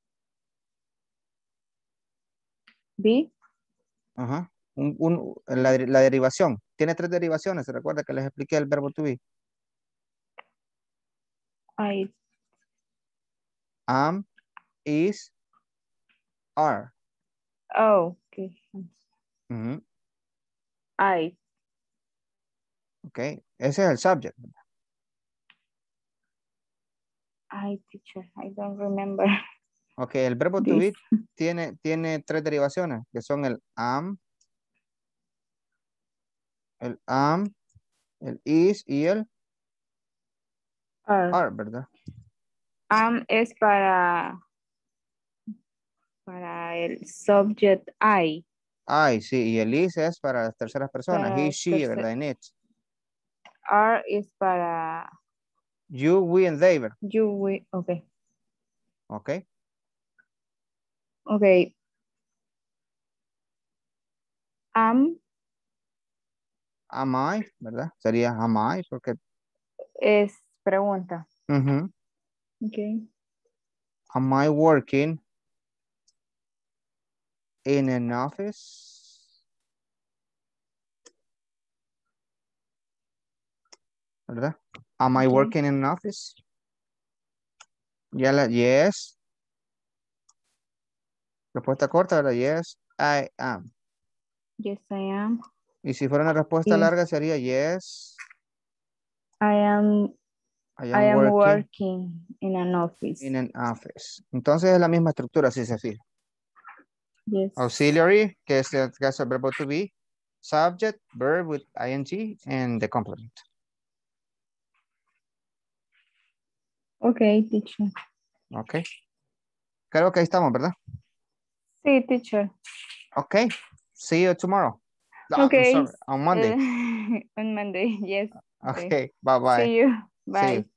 Be.
Ajá. La derivación. Tiene 3 derivaciones. ¿Se recuerda que les expliqué el verbo to be?
I.
Am, is, are.
Oh, okay. I.
Ok. Ese es el subject.
I, teacher. I don't remember.
Ok, el verbo to be tiene 3 derivaciones, que son el am, el is y el are, ¿verdad?
Am es para el subject I.
I, sí, y el is es para las terceras personas,
Para
he, she, ¿verdad? En it.
Are es para
You, we, and they, ¿verdad?
you, we, okay.
Ok.
Okay. Am
I, ¿verdad? Sería am I, porque...
es pregunta.
Okay. Am I working in an office? ¿Verdad? Am I working in an office? Yes. Respuesta corta, ¿verdad? Yes, I am.
Yes, I am.
Y si fuera una respuesta larga sería yes.
I am working in an office.
In an office. Entonces es la misma estructura, si se fija.
Yes.
Auxiliary, que es el caso del verbo to be. Subject, verb with ing, and the complement.
Okay, teacher.
Ok. Creo que ahí estamos, ¿verdad?
Sí, teacher.
Ok. See you tomorrow.
Okay.
I'm sorry, on Monday.
On Monday, yes.
Okay, bye-bye.
See you. Bye.
See you.